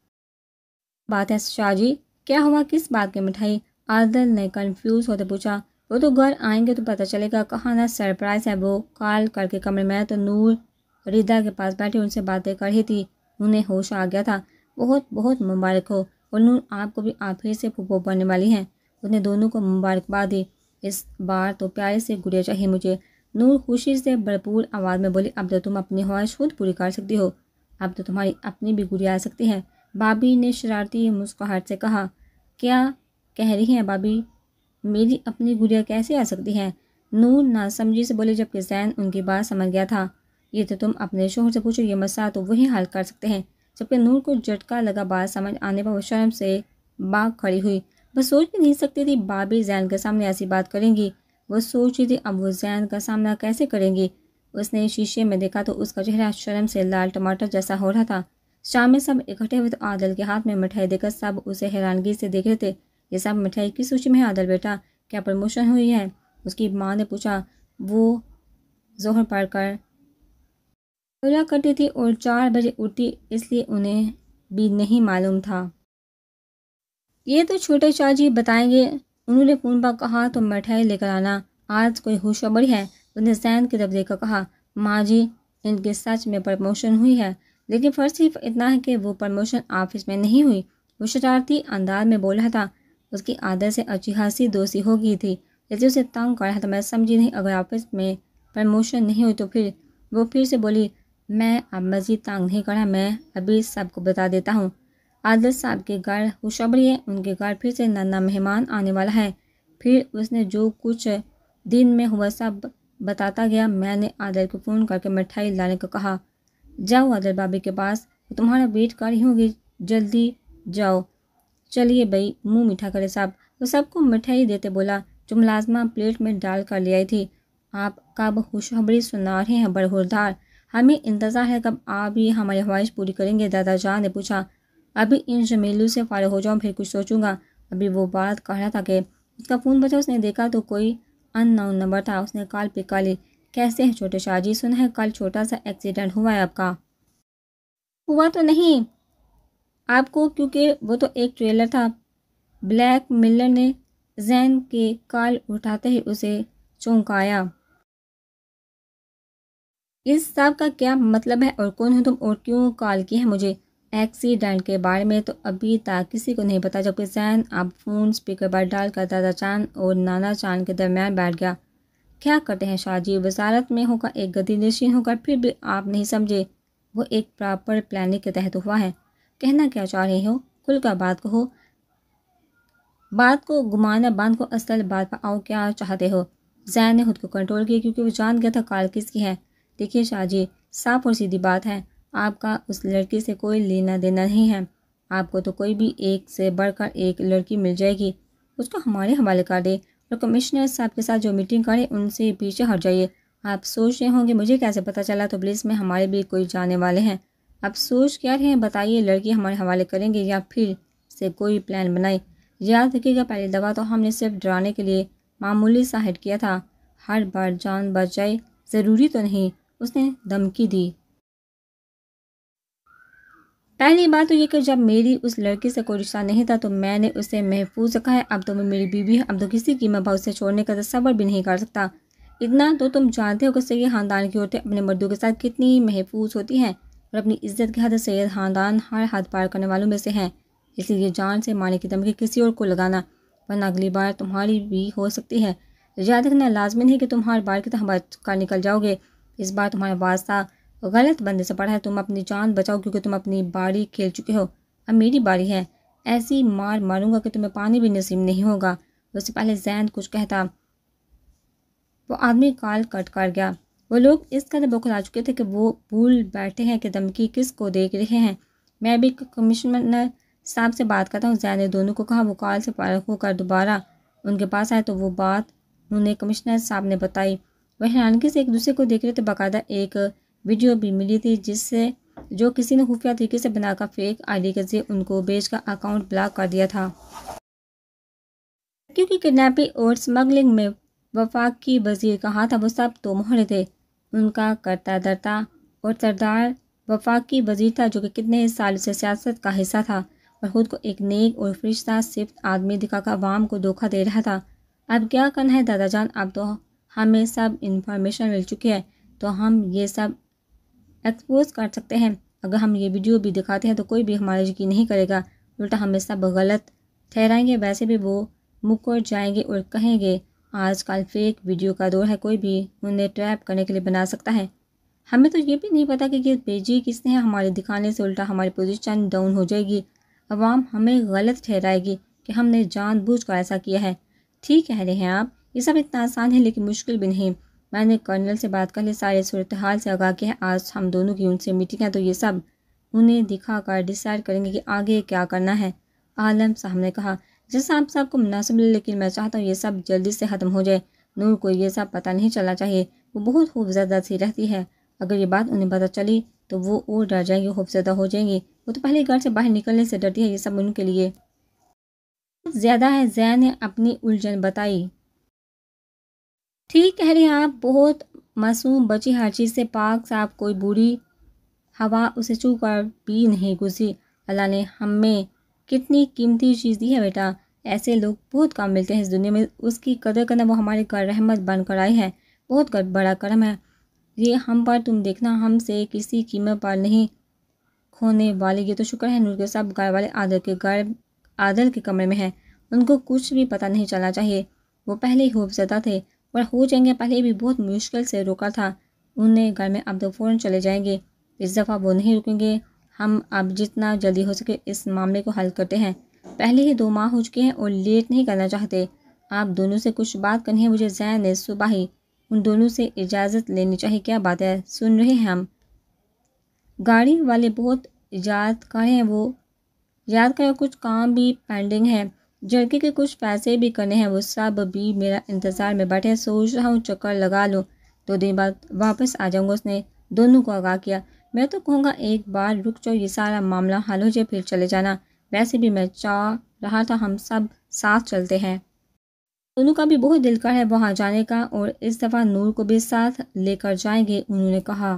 بات ہے شاہ جی، کیا ہوا؟ کس بات کی مٹھائی؟ عادل نے کنفیوز ہوتے پوچھا۔ وہ تو گھر آئیں گے تو پتہ چلے گا، کہاں نہ سرپرائز ہے۔ وہ کال کر کے کمرے میں تو نور ریدا کے پاس بیٹھی ان سے باتیں کر رہی تھی، انہیں ہوش آ گیا تھا۔ بہت بہت مبارک ہو، اور نور آپ کو بھی، آپ پھر سے پھوپھو بننے والی ہیں۔ اس نے دونوں کو مبارکباد دی۔ اس بار تو پیارے سے گڑیا چاہیے مجھے، نور خوشی سے بھرپور آواز میں بولی۔ اب تو تم اپنی خواہش خود پوری کر سکتی ہو، اب تو تمہاری اپنی بھی گڑیا آ سکتی ہے۔ بابی نے شرارتی مسکراہٹ سے کہا۔ کیا کہہ رہی ہیں بابی؟ میری اپنی گڑیا کیسے آ سکتی ہے؟ نور ناسمجھی سے بولی، جبکہ زین ان کی بات سمجھ گیا تھا۔ یہ تو تم اپنے شوہر سے پوچھو، یہ مسئلہ تو وہی حل کر سکتے ہیں۔ جبکہ نور کو جھٹکا لگا، بات سمجھ آنے پر وہ شرم سے باگ کھڑی ہوئی۔ بس سوچ بھی نہیں سکتی تھی بابی زین کے سامنے ایسی بات کریں گی۔ وہ سوچ رہی تھی اب وہ زین کا سامنا کیسے کریں گی۔ اس نے شیشے میں دیکھا تو اس کا چہرہ شرم سے لال ٹماٹر جیسا ہو رہا تھا۔ شام میں سب اکٹھے ہوئے تو عادل کے ہاتھ میں مٹھائی دے کر سب اسے حیرانگی سے دیکھ رہے تھے۔ یہ سب مٹھائی کس خوشی میں ہے عادل بیٹا؟ کیا پروموشن ہوئی ہے؟ اس کی ماں نے پوچھا۔ وہ ظہر پڑھ کر سویا کرتی تھی اور چار بجے اٹھتی، اس لیے انہیں بھی نہیں معلوم تھا۔ یہ تو چھوٹے چاچا جی بتائیں گے، انہوں نے فون پر کہا تو مٹھائی لے کر آنا، آج کوئی خوشخبری ہے؟ اس نے زین کی طرف دیکھ کر کہا۔ ماں جی، ان کے سچ میں پروموشن ہوئی ہے، لیکن فرق صرف اتنا ہے کہ وہ پروموشن آفس میں نہیں ہوئی۔ وہ شرارتی انداز میں بول رہا تھا۔ اس کی عادت سے اچھی خاصی دوستی ہو گئی تھی، لیکن اسے تنگ کر رہا تھا۔ میں سمجھی نہیں، اگر آفس میں پروموشن نہیں ہوئی تو پھر؟ وہ پھر سے بولی۔ میں اب مزید تنگ نہیں کر رہا، میں ابھی سب کو بتا دیتا ہوں۔ عادل صاحب کے گھر خوشخبری ہے، ان کے گھر پھر سے ننا مہمان آنے والا ہے۔ پھر اس نے جو کچھ دن میں ہوا سب بتاتا گیا۔ میں نے عادل کو فون کر کے مٹھائی لانے کو کہا۔ جاؤ عادل بابی کے پاس، وہ تمہارا ویٹ کر رہی ہوگی، جلدی جاؤ۔ چلیے بھائی، منہ میٹھا کرے صاحب، وہ سب کو مٹھائی دیتے بولا، جو ملازمہ پلیٹ میں ڈال کر لے آئی تھی۔ آپ کب خوشخبری سنا رہے ہیں برخوردار؟ ہمیں انتظار ہے، کب آپ بھی ہماری خواہش پوری کریں گے؟ دادا جان نے پوچھا۔ ابھی ان جمیلوں سے فارغ ہو جاؤں، پھر کچھ سوچوں گا۔ ابھی وہ بات کر رہا تھا کہ اس کا فون بجا، اس نے دیکھا تو کوئی ان نون نمبر تھا۔ اس نے کال پک کر لی۔ کیسے ہیں چھوٹے شاہ جی؟ سنا ہے کل چھوٹا سا ایکسیڈنٹ ہوا ہے آپ کا؟ ہوا تو نہیں آپ کو، کیونکہ وہ تو ایک ٹریلر تھا۔ بلیک ملر نے زین کے کال اٹھاتے ہی اسے چونکایا۔ اس سب کا کیا مطلب ہے، اور کون ہو تم، اور کیوں کال کی ہے مجھے؟ ایکسیڈنٹ کے بارے میں تو ابھی تک کسی کو نہیں پتا، جبکہ زین اب فون اسپیکر پر ڈال کر دادا چاند اور نانا چاند کے درمیان بیٹھ گیا۔ کیا کرتے ہیں شاہ جی؟ وزارت میں ہو کر، ایک گدی نشین ہو کر پھر بھی آپ نہیں سمجھے؟ وہ ایک پراپر پلاننگ کے تحت ہوا ہے۔ کہنا کیا چاہ رہے ہو؟ کھل کر بات کہو، بات کو گمانا بند کو، اصل بات پر آؤ، کیا چاہتے ہو؟ زین نے خود کو کنٹرول کیا کیونکہ وہ جان گیا تھا کال کس کی ہے۔ دیکھیے شاہ جی، صاف اور سیدھی بات ہے، آپ کا اس لڑکی سے کوئی لینا دینا نہیں ہے۔ آپ کو تو کوئی بھی ایک سے بڑھ کر ایک لڑکی مل جائے گی، اس کو ہمارے حوالے کر دے، اور کمشنر صاحب کے ساتھ جو میٹنگ کرے ان سے پیچھے ہٹ جائیے۔ آپ سوچ رہے ہوں گے مجھے کیسے پتہ چلا، تو پولیس میں ہمارے بھی کوئی جانے والے ہیں۔ اب سوچ کیا رہے ہیں بتائیے، لڑکی ہمارے حوالے کریں گے یا پھر سے کوئی پلان بنائے؟ یاد رکھیے گا، پہلی دفعہ تو ہم نے صرف ڈرانے کے لیے معمولی سا ہٹ کیا تھا، ہر بار جان بچ جائے ضروری تو نہیں، اس نے دھمکی دی۔ پہلی بات تو یہ کہ جب میری اس لڑکی سے کوئی رشتہ نہیں تھا تو میں نے اسے محفوظ رکھا ہے، اب تو وہ میری بیوی ہے، اب تو کسی قیمت پر اسے چھوڑنے کا تصور بھی نہیں کر سکتا۔ اتنا تو تم جانتے ہو کہ سید خاندان کی عورتیں اپنے مردوں کے ساتھ کتنی محفوظ ہوتی ہیں، اور اپنی عزت کی حد سید خاندان ہر حد پار کرنے والوں میں سے ہیں، اس لیے جان سے مارنے کی دھمکی کسی اور کو لگانا ورنہ اگلی بار تمہاری بھی ہو سکتی ہے۔ یاد رکھنا لازمی نہیں کہ تم ہر بار کی طرح بچ کر نکل جاؤ گے، اس بار تمہارا واسطہ غلط بندے سے پڑا ہے، تم اپنی جان بچاؤ کیونکہ تم اپنی باری کھیل چکے ہو، اب میری باری ہے، ایسی مار ماروں گا کہ تمہیں پانی بھی نصیب نہیں ہوگا۔ اس سے پہلے زین کچھ کہتا وہ آدمی کال کٹ کر گیا۔ وہ لوگ اس قدر بوکھلا چکے تھے کہ وہ بھول بیٹھے ہیں کہ دھمکی کس کو دیکھ رہے ہیں۔ میں بھی کمشنر صاحب سے بات کرتا ہوں، زین نے دونوں کو کہا۔ وہ کال سے فارغ ہو کر دوبارہ ان کے پاس آئے تو وہ بات انہوں نے کمشنر صاحب نے بتائی۔ وہ حیرانگی سے ایک دوسرے کو دیکھ رہے تھے، باقاعدہ ایک ویڈیو بھی ملی تھی جس سے جو کسی نے خفیہ طریقے سے بنا کر فیک آئی ڈی کے ذریعے ان کو بیچ کر اکاؤنٹ بلاک کر دیا تھا۔ کیونکہ کڈنیپنگ اور سمگلنگ میں وفاقی وزیر کا ہاتھ تھا، وہ سب تو مہرے تھے۔ ان کا کرتا درتا اور سردار وفاقی وزیر تھا جو کہ کتنے سال سے سیاست کا حصہ تھا اور خود کو ایک نیک اور فرشتہ صفت آدمی دکھا کر عوام کو دھوکہ دے رہا تھا۔ اب کیا کرنا ہے دادا جان، اب تو ہمیں سب انفارمیشن مل چکی ہے تو ہم یہ سب ایکسپوز کر سکتے ہیں۔ اگر ہم یہ ویڈیو بھی دکھاتے ہیں تو کوئی بھی ہمارا یقین نہیں کرے گا، الٹا ہمیں سب غلط ٹھہرائیں گے۔ ویسے بھی وہ مکر جائیں گے اور کہیں گے آج کل فیک ویڈیو کا دور ہے، کوئی بھی انہیں ٹریپ کرنے کے لیے بنا سکتا ہے۔ ہمیں تو یہ بھی نہیں پتا کہ یہ بھیجی کس نے ہے، ہمارے دکھانے سے الٹا ہماری پوزیشن ڈاؤن ہو جائے گی، عوام ہمیں غلط ٹھہرائے گی کہ ہم نے جان بوجھ کر ایسا کیا ہے۔ ٹھیک کہہ رہے ہیں آپ، یہ سب اتنا آسان ہے لیکن مشکل بھی نہیں۔ میں نے کرنل سے بات کر لی، سارے صورتحال سے آگاہ کیا ہے، آج ہم دونوں کی ان سے میٹنگ ہے تو یہ سب انہیں دکھا کر ڈیسائیڈ کریں گے کہ آگے کیا کرنا ہے۔ عالم صاحب نے کہا جیسا آپ صاحب کو مناسب لے، لیکن میں چاہتا ہوں یہ سب جلدی سے ختم ہو جائے۔ نور کو یہ سب پتہ نہیں چلنا چاہیے، وہ بہت خوفزدہ سی رہتی ہے، اگر یہ بات انہیں پتہ چلی تو وہ اور ڈر جائیں گی، خوفزدہ ہو جائیں گی، وہ تو پہلے گھر سے باہر نکلنے سے ڈرتی ہے، یہ سب ان کے لیے بہت زیادہ ہے۔ زین نے اپنی الجھن بتائی۔ ٹھیک کہہ رہے ہیں آپ، بہت معصوم بچی، ہر چیز سے پاک صاف، کوئی بری ہوا اسے چھو کر بھی نہیں گزری۔ اللہ نے ہمیں کتنی قیمتی چیز دی ہے بیٹا، ایسے لوگ بہت کم ملتے ہیں اس دنیا میں، اس کی قدر کرنا، وہ ہمارے گھر رحمت بن کر آئی ہے، بہت بڑا کرم ہے یہ ہم پر، تم دیکھنا ہم سے کسی قیمت پر نہیں کھونے والے، یہ تو شکر ہے نور کے سب گھر والے عادل کے گھر عادل کے کمرے میں ہیں، ان کو کچھ بھی پتہ نہیں چلنا چاہیے، وہ پہلے ہی خوفزدہ تھے اور ہو جائیں گے، پہلے بھی بہت مشکل سے روکا تھا انہیں گھر میں، اب تو فوراً چلے جائیں گے، اس دفعہ وہ نہیں رکیں گے، ہم اب جتنا جلدی ہو سکے اس معاملے کو حل کرتے ہیں، پہلے ہی دو ماہ ہو چکے ہیں اور لیٹ نہیں کرنا چاہتے، آپ دونوں سے کچھ بات کرنی ہے مجھے۔ زین نے صبح ہی ان دونوں سے اجازت لینی چاہیے۔ کیا بات ہے؟ سن رہے ہیں ہم، گاڑی والے بہت ایجاد کر ہیں، وہ یاد کریں کچھ کام بھی پینڈنگ ہے، جڑکے کے کچھ پیسے بھی کرنے ہیں، وہ سب بھی میرا انتظار میں بیٹھے ہیں، سوچ رہا ہوں چکر لگا لوں، دو دن بعد واپس آ جاؤں گا۔ اس نے دونوں کو آگاہ کیا۔ میں تو کہوں گا ایک بار رک جاؤ، یہ سارا معاملہ حل ہو جائے پھر چلے جانا، ویسے بھی میں چاہ رہا تھا ہم سب ساتھ چلتے ہیں، دونوں کا بھی بہت دل کر ہے وہاں جانے کا، اور اس دفعہ نور کو بھی ساتھ لے کر جائیں گے۔ انہوں نے کہا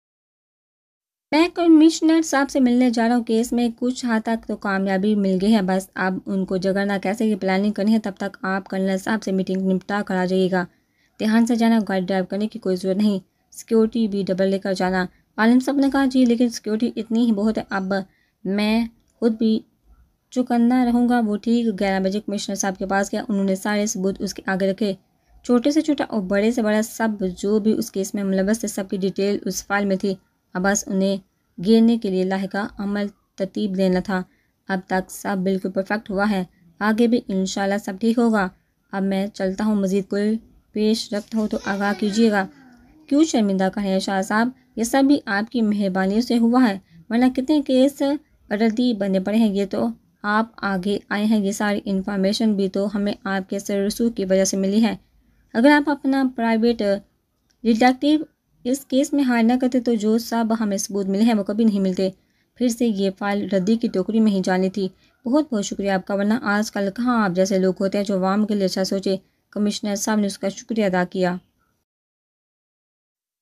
میں کمشنر صاحب سے ملنے جا رہا ہوں، کیس میں کچھ حد تک تو کامیابی مل گئی ہے، بس اب ان کو جگڑنا کیسے کی پلاننگ کرنی ہے، تب تک آپ کرنل صاحب سے میٹنگ نمٹا کر آ جائیے گا، دھیان سے جانا، گاڑی ڈرائیو کرنے کی کوئی ضرورت نہیں، سیکیورٹی بھی ڈبل لے کر جانا۔ عالم صاحب نے کہا جی لیکن سیکیورٹی اتنی ہی بہت ہے، اب میں خود بھی چکنا رہوں گا۔ وہ ٹھیک گیارہ بجے کمشنر صاحب کے پاس گیا، انہوں نے سارے ثبوت اس کے آگے رکھے، چھوٹے سے چھوٹا اور بڑے سے بڑا، سب جو بھی اس کیس میں ملوث تھے سب کی ڈیٹیل اس فائل میں تھی، اب بس انہیں گھیرنے کے لیے لاحقہ عمل ترتیب دینا تھا۔ اب تک سب بالکل پرفیکٹ ہوا ہے، آگے بھی انشاءاللہ سب ٹھیک ہوگا۔ اب میں چلتا ہوں، مزید کوئی پیش رفت ہو تو آگاہ کیجیے گا۔ کیوں شرمندہ کہیں ہیں شاہ صاحب، یہ سب بھی آپ کی مہربانی سے ہوا ہے، ورنہ کتنے کیس ردی بننے پڑے ہیں، یہ تو آپ آگے آئے ہیں، یہ ساری انفارمیشن بھی تو ہمیں آپ کے سر رسوخ کی وجہ سے ملی ہے، اگر آپ اپنا پرائیویٹ ڈیٹیکٹیو اس کیس میں ہائر نہ کرتے تو جو سب ہمیں ثبوت ملے ہیں وہ کبھی نہیں ملتے، پھر سے یہ فائل ردی کی ٹوکری میں ہی جانی تھی۔ بہت بہت شکریہ آپ کا، ورنہ آج کل کہاں آپ جیسے لوگ ہوتے ہیں جو عوام کے لیے اچھا سوچے۔ کمشنر صاحب نے اس کا شکریہ ادا کیا۔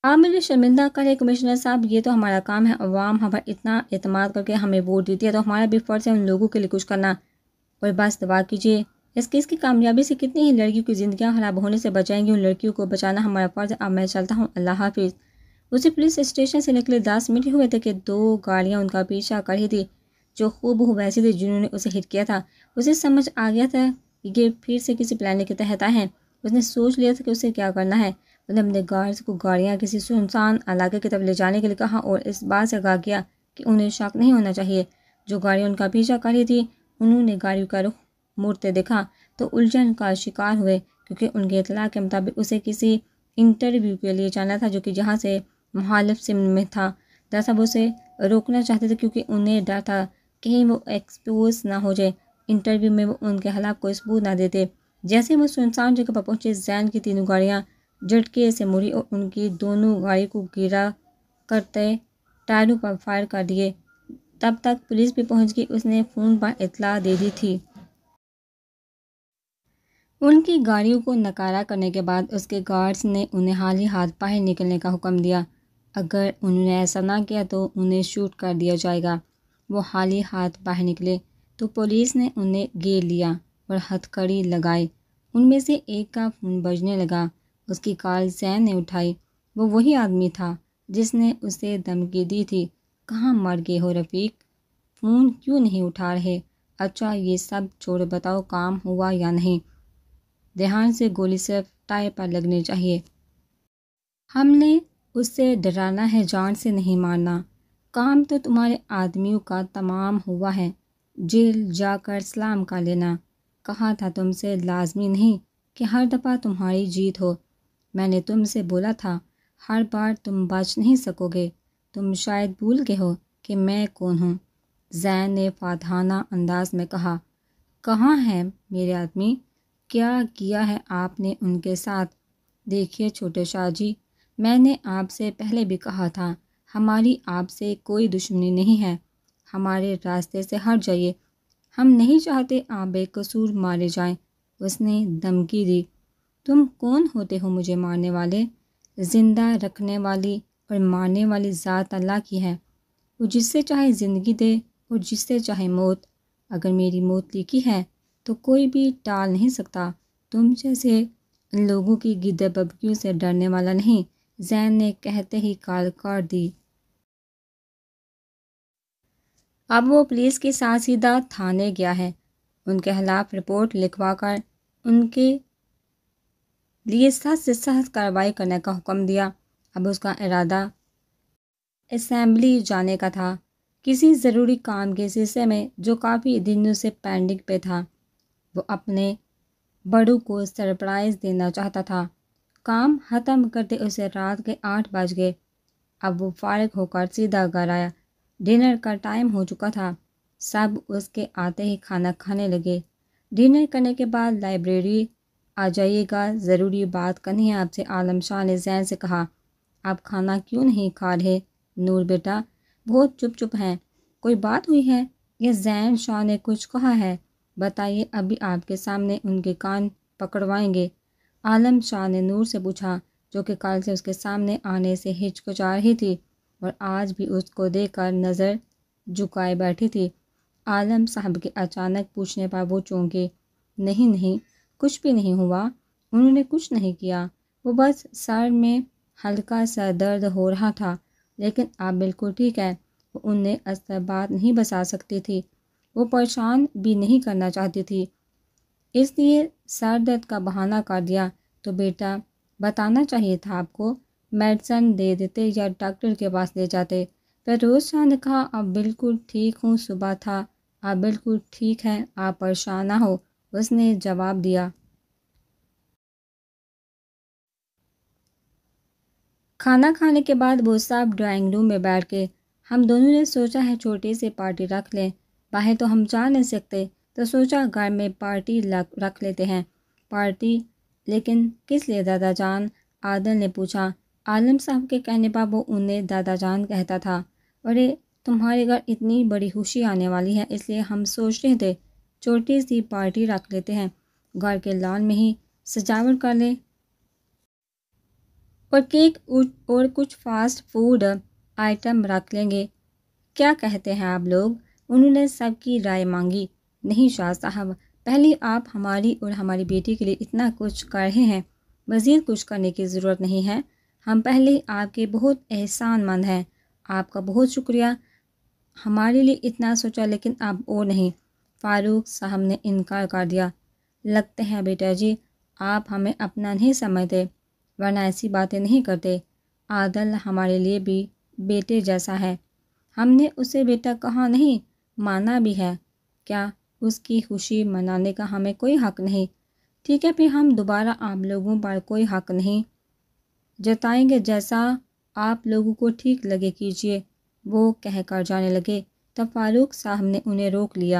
آپ مجھے شرمندہ کرے کمشنر صاحب، یہ تو ہمارا کام ہے، عوام ہم پر اتنا اعتماد کر کے ہمیں ووٹ دیتی ہے تو ہمارا بھی فرض ہے ان لوگوں کے لیے کچھ کرنا، اور بس دعا کیجیے اس کیس کی کامیابی سے کتنی ہی لڑکیوں کی زندگیاں خراب ہونے سے بچائیں گی، ان لڑکیوں کو بچانا ہمارا فرض ہے۔ اب میں چلتا ہوں، اللہ حافظ۔ اسے پولیس اسٹیشن سے نکلے دس منٹ ہوئے تھے کہ دو گاڑیاں ان کا پیچھا کر رہی تھی جو خوب ہو ویسی تھی جنہوں نے اسے ہٹ کیا تھا۔ اسے سمجھ آ گیا تھا کہ یہ پھر سے کسی پلان کے تحت آئے ہیں۔ اس نے سوچ لیا تھا کہ اسے کیا کرنا ہے۔ اس نے اپنے گارڈز کو گاڑیاں کسی سنسان علاقے کی طرف لے جانے کے لیے کہا اور اس بات سے آگاہ کیا کہ انہیں شک نہیں ہونا چاہیے۔ جو گاڑیاں ان کا پیچھا کر رہی تھی انہوں نے گاڑیوں کا رخ موڑتے دیکھا تو الجھن کا شکار ہوئے، کیونکہ ان کے اطلاع کے مطابق اسے کسی انٹرویو کے لیے جانا تھا جو کہ جہاں سے مخالف سمت میں تھا۔ دراصل وہ اسے روکنا چاہتے تھے کیونکہ انہیں ڈر تھا کہیں وہ ایکسپوز نہ ہو جائے، انٹرویو میں وہ ان کے خلاف کوئی ثبوت نہ دیتے۔ جیسے وہ سنسان جگہ پر پہنچے، زین کی تینوں گاڑیاں جھٹکے سے مڑی اور ان کی دونوں گاڑی کو گرا کرتے ٹائروں پر فائر کر دیے۔ تب تک پولیس بھی پہنچ گئی، اس نے فون پر اطلاع دے دی تھی۔ ان کی گاڑیوں کو نکارہ کرنے کے بعد اس کے گارڈز نے انہیں حالی ہاتھ باہر نکلنے کا حکم دیا۔ اگر انہوں نے ایسا نہ کیا تو انہیں شوٹ کر دیا جائے گا۔ وہ حالی ہاتھ باہر نکلے تو پولیس نے انہیں گھیر لیا اور ہتھکڑی لگائی۔ ان میں سے ایک کا فون بجنے لگا۔ اس کی کال زین نے اٹھائی۔ وہ وہی آدمی تھا جس نے اسے دھمکی دی تھی۔ کہاں مر گئے ہو رفیق؟ فون کیوں نہیں اٹھا رہے؟ اچھا یہ سب چھوڑو، بتاؤ کام ہوا یا نہیں؟ دھیان سے گولی صرف ٹائر پر لگنی چاہیے۔ ہم نے اس سے ڈرانا ہے، جان سے نہیں مارنا۔ کام تو تمہارے آدمیوں کا تمام ہوا ہے، جیل جا کر سلام کر لینا۔ کہا تھا تم سے لازمی نہیں کہ ہر دفعہ تمہاری جیت ہو۔ میں نے تم سے بولا تھا ہر بار تم بچ نہیں سکو گے۔ تم شاید بھول گئے ہو کہ میں کون ہوں۔ زین نے فاتحانہ انداز میں کہا۔ کہاں ہیں میرے آدمی؟ کیا کیا ہے آپ نے ان کے ساتھ؟ دیکھیے چھوٹے شاہ جی، میں نے آپ سے پہلے بھی کہا تھا ہماری آپ سے کوئی دشمنی نہیں ہے، ہمارے راستے سے ہٹ جائیے، ہم نہیں چاہتے آپ بے قصور مارے جائیں۔ اس نے دھمکی دی۔ تم کون ہوتے ہو مجھے مارنے والے؟ زندہ رکھنے والی اور مارنے والی ذات اللہ کی ہے، وہ جس سے چاہے زندگی دے اور جس سے چاہے موت۔ اگر میری موت لکھی ہے تو کوئی بھی ٹال نہیں سکتا۔ تم جیسے لوگوں کی گدے ببکیوں سے ڈرنے والا نہیں۔ زین نے کہتے ہی کال کاٹ دی۔ اب وہ پولیس کے ساتھ سیدھا تھانے گیا ہے۔ ان کے خلاف رپورٹ لکھوا کر ان کے لیے سخت سے سخت کارروائی کرنے کا حکم دیا۔ اب اس کا ارادہ اسمبلی جانے کا تھا، کسی ضروری کام کے سلسلے میں جو کافی دنوں سے پینڈنگ پہ تھا۔ وہ اپنے بڑوں کو سرپرائز دینا چاہتا تھا۔ کام ختم کرتے اسے رات کے آٹھ بج گئے۔ اب وہ فارغ ہو کر سیدھا گھر آیا۔ ڈنر کا ٹائم ہو چکا تھا۔ سب اس کے آتے ہی کھانا کھانے لگے۔ ڈنر کرنے کے بعد لائبریری آ جائیے گا، ضروری بات کرنی ہے آپ سے، عالم شاہ نے زین سے کہا۔ آپ کھانا کیوں نہیں کھا رہے نور بیٹا؟ بہت چپ چپ ہیں، کوئی بات ہوئی ہے یا زین شاہ نے کچھ کہا ہے؟ بتائیے، ابھی آپ کے سامنے ان کے کان پکڑوائیں گے، عالم شاہ نے نور سے پوچھا، جو کہ کل سے اس کے سامنے آنے سے ہچکچا رہی تھی اور آج بھی اس کو دیکھ کر نظر جھکائے بیٹھی تھی۔ عالم صاحب کے اچانک پوچھنے پر وہ چونکی۔ نہیں نہیں، کچھ بھی نہیں ہوا، انہوں نے کچھ نہیں کیا، وہ بس سر میں ہلکا سا درد ہو رہا تھا، لیکن آپ بالکل ٹھیک ہے۔ وہ انہیں اصل بات نہیں بتا سکتی تھی، وہ پریشان بھی نہیں کرنا چاہتی تھی، اس لیے سر درد کا بہانہ کر دیا۔ تو بیٹا بتانا چاہیے تھا آپ کو، میڈیسن دے دیتے یا ڈاکٹر کے پاس لے جاتے۔ فیروز شاہ نے کہا، آپ بالکل ٹھیک ہوں، صبح تھا، آپ بالکل ٹھیک ہیں، آپ پریشان نہ ہو، اس نے جواب دیا۔ کھانا کھانے کے بعد وہ سب ڈرائنگ روم میں بیٹھ کے، ہم دونوں نے سوچا ہے چھوٹی سی پارٹی رکھ لیں، باہر تو ہم جا نہیں سکتے، تو سوچا گھر میں پارٹی رکھ لیتے ہیں۔ پارٹی؟ لیکن کس لیے دادا جان؟ عادل نے پوچھا۔ عالم صاحب کے کہنے پر وہ انہیں دادا جان کہتا تھا۔ ارے تمہارے گھر اتنی بڑی خوشی آنے والی ہے، اس لیے ہم سوچ رہے تھے چھوٹی سی پارٹی رکھ لیتے ہیں، گھر کے لان میں ہی سجاوٹ کر لیں۔ اور کیک اور کچھ فاسٹ فوڈ آئٹم رکھ لیں گے، کیا کہتے ہیں آپ لوگ؟ انہوں نے سب کی رائے مانگی۔ نہیں شاہ صاحب، پہلے آپ ہماری اور ہماری بیٹی کے لیے اتنا کچھ کر رہے ہیں، مزید کچھ کرنے کی ضرورت نہیں ہے۔ ہم پہلے آپ کے بہت احسان مند ہیں، آپ کا بہت شکریہ، ہمارے لیے اتنا سوچا، لیکن اب اور نہیں۔ فاروق صاحب نے انکار کر دیا۔ لگتے ہیں بیٹا جی آپ ہمیں اپنا نہیں سمجھتے، ورنہ ایسی باتیں نہیں کرتے۔ عادل ہمارے لیے بھی بیٹے جیسا ہے، ہم نے اسے بیٹا کہا نہیں، مانا بھی ہے۔ کیا اس کی خوشی منانے کا ہمیں کوئی حق نہیں؟ ٹھیک ہے، پھر ہم دوبارہ آپ لوگوں پر کوئی حق نہیں جتائیں گے، جیسا آپ لوگوں کو ٹھیک لگے کیجیے، وہ کہہ کر جانے لگے۔ تب فاروق صاحب نے انہیں روک لیا۔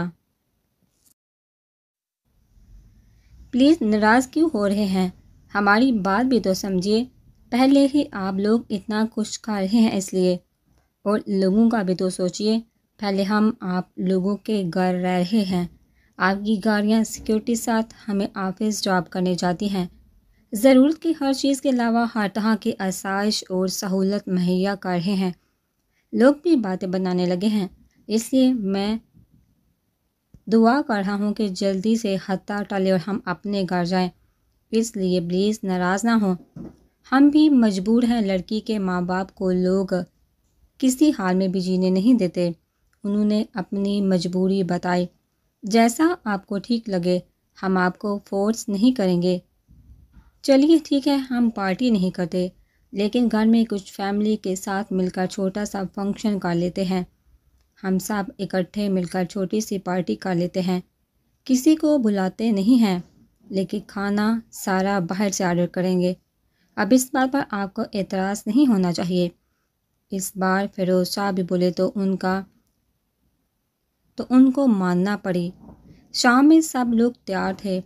پلیز ناراض کیوں ہو رہے ہیں؟ ہماری بات بھی تو سمجھیے، پہلے ہی آپ لوگ اتنا کچھ کر رہے ہیں اس لیے، اور لوگوں کا بھی تو سوچیے، پہلے ہم آپ لوگوں کے گھر رہ رہے ہیں، آپ کی گاڑیاں سیکیورٹی ساتھ ہمیں آفس ڈراپ کرنے جاتی ہیں، ضرورت کی ہر چیز کے علاوہ ہر طرح کی آسائش اور سہولت مہیا کر رہے ہیں۔ لوگ بھی باتیں بنانے لگے ہیں، اس لیے میں دعا کر رہا ہوں کہ جلدی سے حتہ ٹلے اور ہم اپنے گھر جائیں، اس لیے پلیز ناراض نہ ہوں، ہم بھی مجبور ہیں، لڑکی کے ماں باپ کو لوگ کسی حال میں بھی جینے نہیں دیتے۔ انہوں نے اپنی مجبوری بتائی۔ جیسا آپ کو ٹھیک لگے، ہم آپ کو فورس نہیں کریں گے۔ چلیے ٹھیک ہے، ہم پارٹی نہیں کرتے، لیکن گھر میں کچھ فیملی کے ساتھ مل کر چھوٹا سا فنکشن کر لیتے ہیں، ہم سب اکٹھے مل کر چھوٹی سی پارٹی کر لیتے ہیں، کسی کو بلاتے نہیں ہیں، لیکن کھانا سارا باہر سے آرڈر کریں گے۔ اب اس بات پر آپ کو اعتراض نہیں ہونا چاہیے۔ اس بار فیروز شاہ بھی بولے تو ان کا تو ان کو ماننا پڑی۔ شام میں سب لوگ تیار تھے۔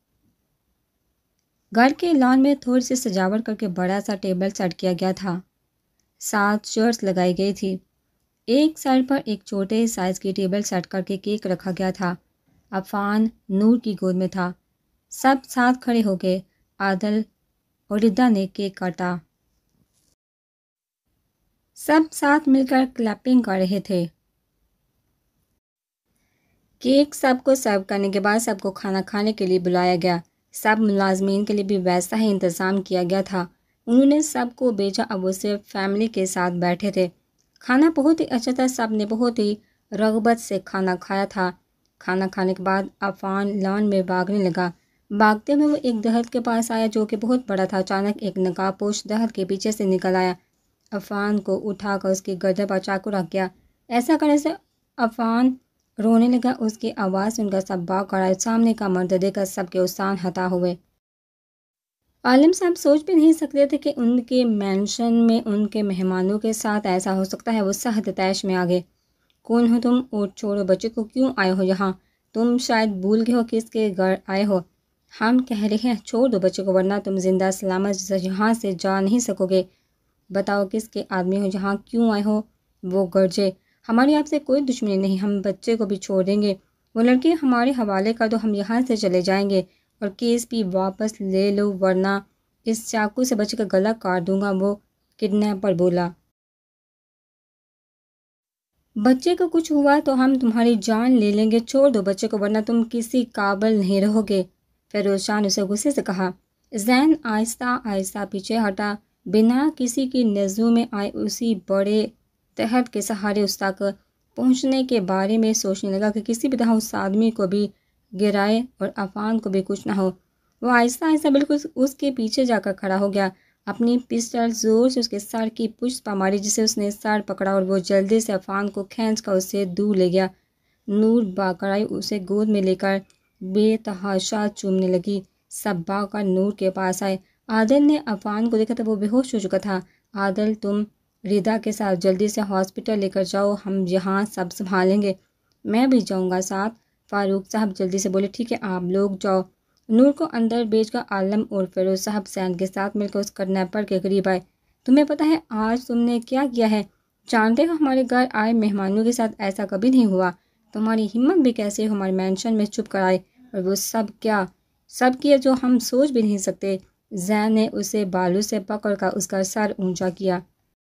گھر کے لان میں تھوڑی سی سجاوٹ کر کے بڑا سا ٹیبل سیٹ کیا گیا تھا، ساتھ چیئرز لگائی گئی تھی، ایک سائڈ پر ایک چھوٹے سائز کی ٹیبل سیٹ کر کے کیک رکھا گیا تھا۔ عفان نور کی گود میں تھا، سب ساتھ کھڑے ہو گئے۔ عادل اور ردا نے کیک کاٹا، سب ساتھ مل کر کلیپنگ کر رہے تھے۔ کیک سب کو سرو کرنے کے بعد سب کو کھانا کھانے کے لیے بلایا گیا۔ سب ملازمین کے لیے بھی ویسا ہی انتظام کیا گیا تھا، انہوں نے سب کو بھیجا، اب وہ صرف فیملی کے ساتھ بیٹھے تھے۔ کھانا بہت ہی اچھا تھا، سب نے بہت ہی رغبت سے کھانا کھایا تھا۔ کھانا کھانے کے بعد عفان لان میں بھاگنے لگا، بھاگتے ہوئے وہ ایک درخت کے پاس آیا جو کہ بہت بڑا تھا۔ اچانک ایک نقاب پوش درخت کے پیچھے سے نکل آیا، عفان کو اٹھا کر اس کی گردن پر چاقو رکھ گیا۔ ایسا کرنے سے عفان رونے لگا، اس کی آواز سے ان کا سب بھاگ کر آئے۔ سامنے کا منظر دیکھ کر سب کے اذہان ہتا ہوئے۔ عالم صاحب سوچ بھی نہیں سکتے تھے کہ ان کے مینشن میں ان کے مہمانوں کے ساتھ ایسا ہو سکتا ہے۔ وہ سخت تیش میں آگے۔ کون ہو تم اور چھوڑو بچے کو، کیوں آئے ہو یہاں؟ تم شاید بھول گئے ہو کس کے گھر آئے ہو۔ ہم کہہ رہے ہیں چھوڑ دو بچے کو، ورنہ تم زندہ سلامت یہاں سے جا نہیں سکو گے۔ بتاؤ کس کے آدمی ہو، یہاں کیوں آئے ہو؟ وہ گرجے۔ ہماری آپ سے کوئی دشمنی نہیں، ہم بچے کو بھی چھوڑ دیں گے، وہ لڑکی ہمارے حوالے کر دو، ہم یہاں سے چلے جائیں گے اور کیس بھی واپس لے لو، ورنہ اس چاقو سے بچے کا گلا کاٹ دوں گا، وہ کڈنیپر بولا۔ بچے کو کچھ ہوا تو ہم تمہاری جان لے لیں گے، چھوڑ دو بچے کو ورنہ تم کسی قابل نہیں رہو گے، فیروز شاہ نے اسے غصے سے کہا۔ زین آہستہ آہستہ پیچھے ہٹا، بنا کسی کی نظروں میں آئے اسی بڑے تحت کے سہارے اس تک پہنچنے کے بارے میں سوچنے لگا کہ کسی بھی طرح اس آدمی کو بھی گرائے اور عفان کو بھی کچھ نہ ہو۔ وہ آہستہ آہستہ بالکل اس کے پیچھے جا کر کھڑا ہو گیا، اپنی پسٹل زور سے اس کے سر کی پشت پر ماری، جسے اس نے سر پکڑا اور وہ جلدی سے عفان کو کھینچ کر اسے دور لے گیا۔ نور باکر آئی، اسے گود میں لے کر بے تحاشا چومنے لگی۔ سب بھاگ کر نور کے پاس آئے۔ عادل نے عفان کو دیکھا تو وہ بے ہوش ہو چکا تھا۔ عادل تم ردا کے ساتھ جلدی سے ہاسپٹل لے کر جاؤ، ہم یہاں سب سنبھالیں گے۔ میں بھی جاؤں گا ساتھ، فاروق صاحب جلدی سے بولے۔ ٹھیک ہے آپ لوگ جاؤ۔ نور کو اندر بھیج کر عالم اور فیروز صاحب زین کے ساتھ مل کر اس کڈنیپر کے قریب آئے۔ تمہیں پتہ ہے آج تم نے کیا کیا ہے؟ جانتے ہو ہمارے گھر آئے مہمانوں کے ساتھ ایسا کبھی نہیں ہوا، تمہاری ہمت بھی کیسے ہمارے مینشن میں چھپ کر آئے، اور وہ سب کیا سب کیا جو ہم سوچ بھی نہیں سکتے۔ زین نے اسے بالوں سے پکڑ کر اس کا سر اونچا کیا۔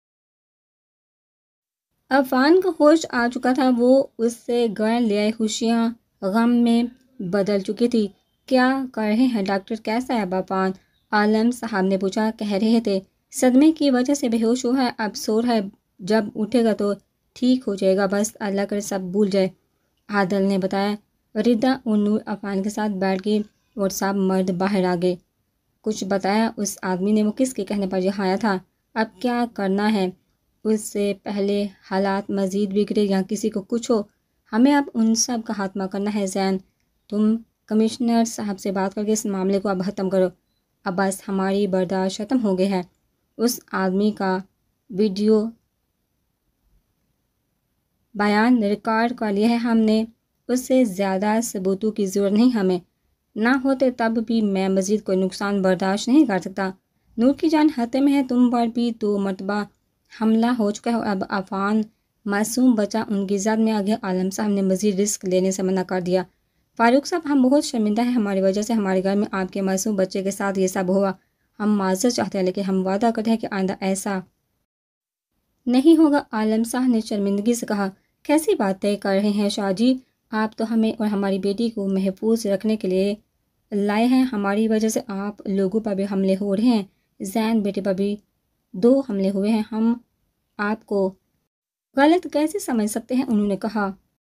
عفان کا ہوش آ چکا تھا، وہ اس سے گھر لے آئی خوشیاں غم میں بدل چکی تھی۔ کیا کر رہے ہیں ڈاکٹر، کیسا ہے عفان؟ عالم صاحب نے پوچھا۔ کہہ رہے تھے صدمے کی وجہ سے بے ہوش ہوا ہے، اب سو رہا ہے، جب اٹھے گا تو ٹھیک ہو جائے گا، بس اللہ کرے سب بھول جائے، عادل نے بتایا۔ ردہ اور نور عفان کے ساتھ بیٹھ گئی اور سب مرد باہر آ گئے۔ کچھ بتایا اس آدمی نے، وہ کس کے کہنے پر یہاں آیا تھا؟ اب کیا کرنا ہے اس سے پہلے حالات مزید بگڑے یا کسی کو کچھ ہو؟ ہمیں اب ان سب کا خاتمہ کرنا ہے۔ زین، تم کمشنر صاحب سے بات کر کے اس معاملے کو اب ختم کرو، اب بس ہماری برداشت ختم ہو گئی ہے۔ اس آدمی کا ویڈیو بیان ریکارڈ کر لیا ہے ہم نے، اس سے زیادہ ثبوتوں کی ضرورت نہیں ہمیں، نہ ہوتے تب بھی میں مزید کوئی نقصان برداشت نہیں کر سکتا۔ نور کی جان خطرے میں ہے، تم پر بھی دو مرتبہ حملہ ہو چکا ہے، اب عفان معصوم بچہ ان کی زد میں آ گیا۔ عالم صاحب نے مزید رسک لینے سے منع کر دیا۔ فاروق صاحب، ہم بہت شرمندہ ہیں، ہماری وجہ سے ہمارے گھر میں آپ کے معصوم بچے کے ساتھ یہ سب ہوا، ہم معذرت چاہتے ہیں، لیکن ہم وعدہ کرتے ہیں کہ آئندہ ایسا نہیں ہوگا۔ عالم صاحب نے شرمندگی سے کہا۔ کیسی بات طے کر رہے ہیں شاہ جی، آپ تو ہمیں اور ہماری بیٹی کو محفوظ رکھنے کے لیے لائے ہیں، ہماری وجہ سے آپ لوگوں پر بھی حملے ہو رہے ہیں، زین بیٹے پر بھی دو حملے ہوئے ہیں، ہم آپ کو غلط کیسے سمجھ سکتے ہیں؟ انہوں نے کہا۔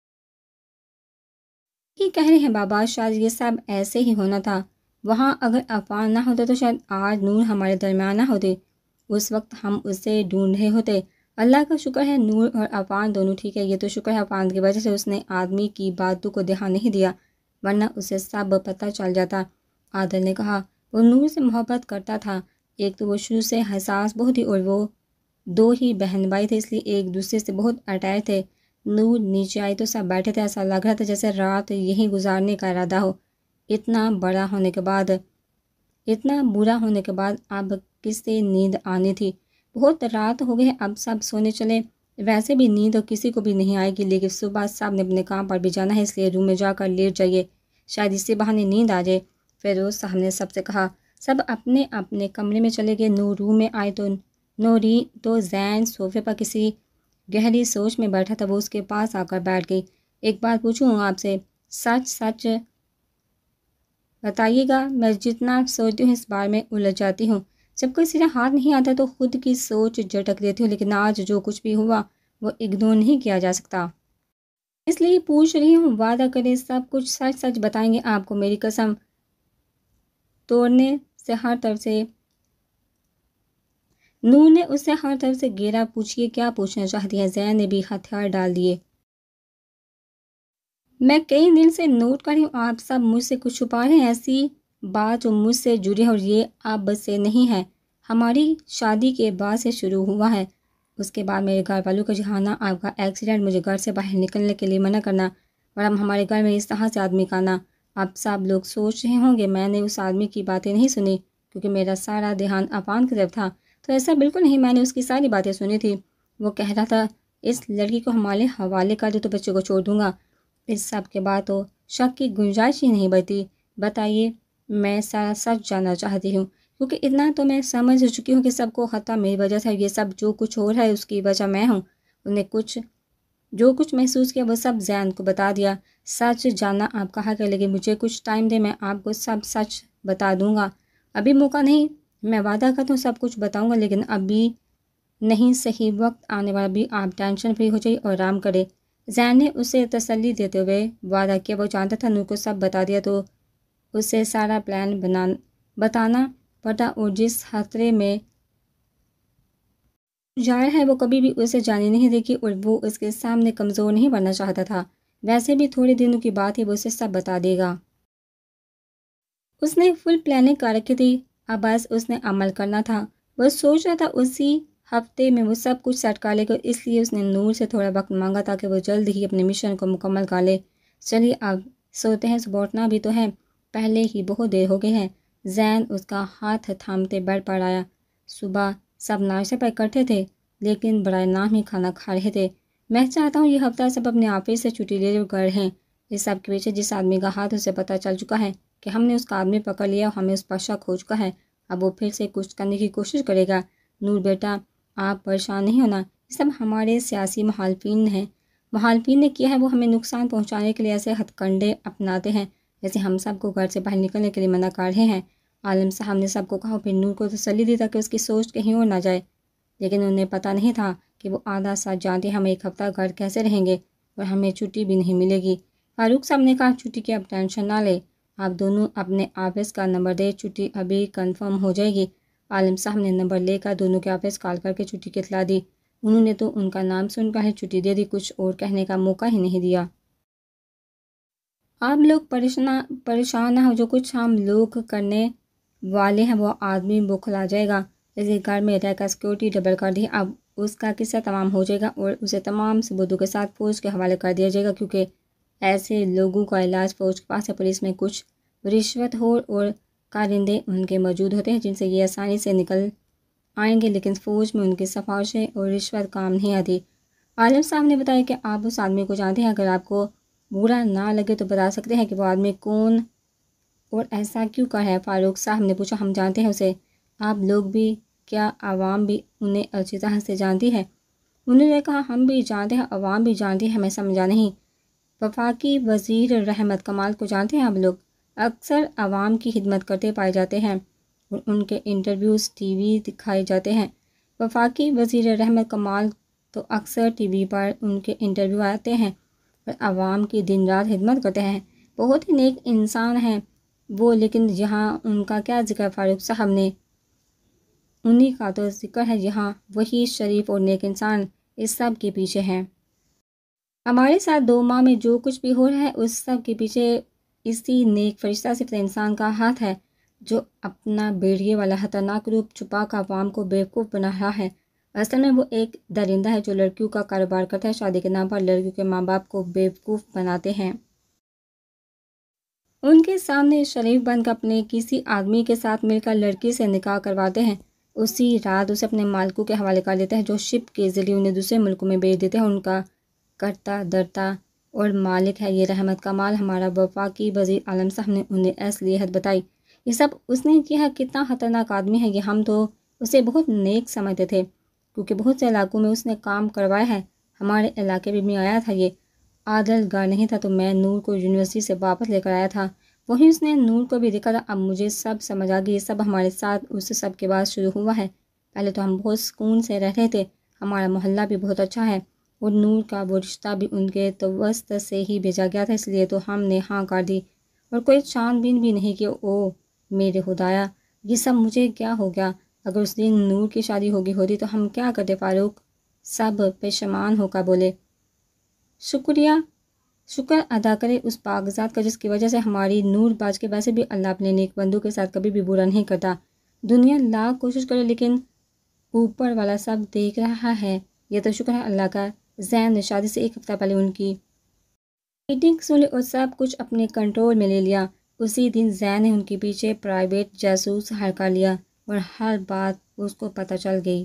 ہی کہہ رہے ہیں بابا، شاید یہ سب ایسے ہی ہونا تھا، وہاں اگر عفان نہ ہوتا تو شاید آج نور ہمارے درمیان نہ ہوتے، اس وقت ہم اسے ڈھونڈ رہے ہوتے۔ اللہ کا شکر ہے نور اور عفان دونوں ٹھیک ہے، یہ تو شکر ہے عفان کی وجہ سے اس نے آدمی کی باتوں کو دھیان نہیں دیا، ورنہ اسے سب پتہ چل جاتا۔ عادل نے کہا۔ وہ نور سے محبت کرتا تھا، ایک تو وہ شروع سے حساس بہت ہی، اور وہ دو ہی بہن بھائی تھے، اس لیے ایک دوسرے سے بہت اٹیچ تھے۔ نور نیچے آئی تو سب بیٹھے تھے، ایسا لگ رہا تھا جیسے رات یہیں گزارنے کا ارادہ ہو۔ اتنا بڑا ہونے کے بعد، اتنا برا ہونے کے بعد اب کس سے نیند آنی تھی؟ بہت رات ہو گئی ہے، اب سب سونے چلے، ویسے بھی نیند اور کسی کو بھی نہیں آئے گی، لیکن صبح سب نے اپنے کام پر بھی جانا ہے، اس لیے روم میں جا کر لیٹ جائیے، شاید اس سے بہانے نیند آ جائے۔ فیروز صاحب نے سب سے کہا۔ سب اپنے اپنے کمرے میں چلے گئے۔ نور روم میں آئے تو نوری تو زین صوفے پر کسی گہری سوچ میں بیٹھا تھا، وہ اس کے پاس آ کر بیٹھ گئی۔ ایک بات پوچھوں آپ سے، سچ سچ بتائیے گا، میں جتنا سوچتی ہوں اس بار میں الجھ جاتی ہوں، جب کوئی سیدھا ہاتھ نہیں آتا تو خود کی سوچ جھٹک دیتی ہوں، لیکن آج جو کچھ بھی ہوا وہ اگنور نہیں کیا جا سکتا، اس لیے پوچھ رہی ہوں، وعدہ کرے سب کچھ سچ سچ بتائیں گے آپ کو، میری قسم توڑنے سے ہر طرف سے نور نے اسے ہر طرف سے گھیرا۔ پوچھئے کیا پوچھنا چاہتی ہیں؟ زین نے بھی ہتھیار ڈال دیے۔ میں کئی دن سے نوٹ کر رہی ہوں، آپ سب مجھ سے کچھ چھپا رہے ہیں، ایسی بات جو مجھ سے جڑی ہے، اور یہ اب سے نہیں ہے، ہماری شادی کے بعد سے شروع ہوا ہے۔ اس کے بعد میرے گھر والوں کا جہانا، آپ کا ایکسیڈنٹ، مجھے گھر سے باہر نکلنے کے لیے منع کرنا، اور اب ہمارے گھر میں اس طرح سے آدمی کا آنا۔ آپ سب لوگ سوچ رہے ہوں گے میں نے اس آدمی کی باتیں نہیں سنی کیونکہ میرا سارا دھیان عفان کی طرف تھا، تو ایسا بالکل نہیں، میں نے اس کی ساری باتیں سنی تھی۔ وہ کہہ رہا تھا اس لڑکی کو ہمارے حوالے کر دو تو بچے کو چھوڑ دوں گا۔ اس سب کے بعد تو شک کی گنجائش ہی نہیں بچتی۔ بتائیے، میں سارا سچ جاننا چاہتی ہوں، کیونکہ اتنا تو میں سمجھ چکی ہوں کہ سب کو خطہ میری وجہ سے، یہ سب جو کچھ ہو رہا ہے اس کی وجہ میں ہوں۔ انہیں کچھ جو کچھ محسوس کیا وہ سب زین کو بتا دیا۔ سچ جاننا آپ کہا کہ لیکن مجھے کچھ ٹائم دے، میں آپ کو سب سچ بتا دوں گا، ابھی موقع نہیں، میں وعدہ کرتا ہوں سب کچھ بتاؤں گا، لیکن ابھی نہیں، صحیح وقت آنے والا، بھی آپ ٹینشن فری ہو جائیے اور آرام کرے۔ زین نے اسے تسلی دیتے ہوئے وعدہ کیا، وہ جانتا تھا نور کو سب بتا دیا تو اسے سارا پلان بنا بتانا پڑتا، اور جس خطرے میں جا رہا ہے وہ کبھی بھی اسے جانے نہیں دے گی، اور وہ اس کے سامنے کمزور نہیں بننا چاہتا تھا، ویسے بھی تھوڑے دنوں کی بات ہے، وہ اسے سب بتا دے گا۔ اس نے فل پلاننگ کر رکھی تھی، اب بس اس نے عمل کرنا تھا۔ وہ سوچ رہا تھا اسی ہفتے میں وہ سب کچھ سیٹ کر لے گا، اس لیے اس نے نور سے تھوڑا وقت مانگا تاکہ وہ جلد ہی اپنے مشن کو مکمل کر لے۔ چلیے اب سوتے ہیں، صبح اٹھنا بھی تو ہے، پہلے ہی بہت دیر ہو گئی ہے۔ زین اس کا ہاتھ تھامتے بیڈ پر آیا۔ صبح سب ناشتے پر اکٹھے تھے، لیکن برائے نام ہی کھانا کھا رہے تھے۔ میں چاہتا ہوں یہ ہفتہ سب اپنے آفس سے چھٹی لے کر رہیں، اس سب کے پیچھے جس آدمی کا ہاتھ، اسے پتہ چل چکا ہے کہ ہم نے اس کا آدمی پکڑ لیا اور ہمیں اس پر شک ہو چکا ہے، اب وہ پھر سے کچھ کرنے کی کوشش کرے گا۔ نور بیٹا، آپ پریشان نہیں ہونا، یہ سب ہمارے سیاسی مخالفین ہیں۔ مخالفین نے کیا ہے وہ ہمیں نقصان پہنچانے کے لیے ایسے ہتھ کنڈے اپناتے ہیں جیسے ہم سب کو گھر سے باہر نکلنے کے لیے منع کر رہے ہیں۔ عالم صاحب نے سب کو کہا، پھر نور کو تسلی دی تاکہ اس کی سوچ کہیں اور نہ جائے، لیکن انہیں پتہ نہیں تھا کہ وہ آدھا سچ جانتے ہم ایک ہفتہ گھر کیسے رہیں گے اور ہمیں چھٹی بھی نہیں ملے گی۔ فاروق صاحب نے کہا، چھٹی کی اب ٹینشن نہ لے، آپ دونوں اپنے آفس کا نمبر دے، چھٹی ابھی کنفرم ہو جائے گی۔ عالم صاحب نے نمبر لے کر دونوں کے آفس کال کر کے چھٹی کی اطلاع دی۔ انہوں نے تو ان کا نام سن کر ہی چھٹی دے دی، کچھ اور کہنے کا موقع ہی نہیں دیا۔ آپ لوگ پریشان پریشان نہ ہو، جو کچھ ہم لوگ کرنے والے ہیں وہ آدمی بوکھلا جائے گا۔ اس لیے گھر میں رہ کر سیکورٹی ڈبل کر دی، اب اس کا قصہ تمام ہو جائے گا اور اسے تمام ثبوتوں کے ساتھ فوج کے حوالے کر دیا جائے گا، کیونکہ ایسے لوگوں کا علاج فوج کے پاس ہے۔ پولیس میں کچھ رشوت خور اور کارندے ان کے موجود ہوتے ہیں جن سے یہ آسانی سے نکل آئیں گے، لیکن فوج میں ان کی سفارشیں اور رشوت کام نہیں آتی۔ عالم صاحب نے بتایا کہ آپ اس آدمی کو جانتے ہیں، اگر آپ کو برا نہ لگے تو بتا سکتے ہیں کہ وہ آدمی کون اور ایسا کیوں کر ہے۔ فاروق صاحب نے پوچھا، ہم جانتے ہیں اسے، آپ لوگ بھی، کیا عوام بھی انہیں اچھی طرح سے جانتی ہے؟ انہوں نے کہا، ہم بھی جانتے ہیں، عوام بھی جانتی ہے، ہمیں سمجھا نہیں۔ وفاقی وزیر رحمت کمال کو جانتے ہیں آپ لوگ، اکثر عوام کی خدمت کرتے پائے جاتے ہیں اور ان کے انٹرویوز ٹی وی دکھائے جاتے ہیں۔ وفاقی وزیر رحمت کمال تو اکثر ٹی وی پر ان کے انٹرویو آتے ہیں اور عوام کی دن رات خدمت کرتے ہیں، بہت ہی نیک انسان ہیں وہ، لیکن یہاں ان کا کیا ذکر؟ فاروق صاحب نے، انہی کا تو ذکر ہے یہاں، وہی شریف اور نیک انسان اس سب کے پیچھے ہیں۔ ہمارے ساتھ دو ماہ میں جو کچھ بھی ہو رہا ہے اس سب کے پیچھے اسی نیک فرشتہ صفت انسان کا ہاتھ ہے جو اپنا بیڑیے والا خطرناک روپ چھپا کر عوام کو بیوقوف بنا رہا ہے۔ اصل میں وہ ایک درندہ ہے جو لڑکیوں کا کاروبار کرتا ہے، شادی کے نام پر لڑکیوں کے ماں باپ کو بیوقوف بناتے ہیں، ان کے سامنے شریف بن کر اپنے کسی آدمی کے ساتھ مل کر لڑکی سے نکاح کرواتے ہیں، اسی رات اسے اپنے مالکوں کے حوالے کر دیتے ہیں جو شپ کے ذریعے انہیں دوسرے ملکوں میں بھیج دیتے ہیں۔ ان کا کرتا درتا اور مالک ہے یہ رحمت کمال، ہمارا وفاقی وزیر۔ عالم صاحب نے انہیں اصلیت بتائی، یہ سب اس نے کیا ہے، کتنا خطرناک آدمی ہے یہ، ہم تو اسے بہت نیک سمجھتے تھے کیونکہ بہت سے علاقوں میں اس نے کام کروایا ہے، ہمارے علاقے میں بھی آیا تھا، یہ عادل گار نہیں تھا تو میں نور کو یونیورسٹی سے واپس لے کر آیا تھا، وہیں اس نے نور کو بھی دیکھا تھا۔ اب مجھے سب سمجھ آ گئی، یہ سب ہمارے ساتھ اس سب کے بعد شروع ہوا ہے، پہلے تو ہم بہت سکون سے رہ رہے تھے، ہمارا محلہ بھی بہت اچھا ہے اور نور کا وہ رشتہ بھی ان کے توسط سے ہی بھیجا گیا تھا، اس لیے تو ہم نے ہاں کر دی اور کوئی چھان بین بھی نہیں کہ او میرے خدایا یہ سب مجھے کیا ہو گیا، اگر اس دن نور کی شادی ہوگی ہوتی تو ہم کیا کرتے؟ فاروق سب پشیمان ہو کر بولے، شکریہ شکر ادا کرے اس پاک ذات کا جس کی وجہ سے ہماری نور باز کے، ویسے بھی اللہ اپنے نیک بندوں کے ساتھ کبھی بھی برا نہیں کرتا، دنیا لاکھ کوشش کرے لیکن اوپر والا سب دیکھ رہا ہے، یہ تو شکر ہے اللہ کا۔ زین نے شادی سے ایک ہفتہ پہلے ان کی میٹنگ سن لی اور سب کچھ اپنے کنٹرول میں لے لیا۔ اسی دن زین نے ان کے پیچھے پرائیویٹ جاسوس ہائر کر لیا اور ہر بات اس کو پتہ چل گئی۔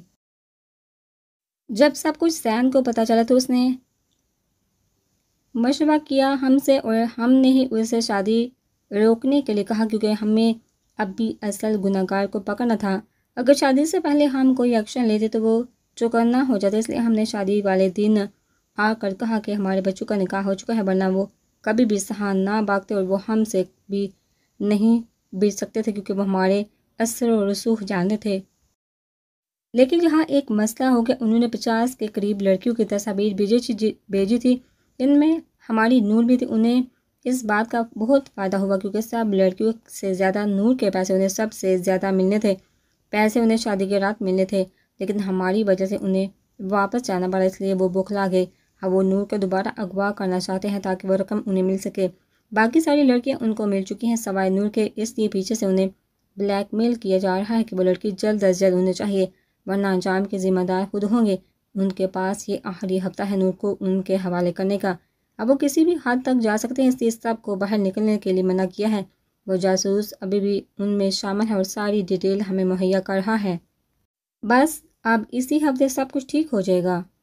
جب سب کچھ زین کو پتہ چلا تو اس نے مشورہ کیا ہم سے اور ہم نے ہی اسے شادی روکنے کے لیے کہا کیونکہ ہمیں اب بھی اصل گناہ گار کو پکڑنا تھا، اگر شادی سے پہلے ہم کوئی ایکشن لیتے تو وہ چوکنا ہو جاتا، اس لیے ہم نے شادی والے دن آ کر کہا کہ ہمارے بچوں کا نکاح ہو چکا ہے، ورنہ وہ کبھی بھی سہا نہ بھاگتے اور وہ ہم سے بھی نہیں بچ سکتے تھے کیونکہ وہ ہمارے اثر و رسوخ جانتے تھے۔ لیکن یہاں ایک مسئلہ ہو گیا، انہوں نے پچاس کے قریب لڑکیوں کی تصاویر بھیجی تھی، ان میں ہماری نور بھی تھی، انہیں اس بات کا بہت فائدہ ہوا کیونکہ سب لڑکیوں سے زیادہ نور کے پیسے انہیں سب سے زیادہ ملنے تھے، پیسے انہیں شادی کے رات ملنے تھے، لیکن ہماری وجہ سے انہیں واپس جانا پڑا، اس لیے وہ بوکھلا گئے، اب وہ نور کو دوبارہ اغوا کرنا چاہتے ہیں تاکہ وہ رقم انہیں مل سکے، باقی ساری لڑکیاں ان کو مل چکی ہیں سوائے نور کے، اس لیے پیچھے سے انہیں بلیک میل کیا جا رہا ہے کہ وہ لڑکی جلد از جلد انہیں چاہیے ورنہ انجام کے ذمہ دار خود ہوں گے، ان کے پاس یہ آخری ہفتہ ہے نور کو ان کے حوالے کرنے کا، اب وہ کسی بھی حد تک جا سکتے ہیں، اس لیے سب کو باہر نکلنے کے لیے منع کیا ہے، وہ جاسوس ابھی بھی ان میں شامل ہے اور ساری ڈیٹیل ہمیں مہیا کر رہا ہے، بس اب اسی ہفتے سب کچھ ٹھیک ہو جائے گا۔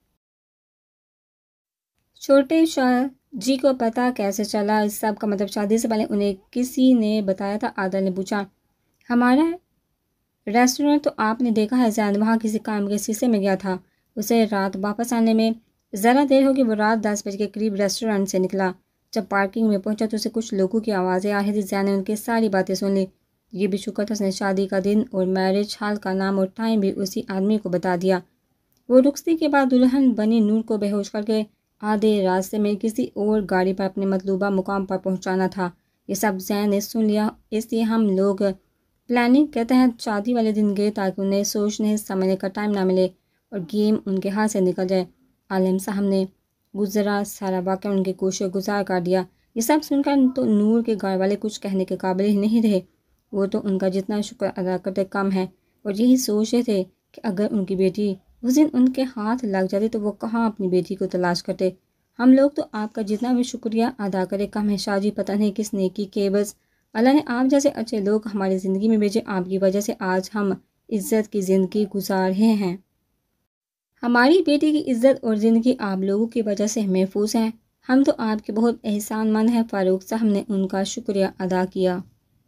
چھوٹے شاہ جی کو پتہ کیسے چلا اس سب کا؟ مطلب شادی سے پہلے انہیں کسی نے بتایا تھا؟ عادل نے پوچھا۔ ہمارا ریسٹورنٹ تو آپ نے دیکھا ہے زین وہاں کسی کام کے سلسلے میں گیا تھا. اسے رات واپس آنے میں ذرا دیر ہوگی. وہ رات دس بجے کے قریب ریسٹورنٹ سے نکلا. جب پارکنگ میں پہنچا تو اسے کچھ لوگوں کی آوازیں آ رہی تھی. زین نے ان کی ساری باتیں سن لی. یہ بھی شکر تھا اس نے شادی کا دن اور میرج ہال کا نام اور ٹائم بھی اسی آدمی کو بتا دیا. وہ رخصتی کے بعد دلہن بنی نور کو بے ہوش کر کے آدھے راستے میں کسی اور گاڑی پر اپنے مطلوبہ مقام پر پہنچانا تھا. یہ سب زین نے سن لیا. اس لیے ہم لوگ پلاننگ کے تحت شادی والے دن گئے تاکہ انہیں سوچنے سمجھنے کا ٹائم نہ ملے اور گیم ان کے ہاتھ سے نکل جائے. عالم صاحب نے گزرا سارا واقعہ ان کے کوشش گزار کر دیا. یہ سب سن کر تو نور کے گھر والے کچھ کہنے کے قابل ہی نہیں رہے. وہ تو ان کا جتنا شکر ادا کرتے کم ہے اور یہی سوچ رہے تھے کہ اگر ان کی بیٹی اس دن ان کے ہاتھ لگ جاتی تو وہ کہاں اپنی بیٹی کو تلاش کرتے. ہم لوگ تو آپ کا جتنا بھی شکریہ ادا کرے کم ہے. شاہ جی پتہ نہیں کس نیکی کے بس اللہ نے آپ جیسے اچھے لوگ ہماری زندگی میں بھیجے. آپ کی وجہ سے آج ہم عزت کی زندگی گزار رہے ہیں. ہماری بیٹی کی عزت اور زندگی آپ لوگوں کی وجہ سے محفوظ ہیں. ہم تو آپ کے بہت احسان مند ہیں. فاروق صاحب نے ان کا شکریہ ادا کیا.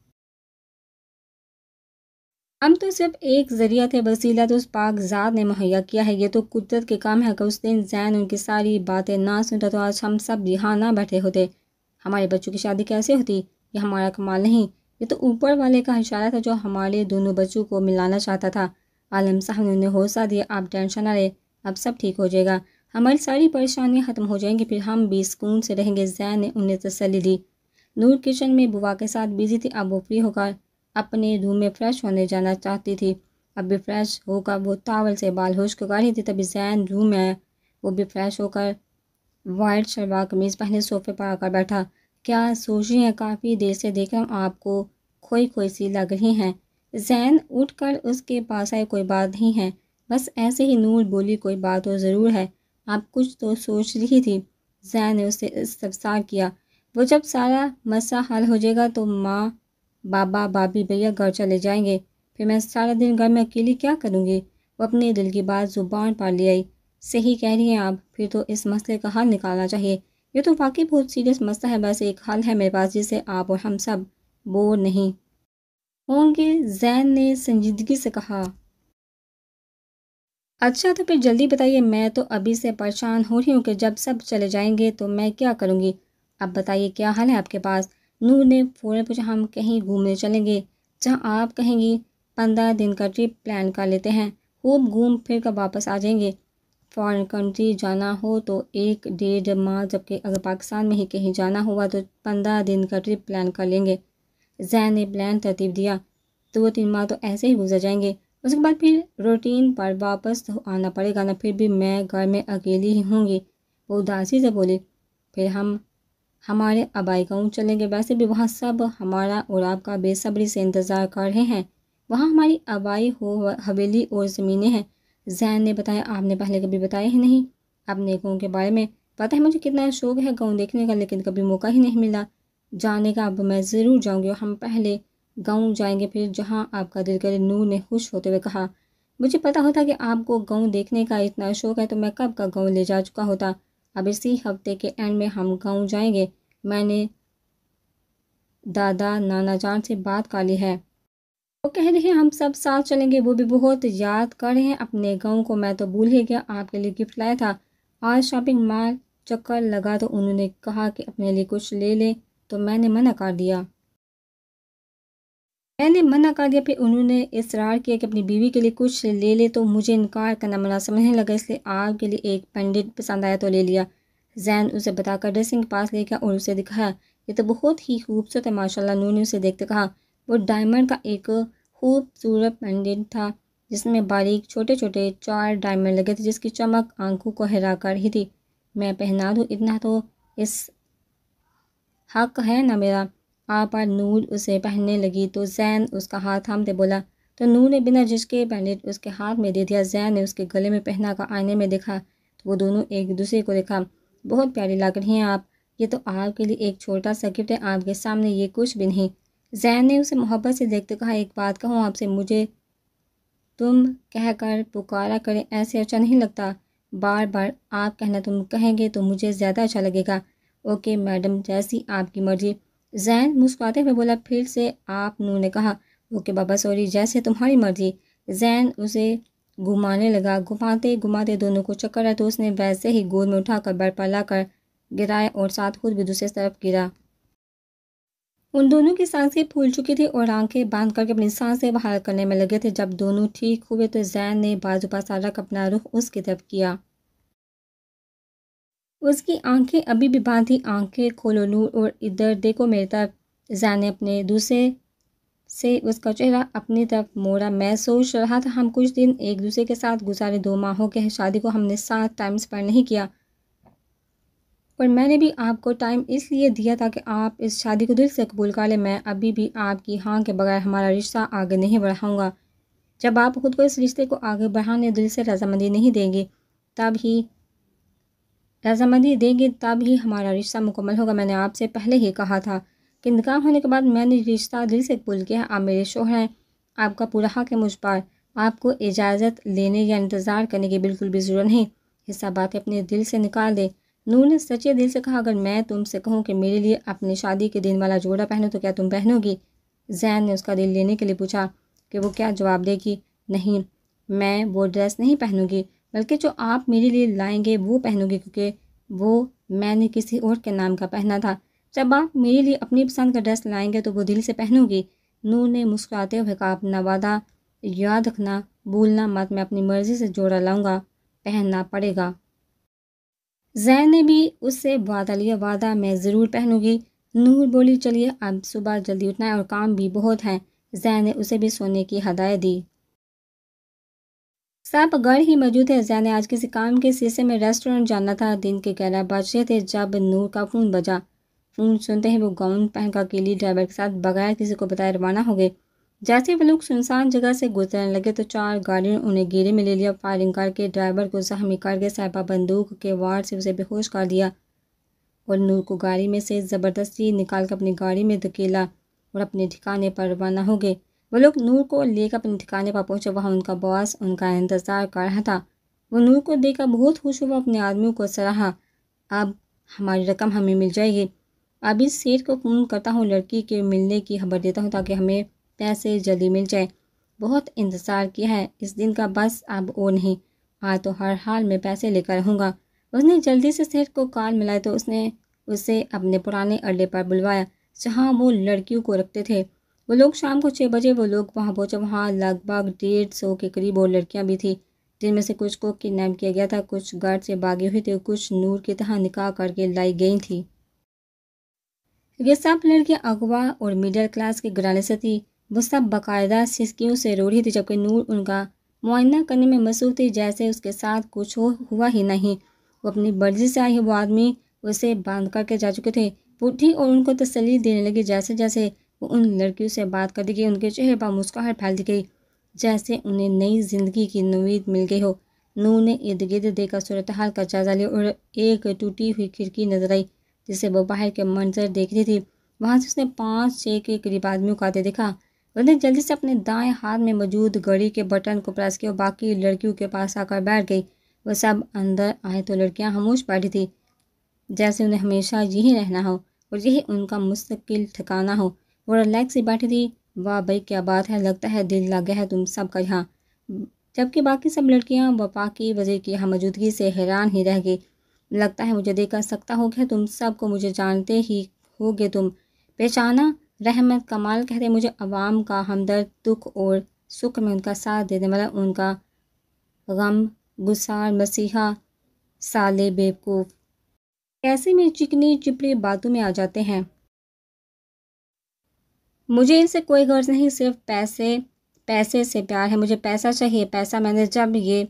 ہم تو صرف ایک ذریعہ تھے. وسیلہ تو اس پاک ذات نے مہیا کیا ہے. یہ تو قدرت کے کام ہے کہ اس دن زین ان کی ساری باتیں نہ سنتا تو آج ہم سب یہاں نہ بیٹھے ہوتے. ہمارے بچوں کی شادی کیسے ہوتی یہ ہمارا کمال نہیں. یہ تو اوپر والے کا اشارہ تھا جو ہمارے دونوں بچوں کو ملانا چاہتا تھا. عالم صاحب نے انہیں حوصلہ دیا. آپ ٹینشن نہ لیں. اب سب ٹھیک ہو جائے گا. ہماری ساری پریشانیاں ختم ہو جائیں گی. پھر ہم بھی سکون سے رہیں گے. زین نے انہیں تسلی دی. نور کچن میں بوا کے ساتھ بزی تھی. اب وہ فری ہو کر اپنے روم میں فریش ہونے جانا چاہتی تھی. اب بھی فریش ہو کر وہ ٹاول سے بال ہوش کو گاڑی تھی. تبھی زین روم میں آیا. وہ بھی فریش ہو کر وائٹ شلوار قمیض پہنے صوفے پر آ کر بیٹھا. کیا سوچ رہی ہیں؟ کافی دیر سے دیکھ رہا ہوں آپ کو کھوئی کھوئی سی لگ رہی ہیں. زین اٹھ کر اس کے پاس آئے. کوئی بات نہیں ہے بس ایسے ہی. نور بولی. کوئی بات تو ضرور ہے. آپ کچھ تو سوچ رہی تھی. زین نے اس سے استفسار کیا. وہ جب سارا مسئلہ حل ہو جائے گا تو ماں بابا بابی بھیا گھر چلے جائیں گے. پھر میں سارا دن گھر میں اکیلی کیا کروں گی؟ وہ اپنے دل کی بات زبان پر لے آئی. صحیح کہہ رہی ہیں آپ. پھر تو اس مسئلے کا حل نکالنا چاہیے. یہ تو واقعی بہت سیریس مسئلہ ہے. ویسے ایک حل ہے میرے پاس جس سے آپ اور ہم سب بور نہیں ہوں گے. زین نے سنجیدگی سے کہا. اچھا تو پھر جلدی بتائیے. میں تو ابھی سے پریشان ہو رہی ہوں کہ جب سب چلے جائیں گے تو میں کیا کروں گی. اب بتائیے کیا حل ہے آپ کے پاس؟ نور نے فوراً پوچھا. ہم کہیں گھومنے چلیں گے جہاں آپ کہیں گی. پندرہ دن کا ٹرپ پلان کر لیتے ہیں. خوب گھوم پھر کر واپس آ جائیں گے. فارن کنٹری جانا ہو تو ایک ڈیڑھ ماہ جبکہ اگر پاکستان میں ہی کہیں جانا ہوا تو پندرہ دن کا ٹرپ پلان کر لیں گے. زین نے پلان ترتیب دیا. دو تین ماہ تو ایسے ہی گزر جائیں گے. اس کے بعد پھر روٹین پر واپس تو آنا پڑے گا نا. پھر بھی میں گھر میں اکیلی ہی ہوں گی. وہ اداسی سے بولی. پھر ہم ہمارے آبائی گاؤں چلیں گے. ویسے بھی وہاں سب ہمارا اور آپ کا بے صبری سے انتظار کر رہے ہیں. وہاں ہماری آبائی ہو حویلی اور زمینیں ہیں. زین نے بتایا. آپ نے پہلے کبھی بتایا ہی نہیں اپنے گاؤں کے بارے میں. پتہ ہے مجھے کتنا شوق ہے گاؤں دیکھنے کا لیکن کبھی موقع ہی نہیں ملا جانے کا. اب میں ضرور جاؤں گی. اور ہم پہلے گاؤں جائیں گے پھر جہاں آپ کا دل کرے. نور نے خوش ہوتے ہوئے کہا. مجھے پتہ ہوتا کہ آپ کو گاؤں دیکھنے کا اتنا شوق ہے تو میں کب کا گاؤں لے جا چکا ہوتا. اب اسی ہفتے کے اینڈ میں ہم گاؤں جائیں گے. میں نے دادا نانا جان سے بات کر لی ہے. وہ کہہ رہے ہیں ہم سب ساتھ چلیں گے. وہ بھی بہت یاد کر رہے ہیں اپنے گاؤں کو. میں تو بھول ہی گیا آپ کے لیے گفٹ لایا تھا. آج شاپنگ مال چکر لگا تو انہوں نے کہا کہ اپنے لیے کچھ لے لیں تو میں نے منع کر دیا. میں نے منع کر دیا. پھر انہوں نے اصرار کیا کہ اپنی بیوی کے لیے کچھ لے لے تو مجھے انکار کرنا مناسب نہیں لگا. اس لیے آپ کے لیے ایک پینڈنٹ پسند آیا تو لے لیا. زین اسے بتا کر ڈریسنگ کے پاس لے گیا اور اسے دکھایا. یہ تو بہت ہی خوبصورت ہے ماشاءاللہ. نور نے اسے دیکھتے کہا. وہ ڈائمنڈ کا ایک خوبصورت پینڈنٹ تھا جس میں باریک چھوٹے چھوٹے چار ڈائمنڈ لگے تھے جس کی چمک آنکھوں کو حیران کر رہی تھی. میں پہنا دوں اتنا تو اس حق ہے نا میرا آپ پر. نور اسے پہننے لگی تو زین اس کا ہاتھ تھامتے بولا. تو نور نے بنا جھجکے پینڈنٹ اس کے ہاتھ میں دے دیا. زین نے اس کے گلے میں پہنا کا آئینے میں دیکھا تو وہ دونوں ایک دوسرے کو دیکھا. بہت پیاری لگ رہی ہیں آپ. یہ تو آپ کے لیے ایک چھوٹا سا گفٹ ہے. آپ کے سامنے یہ کچھ بھی نہیں. زین نے اسے محبت سے دیکھتے کہا. ایک بات کہوں آپ سے. مجھے تم کہہ کر پکارا کریں ایسے اچھا نہیں لگتا. بار بار آپ کہنا تم کہیں گے تو مجھے زیادہ اچھا لگے گا. اوکے میڈم جیسی آپ کی مرضی. زین مسکراتے ہوئے بولا. پھر سے آپ. نور نے کہا. اوکے بابا سوری، جیسے تمہاری مرضی۔ زین اسے گھمانے لگا، گھماتے گھماتے دونوں کو چکر آیا تو اس نے ویسے ہی گود میں اٹھا کر بیڈ پر لا کر گرایا اور ساتھ خود بھی دوسری طرف گرا۔ ان دونوں کی سانسیں پھول چکی تھی اور آنکھیں باندھ کر کے اپنی سانسیں بحال کرنے میں لگے تھے۔ جب دونوں ٹھیک ہوئے تو زین نے بازو پر سا رکھ اپنا رخ اس کی طرف کیا۔ اس کی آنکھیں ابھی بھی بند تھیں۔ آنکھیں کھولو نور اور ادھر دیکھو میری طرف۔ زین نے اپنے دوسرے سے اس کا چہرہ اپنی طرف موڑا۔ میں سوچ رہا تھا ہم کچھ دن ایک دوسرے کے ساتھ گزارے، دو ماہ ہو گئے ہیں شادی کو، ہم نے ساتھ ٹائم اسپینڈ نہیں کیا، اور میں نے بھی آپ کو ٹائم اس لیے دیا تاکہ آپ اس شادی کو دل سے قبول کر لیں۔ میں ابھی بھی آپ کی ہاں کے بغیر ہمارا رشتہ آگے نہیں بڑھاؤں گا۔ جب آپ خود کو اس رشتے کو آگے بڑھانے دل سے رضامندی نہیں دیں گی تب ہی رضامندی دیں گی تب ہی ہمارا رشتہ مکمل ہوگا۔ میں نے آپ سے پہلے ہی کہا تھا کہ نکاح ہونے کے بعد میں نے رشتہ دل سے قبول کیا ہے۔ آپ میرے شوہر ہیں، آپ کا پورا حق ہے مجھ پر۔ آپ کو اجازت لینے یا انتظار کرنے کی بالکل بھی ضرورت نہیں۔ یہ سب باتیں اپنے دل سے نکال دے۔ نور نے سچے دل سے کہا، اگر میں تم سے کہوں کہ میرے لیے اپنی شادی کے دن والا جوڑا پہنو تو کیا تم پہنو گی؟ زین نے اس کا دل لینے کے لیے پوچھا کہ وہ کیا جواب دے گی۔ نہیں، میں وہ ڈریس نہیں پہنوں گی، بلکہ جو آپ میرے لیے لائیں گے وہ پہنوں گی، کیونکہ وہ میں نے کسی اور کے نام کا پہنا تھا۔ جب آپ میرے لیے اپنی پسند کا ڈریس لائیں گے تو وہ دل سے پہنوں گی۔ نور نے مسکراتے ہوئے کہا، اپنا وعدہ یاد رکھنا، بھولنا مت، میں اپنی مرضی سے جوڑا لاؤں گا، پہننا پڑے گا۔ زین نے بھی اس سے وعدہ لیا، وعدہ میں ضرور پہنوں گی۔ نور بولی، چلیے اب صبح جلدی اٹھنا ہے اور کام بھی بہت ہیں۔ زین نے اسے بھی سونے کی ہدایت دی۔ سب گھر ہی موجود تھے۔ زین نے آج کسی کام کے سلسلے میں ریسٹورنٹ جانا تھا۔ دن کے گیارہ بج رہے تھے جب نور کا فون بجا۔ فون سنتے ہی وہ گاؤن پہن کر کیلی ڈرائیور کے ساتھ بغیر کسی کو بتائے روانہ ہو گئے۔ جیسے وہ لوگ سنسان جگہ سے گزرنے لگے تو چار گاڑیوں نے انہیں گھیرے میں لے لیا، فائرنگ کر کے ڈرائیور کو زخمی کر کے صاحبہ بندوق کے وار سے اسے بے ہوش کر دیا اور نور کو گاڑی میں سے زبردستی نکال کر اپنی گاڑی میں دھکیلا اور اپنے ٹھکانے پر روانہ ہو گئے۔ وہ لوگ نور کو لے کر اپنے ٹھکانے پر پہنچے۔ وہاں ان کا باس ان کا انتظار کر رہا تھا۔ وہ نور کو دیکھ کر بہت خوش ہوا، اپنے آدمیوں کو سراہا۔ اب ہماری رقم ہمیں مل جائے گی۔ اب اس سیٹ کو فون کرتا ہوں، لڑکی کے ملنے کی خبر دیتا ہوں تاکہ ہمیں پیسے جلدی مل جائے۔ بہت انتظار کیا ہے اس دن کا، بس اب اور نہیں، آج تو ہر حال میں پیسے لے کر رہوں گا۔ اس نے جلدی سے سیٹ کو کال ملائی تو اس نے اسے اپنے پرانے اڈے پر بلوایا جہاں وہ لڑکیوں کو رکھتے تھے۔ وہ لوگ شام کو چھ بجے وہ لوگ وہاں پہنچے۔ وہاں لگ بھگ ڈیڑھ سو کے قریب اور لڑکیاں بھی تھیں، جن میں سے کچھ کو کڈنیپ کیا گیا تھا، کچھ گھر سے بھاگی ہوئی تھی اور کچھ نور کی طرح نکاح کر کے لائی گئی تھیں۔ یہ سب لڑکیاں اغوا اور مڈل کلاس کے گھرانے سے تھیں۔ وہ سب باقاعدہ سسکیوں سے رو رہی تھی، جبکہ نور ان کا معائنہ کرنے میں مصروف تھی جیسے اس کے ساتھ کچھ ہو ہوا ہی نہیں۔ وہ اپنی مرضی سے آئی، وہ آدمی اسے باندھ کر کے جا چکے تھے۔ وہ اٹھی اور ان کو تسلی دینے لگی۔ جیسے جیسے وہ ان لڑکیوں سے بات کرتی گئی ان کے چہرے پر مسکراہٹ پھیلتی گئی جیسے انہیں نئی زندگی کی امید مل گئی ہو۔ نور نے ارد گرد دیکھ کر صورتحال کا جائزہ لیا اور ایک ٹوٹی ہوئی کھڑکی نظر آئی جس سے وہ باہر کے منظر دیکھ رہی تھی۔ وہاں سے اس نے پانچ چھ کے قریب آدمیوں کو آتے دیکھا۔ اس نے جلدی سے اپنے دائیں ہاتھ میں موجود گھڑی کے بٹن کو پریس کیا اور باقی لڑکیوں کے پاس آ کر بیٹھ گئی۔ وہ سب اندر آئے تو لڑکیاں خاموش بیٹھی تھیں جیسے انہیں ہمیشہ یہی رہنا ہو اور یہی ان کا مستقل ٹھکانہ ہو۔ وہ ریلیکس سی بیٹھی تھی۔ واہ بھائی کیا بات ہے، لگتا ہے دل لگ گیا ہے تم سب کا یہاں۔ جبکہ باقی سب لڑکیاں وفاقی وزیر کی یہاں موجودگی سے حیران ہی رہ گئی۔ لگتا ہے مجھے دیکھ کر سکتا ہو گیا، تم سب کو مجھے جانتے ہی ہوگے، تم پہچانا؟ رحمت کمال کہتے مجھے عوام کا ہمدرد، دکھ اور سکھ میں ان کا ساتھ دینے والا، ان کا غم گسار مسیحا سالے بیوقوف۔ ایسے میں چکنی چپڑی باتوں میں آ جاتے ہیں۔ مجھے ان سے کوئی غرض نہیں، صرف پیسے پیسے سے پیار ہے، مجھے پیسہ چاہیے، پیسہ۔ میں نے جب یہ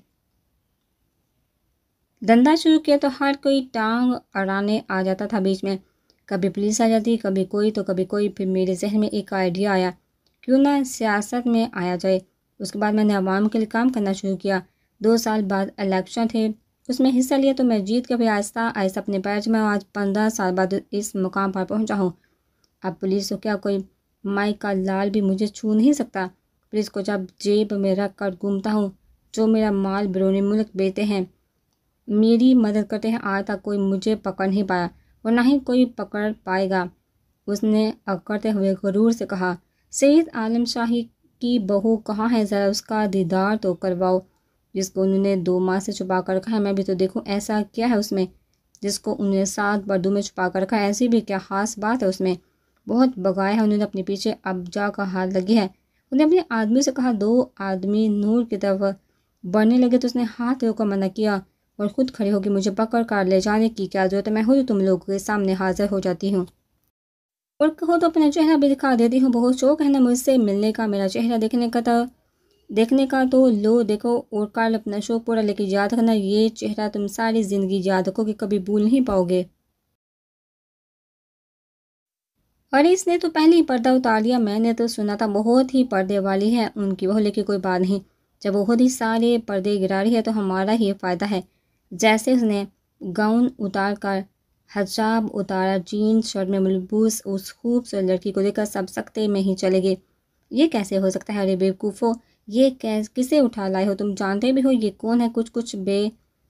دھندا شروع کیا تو ہر کوئی ٹانگ اڑانے آ جاتا تھا بیچ میں، کبھی پولیس آ جاتی، کبھی کوئی تو کبھی کوئی۔ پھر میرے ذہن میں ایک آئیڈیا آیا، کیوں نہ سیاست میں آیا جائے۔ اس کے بعد میں نے عوام کے لیے کام کرنا شروع کیا۔ دو سال بعد الیکشن تھے، اس میں حصہ لیا تو میں جیت کے بھی آہستہ آہستہ اپنے پیر جمائے۔ آج پندرہ سال بعد اس مقام پر پہنچا ہوں۔ اب پولیس ہو کیا کوئی مائی کا لال بھی مجھے چھو نہیں سکتا۔ پولیس کو جب جیب میں رکھ کر گھومتا ہوں، جو میرا مال بیرون ملک بیچتے ہیں، میری مدد کرتے ہیں، آج تک کوئی مجھے پکڑ نہیں پایا اور نہ ہی کوئی پکڑ پائے گا۔ اس نے اکڑتے ہوئے غرور سے کہا، سید عالم شاہی کی بہو کہاں ہے، ذرا اس کا دیدار تو کرواؤ، جس کو انہوں نے دو ماہ سے چھپا کر رکھا ہے، میں بھی تو دیکھوں ایسا کیا ہے اس میں جس کو انہوں نے سات پردوں میں چھپا کر رکھا ہے، ایسی بھی کیا خاص بات ہے اس میں؟ بہت بگایا ہے انہوں نے اپنے پیچھے، اب جا کا ہاتھ لگی ہے۔ انہوں نے اپنے آدمی سے کہا، دو آدمی نور کی طرف بڑھنے لگے تو اس نے ہاتھ روک کر منع کیا اور خود کھڑی ہوگی، مجھے پکڑ کر لے جانے کی کیا ضرورت ہے، میں خود تم لوگوں کے سامنے حاضر ہو جاتی ہوں، اور کہو تو اپنا چہرہ بھی دکھا دیتی ہوں، بہت شوق ہے نا مجھ سے ملنے کا، میرا چہرہ دیکھنے کا تو دیکھنے کا تو لو دیکھو اور کر اپنا شوق پورا، لیکن یاد رکھنا یہ چہرہ تم ساری زندگی یاد رکھو گے، کبھی بھول نہیں پاؤ گے۔ اور اس نے تو پہلے ہی پردہ اتار لیا، میں نے تو سنا تھا بہت ہی پردے والی ہے ان کی بہو، لیکن کوئی بات نہیں، جب وہ خود ہی سارے پردے گرا رہی ہے تو ہمارا ہی فائدہ ہے۔ جیسے اس نے گاؤن اتار کر حجاب اتارا، جینز شرٹ میں ملبوس اس خوبصورت لڑکی کو دیکھ کر سب سکتے میں ہی چلے گئے۔ یہ کیسے ہو سکتا ہے؟ ارے بیوقوفو، یہ کسے اٹھا لائے ہو؟ تم جانتے بھی ہو یہ کون ہے؟ کچھ کچھ بے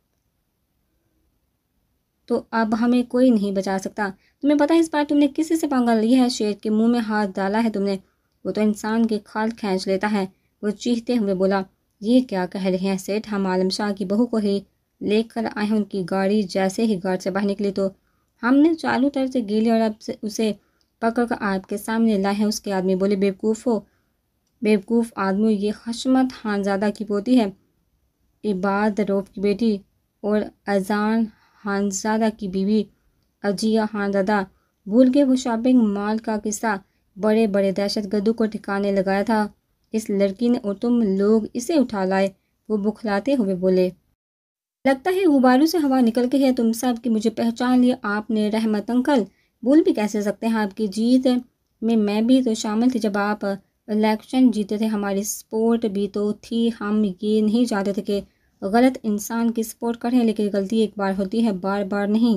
تو اب ہمیں کوئی نہیں بچا سکتا۔ تمہیں پتہ ہے اس بار تم نے کسی سے پنگا لیا ہے؟ شیر کے منہ میں ہاتھ ڈالا ہے تم نے، وہ تو انسان کی کھال کھینچ لیتا ہے۔ وہ چیختے ہوئے بولا، یہ کیا کہہ رہے ہیں سیٹھ، ہم عالم شاہ کی بہو کو ہی لے کر آئے ہیں۔ ان کی گاڑی جیسے ہی گھر سے باہر نکلی تو ہم نے چاروں طرف سے گیلی اور اب سے اسے پکڑ کر آپ کے سامنے لائے ہیں۔ اس کے آدمی بولے، بیوقوف ہو بیوقوف آدمی، یہ حشمت خانزادہ کی پوتی ہے، عباد روف کی بیٹی اور اذان خانزادہ کی بیوی عجیہ خانزادہ۔ بھول گئے وہ شاپنگ مال کا قصہ؟ بڑے بڑے دہشت گردوں کو ٹھکانے لگایا تھا اس لڑکی نے اور تم لوگ اسے اٹھا لائے۔ وہ بکھلاتے ہوئے بولے، لگتا ہے غباروں سے ہوا نکل گئی ہے تم سب کی، مجھے پہچان لیا آپ نے رحمت انکل، بھول بھی کیسے سکتے ہیں؟ آپ کی جیت میں میں بھی تو شامل تھی جب آپ الیکشن جیتے تھے، ہماری سپورٹ بھی تو تھی، ہم یہ نہیں چاہتے تھے کہ غلط انسان کی سپورٹ کریں، لیکن غلطی ایک بار ہوتی ہے، بار بار نہیں۔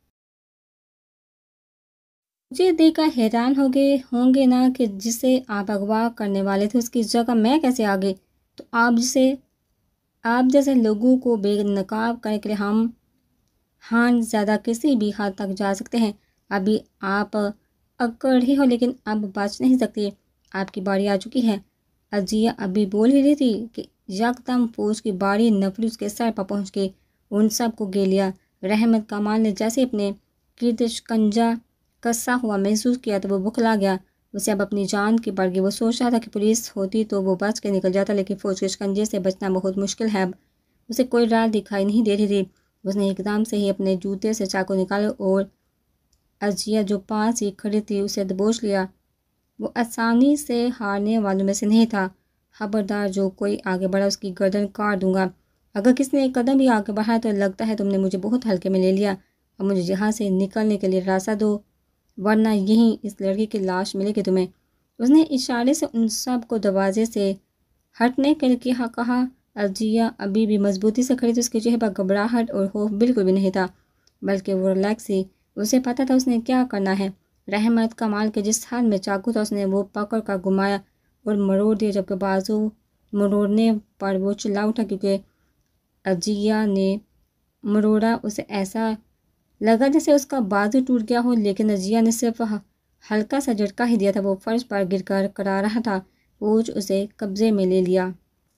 مجھے دیکھ کر حیران ہو گئے ہوں گے نا کہ جسے آپ اغوا کرنے والے تھے اس کی جگہ میں کیسے آ گئی؟ تو آپ جسے آپ جیسے لوگوں کو بے نقاب کرنے کے لیے ہم ہان زیادہ کسی بھی حد تک جا سکتے ہیں۔ ابھی آپ اکڑ رہی ہو لیکن اب بچ نہیں سکتی، آپ کی باری آ چکی ہے۔ عجیہ ابھی بول ہی رہی تھی کہ یکدم فوج کی باری نفری اس کے سر پر پہنچ گئی، ان سب کو گے لیا۔ رحمت کمال نے جیسے اپنے گرد شکنجہ کسا ہوا محسوس کیا تو وہ بکھلا گیا، اسے اب اپنی جان کی پڑ گئی۔ وہ سوچ رہا تھا کہ پولیس ہوتی تو وہ بچ کے نکل جاتا، لیکن فوج کے شکنجے سے بچنا بہت مشکل ہے، اب اسے کوئی راہ دکھائی نہیں دے رہی تھی۔ اس نے ایک دم سے ہی اپنے جوتے سے چاقو نکالا اور عجیہ جو پاس ہی کھڑی تھی اسے دبوچ لیا۔ وہ آسانی سے ہارنے والوں میں سے نہیں تھا۔ خبردار، جو کوئی آگے بڑھا اس کی گردن کاٹ دوں گا۔ اگر کسی نے ایک قدم بھی آگے بڑھا تو لگتا ہے تم نے مجھے بہت ہلکے میں لے لیا، اب مجھے یہاں سے نکلنے کے لیے راستہ دو ورنہ یہیں اس لڑکی کی لاش ملے گی تمہیں۔ اس نے اشارے سے ان سب کو دروازے سے ہٹنے کے لیے کہا۔ عجیہ ابھی بھی مضبوطی سے کھڑی تھی، اس کے چہرے پر گھبراہٹ اور خوف بالکل بھی نہیں تھا، بلکہ وہ ریلیکس تھی، اسے پتہ تھا اس نے کیا کرنا ہے۔ رحمت کمال کے جس ہاتھ میں چاقو تھا اس نے وہ پکڑ کر گھمایا اور مروڑ دیا، جبکہ بازو مروڑنے پر وہ چلا اٹھا کیونکہ عجیہ نے مروڑا۔ اسے ایسا لگا جیسے اس کا بازو ٹوٹ گیا ہو، لیکن عجیہ نے صرف ہلکا سا جھٹکا ہی دیا تھا، وہ فرش پر گر کر کرا رہا تھا۔ فوج اسے قبضے میں لے لیا۔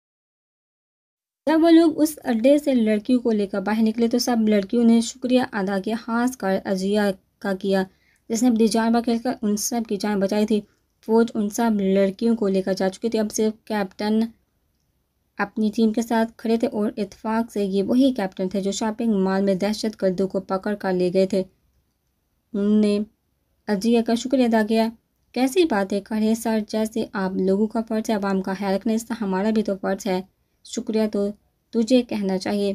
جب وہ لوگ اس اڈے سے لڑکیوں کو لے کر باہر نکلے تو سب لڑکیوں نے شکریہ ادا کیا، خاص کر عجیہ کا کیا جس نے اپنی جان بچا کر ان سب کی جان بچائی تھی۔ فوج ان سب لڑکیوں کو لے کر جا چکی تھی، اب صرف کیپٹن اپنی ٹیم کے ساتھ کھڑے تھے، اور اتفاق سے یہ وہی کیپٹن تھے جو شاپنگ مال میں دہشت گردوں کو پکڑ کر لے گئے تھے۔ انہوں نے عجیہ کا شکریہ ادا کیا۔ کیسی باتیں کر رہے سر، جیسے آپ لوگوں کا فرض ہے عوام کا خیال رکھنا، اس طرح ہمارا بھی تو فرض ہے، شکریہ تو تجھے کہنا چاہیے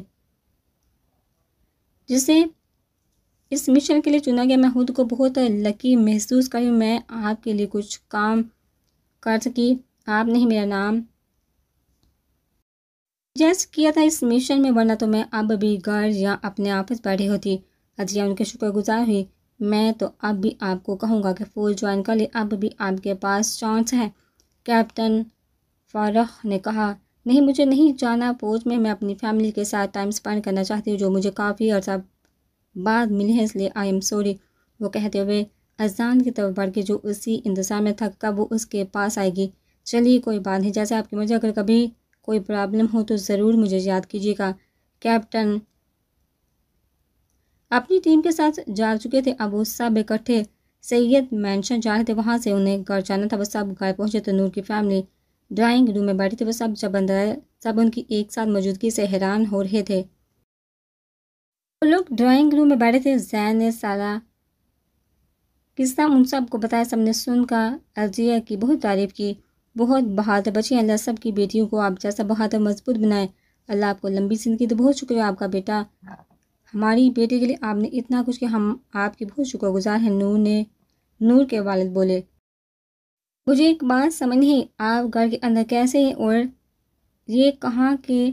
جسے اس مشن کے لیے چنا گیا۔ میں خود کو بہت لکی محسوس کر رہی ہوں، میں آپ کے لیے کچھ کام کر سکی، آپ نے ہی میرا نام سجیسٹ کیا تھا اس مشن میں، ورنہ تو میں اب بھی گھر یا اپنے آفس بیٹھی ہوتی۔ عجیہ ان کے شکر گزار ہوئی۔ میں تو اب بھی آپ کو کہوں گا کہ فوج جوائن کر لے، اب بھی آپ کے پاس چانس ہے، کیپٹن فارغ نے کہا۔ نہیں، مجھے نہیں جانا فوج میں، میں اپنی فیملی کے ساتھ ٹائم سپینڈ کرنا چاہتی ہوں جو مجھے کافی عرصہ بعد ملی ہے، اس لیے آئی ایم سوری، وہ کہتے ہوئے اذان کی طرف بڑھ کے جو اسی انتظار میں تھا کب وہ اس کے پاس آئے گی۔ چلیے کوئی بات نہیں، جیسے آپ کی مرضی، اگر کبھی کوئی پرابلم ہو تو ضرور مجھے یاد کیجیے گا۔ کیپٹن اپنی ٹیم کے ساتھ جا چکے تھے، اب وہ سب اکٹھے سید مینشن جا رہے تھے، وہاں سے انہیں گھر جانا تھا۔ وہ سب گھر پہنچے تو نور کی فیملی ڈرائنگ روم میں بیٹھی تھی۔ وہ سب جب اندر آئے سب ان کی ایک ساتھ موجودگی سے حیران ہو رہے تھے۔ وہ لوگ ڈرائنگ روم میں بیٹھے تھے، زین نے سارا قصہ ان سب کو بتایا۔ سب نے سن کر ارضیہ کی بہت تعریف کی۔ بہت بہادر بچی ہیں، اللہ سب کی بیٹیوں کو آپ جیسا بہادر مضبوط بنائے، اللہ آپ کو لمبی زندگی دے۔ بہت شکریہ آپ کا بیٹا، ہماری بیٹی کے لیے آپ نے اتنا کچھ کیا، ہم آپ کی بہت شکر گزار ہیں۔ نور نے نور کے والد بولے، مجھے ایک بات سمجھ نہیں، آپ گھر کے اندر کیسے ہیں اور یہ کہاں کے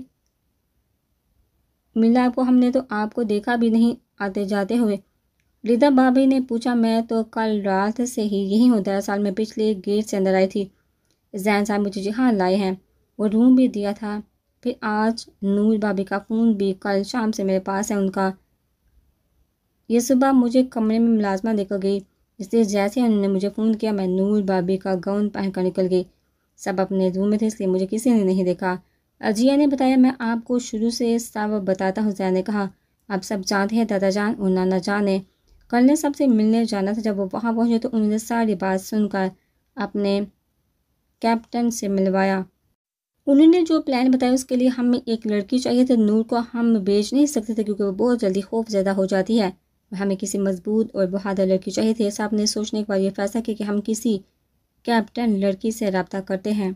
ملا آپ کو؟ ہم نے تو آپ کو دیکھا بھی نہیں آتے جاتے ہوئے۔ ردا بابی نے پوچھا، میں تو کل رات سے ہی یہی ہوں، دراصل میں پچھلے گیٹ سے اندر آئی تھی، زین صاحب مجھے جہاں لائے ہیں، وہ روم بھی دیا تھا، پھر آج نور بابی کا فون بھی کل شام سے میرے پاس ہے، ان کا یہ صبح مجھے کمرے میں ملازمہ دے کر گئی، اس لیے جیسے انہوں نے مجھے فون کیا میں نور بابی کا گاؤن پہن کر نکل گئی، سب اپنے روم میں تھے اس لیے مجھے کسی نے نہیں دیکھا۔ اجیا نے بتایا، میں آپ کو شروع سے سب بتاتا ہوں، زین نے کہا، آپ سب جانتے ہیں دادا جان اور نانا جان نے کل نے سب سے ملنے جانا تھا، جب وہ وہاں پہنچے تو انہوں نے ساری بات سن کر اپنے کیپٹن سے ملوایا۔ انہوں نے جو پلان بتایا اس کے لیے ہمیں ایک لڑکی چاہیے تھی، نور کو ہم بیچ نہیں سکتے تھے کیونکہ وہ بہت جلدی خوف زدہ ہو جاتی ہے، ہمیں کسی مضبوط اور بہادر لڑکی چاہیے تھی۔ صاحب نے سوچنے کے بعد یہ فیصلہ کیا کہ ہم کسی کیپٹن لڑکی سے رابطہ کرتے ہیں۔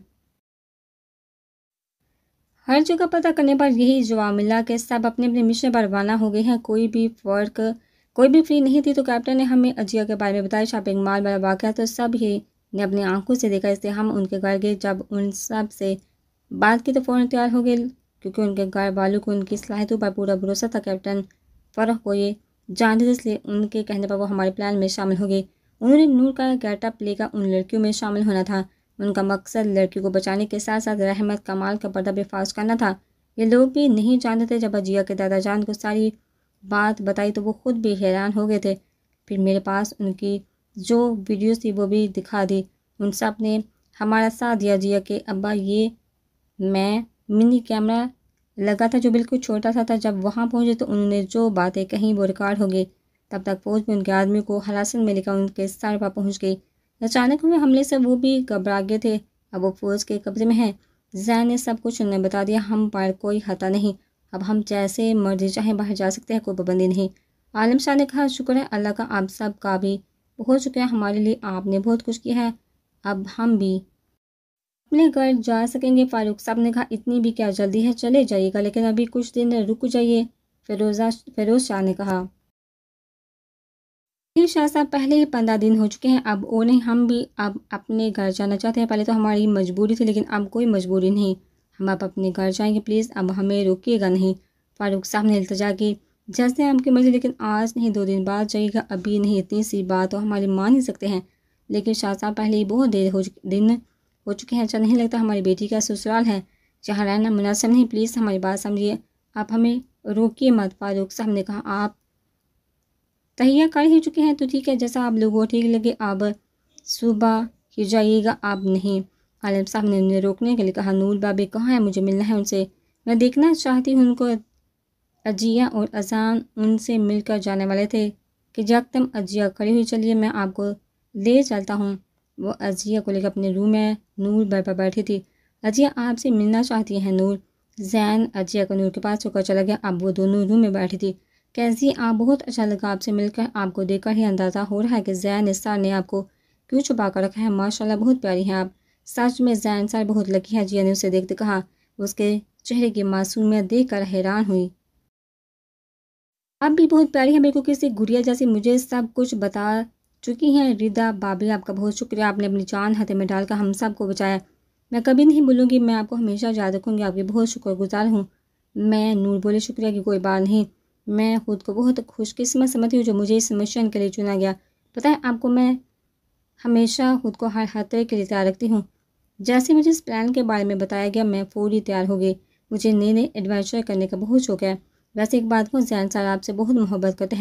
ہر جگہ پتہ کرنے پر یہی جواب ملا کہ سب اپنے اپنے مشن پر روانہ ہو گئے ہیں، کوئی بھی فرق کوئی بھی فری نہیں تھی۔ تو کیپٹن نے ہمیں اجیا کے بارے میں بتایا، شاپنگ مال والا واقعہ تو سب ہی نے اپنی آنکھوں سے دیکھا، اس لیے ہم ان کے گھر گئے، جب ان سب سے بات کی تو فوراً تیار ہو گئے کیونکہ ان کے گھر والوں کو ان کی صلاحیتوں پر پورا بھروسہ تھا۔ کیپٹن فرح کو یہ جانتے تھے اس لیے ان کے کہنے پر وہ ہمارے پلان میں شامل ہو گئی۔ انہوں نے نور کا گیٹ اپ لے کر ان لڑکیوں میں شامل ہونا تھا، ان کا مقصد لڑکیوں کو بچانے کے ساتھ ساتھ رحمت کمال کا پردہ بھی فاش کرنا تھا۔ یہ لوگ بھی نہیں جانتے تھے، جب اجیا کے دادا جان کو ساری بات بتائی تو وہ خود بھی حیران ہو گئے تھے، پھر میرے پاس ان کی جو ویڈیوز تھی وہ بھی دکھا دی۔ ان سب نے ہمارا ساتھ دیا، اجیا کے ابا یہ میں منی کیمرہ لگا تھا جو بالکل چھوٹا سا تھا، جب وہاں پہنچے تو انہوں نے جو باتیں کہیں وہ ریکارڈ ہو گئی، تب تک فوج بھی ان کے آدمی کو حراست میں لے کر ان کے سر پر پہنچ گئی۔ اچانک ہوئے حملے سے وہ بھی گھبرا گئے تھے، اب وہ فوج کے قبضے میں ہیں۔ زین نے سب کچھ انہیں بتا دیا، ہم پر کوئی خطا نہیں، اب ہم جیسے مرضی چاہیں باہر جا سکتے ہیں، کوئی پابندی نہیں۔ عالم شاہ نے کہا، شکر ہے اللہ کا، آپ سب کا بھی بہت شکریہ، ہمارے لیے آپ نے بہت کچھ کیا ہے، اب ہم بھی اپنے گھر جا سکیں گے۔ فاروق صاحب نے کہا، اتنی بھی کیا جلدی ہے، چلے جائیے گا لیکن ابھی کچھ دن رک جائیے۔ فیروزہ فیروز شاہ نے کہا، شاہ صاحب پہلے ہی پندرہ دن ہو چکے ہیں، اب اور نہیں، ہم بھی اب اپنے گھر جانا چاہتے ہیں، پہلے تو ہماری مجبوری تھی لیکن اب کوئی مجبوری نہیں، ہم اب اپنے گھر جائیں گے، پلیز اب ہمیں روکیے گا نہیں۔ فاروق صاحب نے التجا کی، جیسے آپ کی مرضی، لیکن آج نہیں دو دن بعد جائیے گا، ابھی نہیں، اتنی سی بات تو ہماری مان ہی سکتے ہیں۔ لیکن شاہ صاحب پہلے ہی بہت دیر ہو دن ہو چکے ہیں، اچھا نہیں لگتا، ہماری بیٹی کا سسرال ہے، جہاں رہنا مناسب نہیں، پلیز ہماری بات سمجھیے، آپ ہمیں روکیے مت۔ فاروق صاحب نے کہا، آپ تہیا کر ہی چکے ہیں تو ٹھیک ہے، جیسا آپ لوگوں کو ٹھیک لگے، آپ صبح ہی جائیے گا، آپ نہیں۔ عالم صاحب نے انہیں روکنے کے لیے کہا، نور بابی کہاں ہیں، مجھے ملنا ہے ان سے، میں دیکھنا چاہتی ہوں ان کو۔ اجیا اور اذان ان سے مل کر جانے والے تھے کہ یکدم اجیا کھڑی ہوئی، چلیے میں آپ کو لے چلتا ہوں۔ وہ اجیا کو لے کر اپنے روم میں نور بابی پر بیٹھی تھی۔ اجیا آپ سے ملنا چاہتی ہیں نور۔ زین اجیا کو نور کے پاس چھوڑ کر چلا گیا، اب وہ دونوں روم میں بیٹھی تھی۔ کیسی آپ، بہت اچھا لگا آپ سے مل کر، آپ کو دیکھ کر ہی اندازہ ہو رہا ہے کہ زین نثار نے آپ کو کیوں چھپا کر رکھا ہے، ماشاءاللہ بہت پیاری ہیں آپ، سچ میں زین سر بہت لکی ہے۔ اجیا نے اسے دیکھتے کہا، اس کے چہرے کی معصومیت دیکھ کر حیران ہوئی، آپ بھی بہت پیاری ہیں، بالکل کسی گڑیا جیسی، مجھے سب کچھ بتا چکی ہیں۔ ردا بابی آپ کا بہت شکریہ، آپ نے اپنی جان ہتھے میں ڈال کر ہم سب کو بچایا، میں کبھی نہیں بھولوں گی، میں آپ کو ہمیشہ یاد رکھوں گی، آپ کی بہت شکر گزار ہوں۔ میں نور بولے، شکریہ کی کوئی بات نہیں، میں خود کو بہت خوش قسمت سمجھتی ہوں جو مجھے اس مشن کے لیے چنا گیا، پتہ ہے آپ کو، میں ہمیشہ خود کو ہر خطرے کے لیے تیار رکھتی ہوں، جیسے مجھے اس پلان کے بارے میں بتایا گیا میں فوری تیار ہو گئی، مجھے نئے نئے ایڈونچر کرنے کا بہت شوق ہے۔ ویسے ایک بات کو، زین سر آپ سے بہت محبت کرتے ہیں،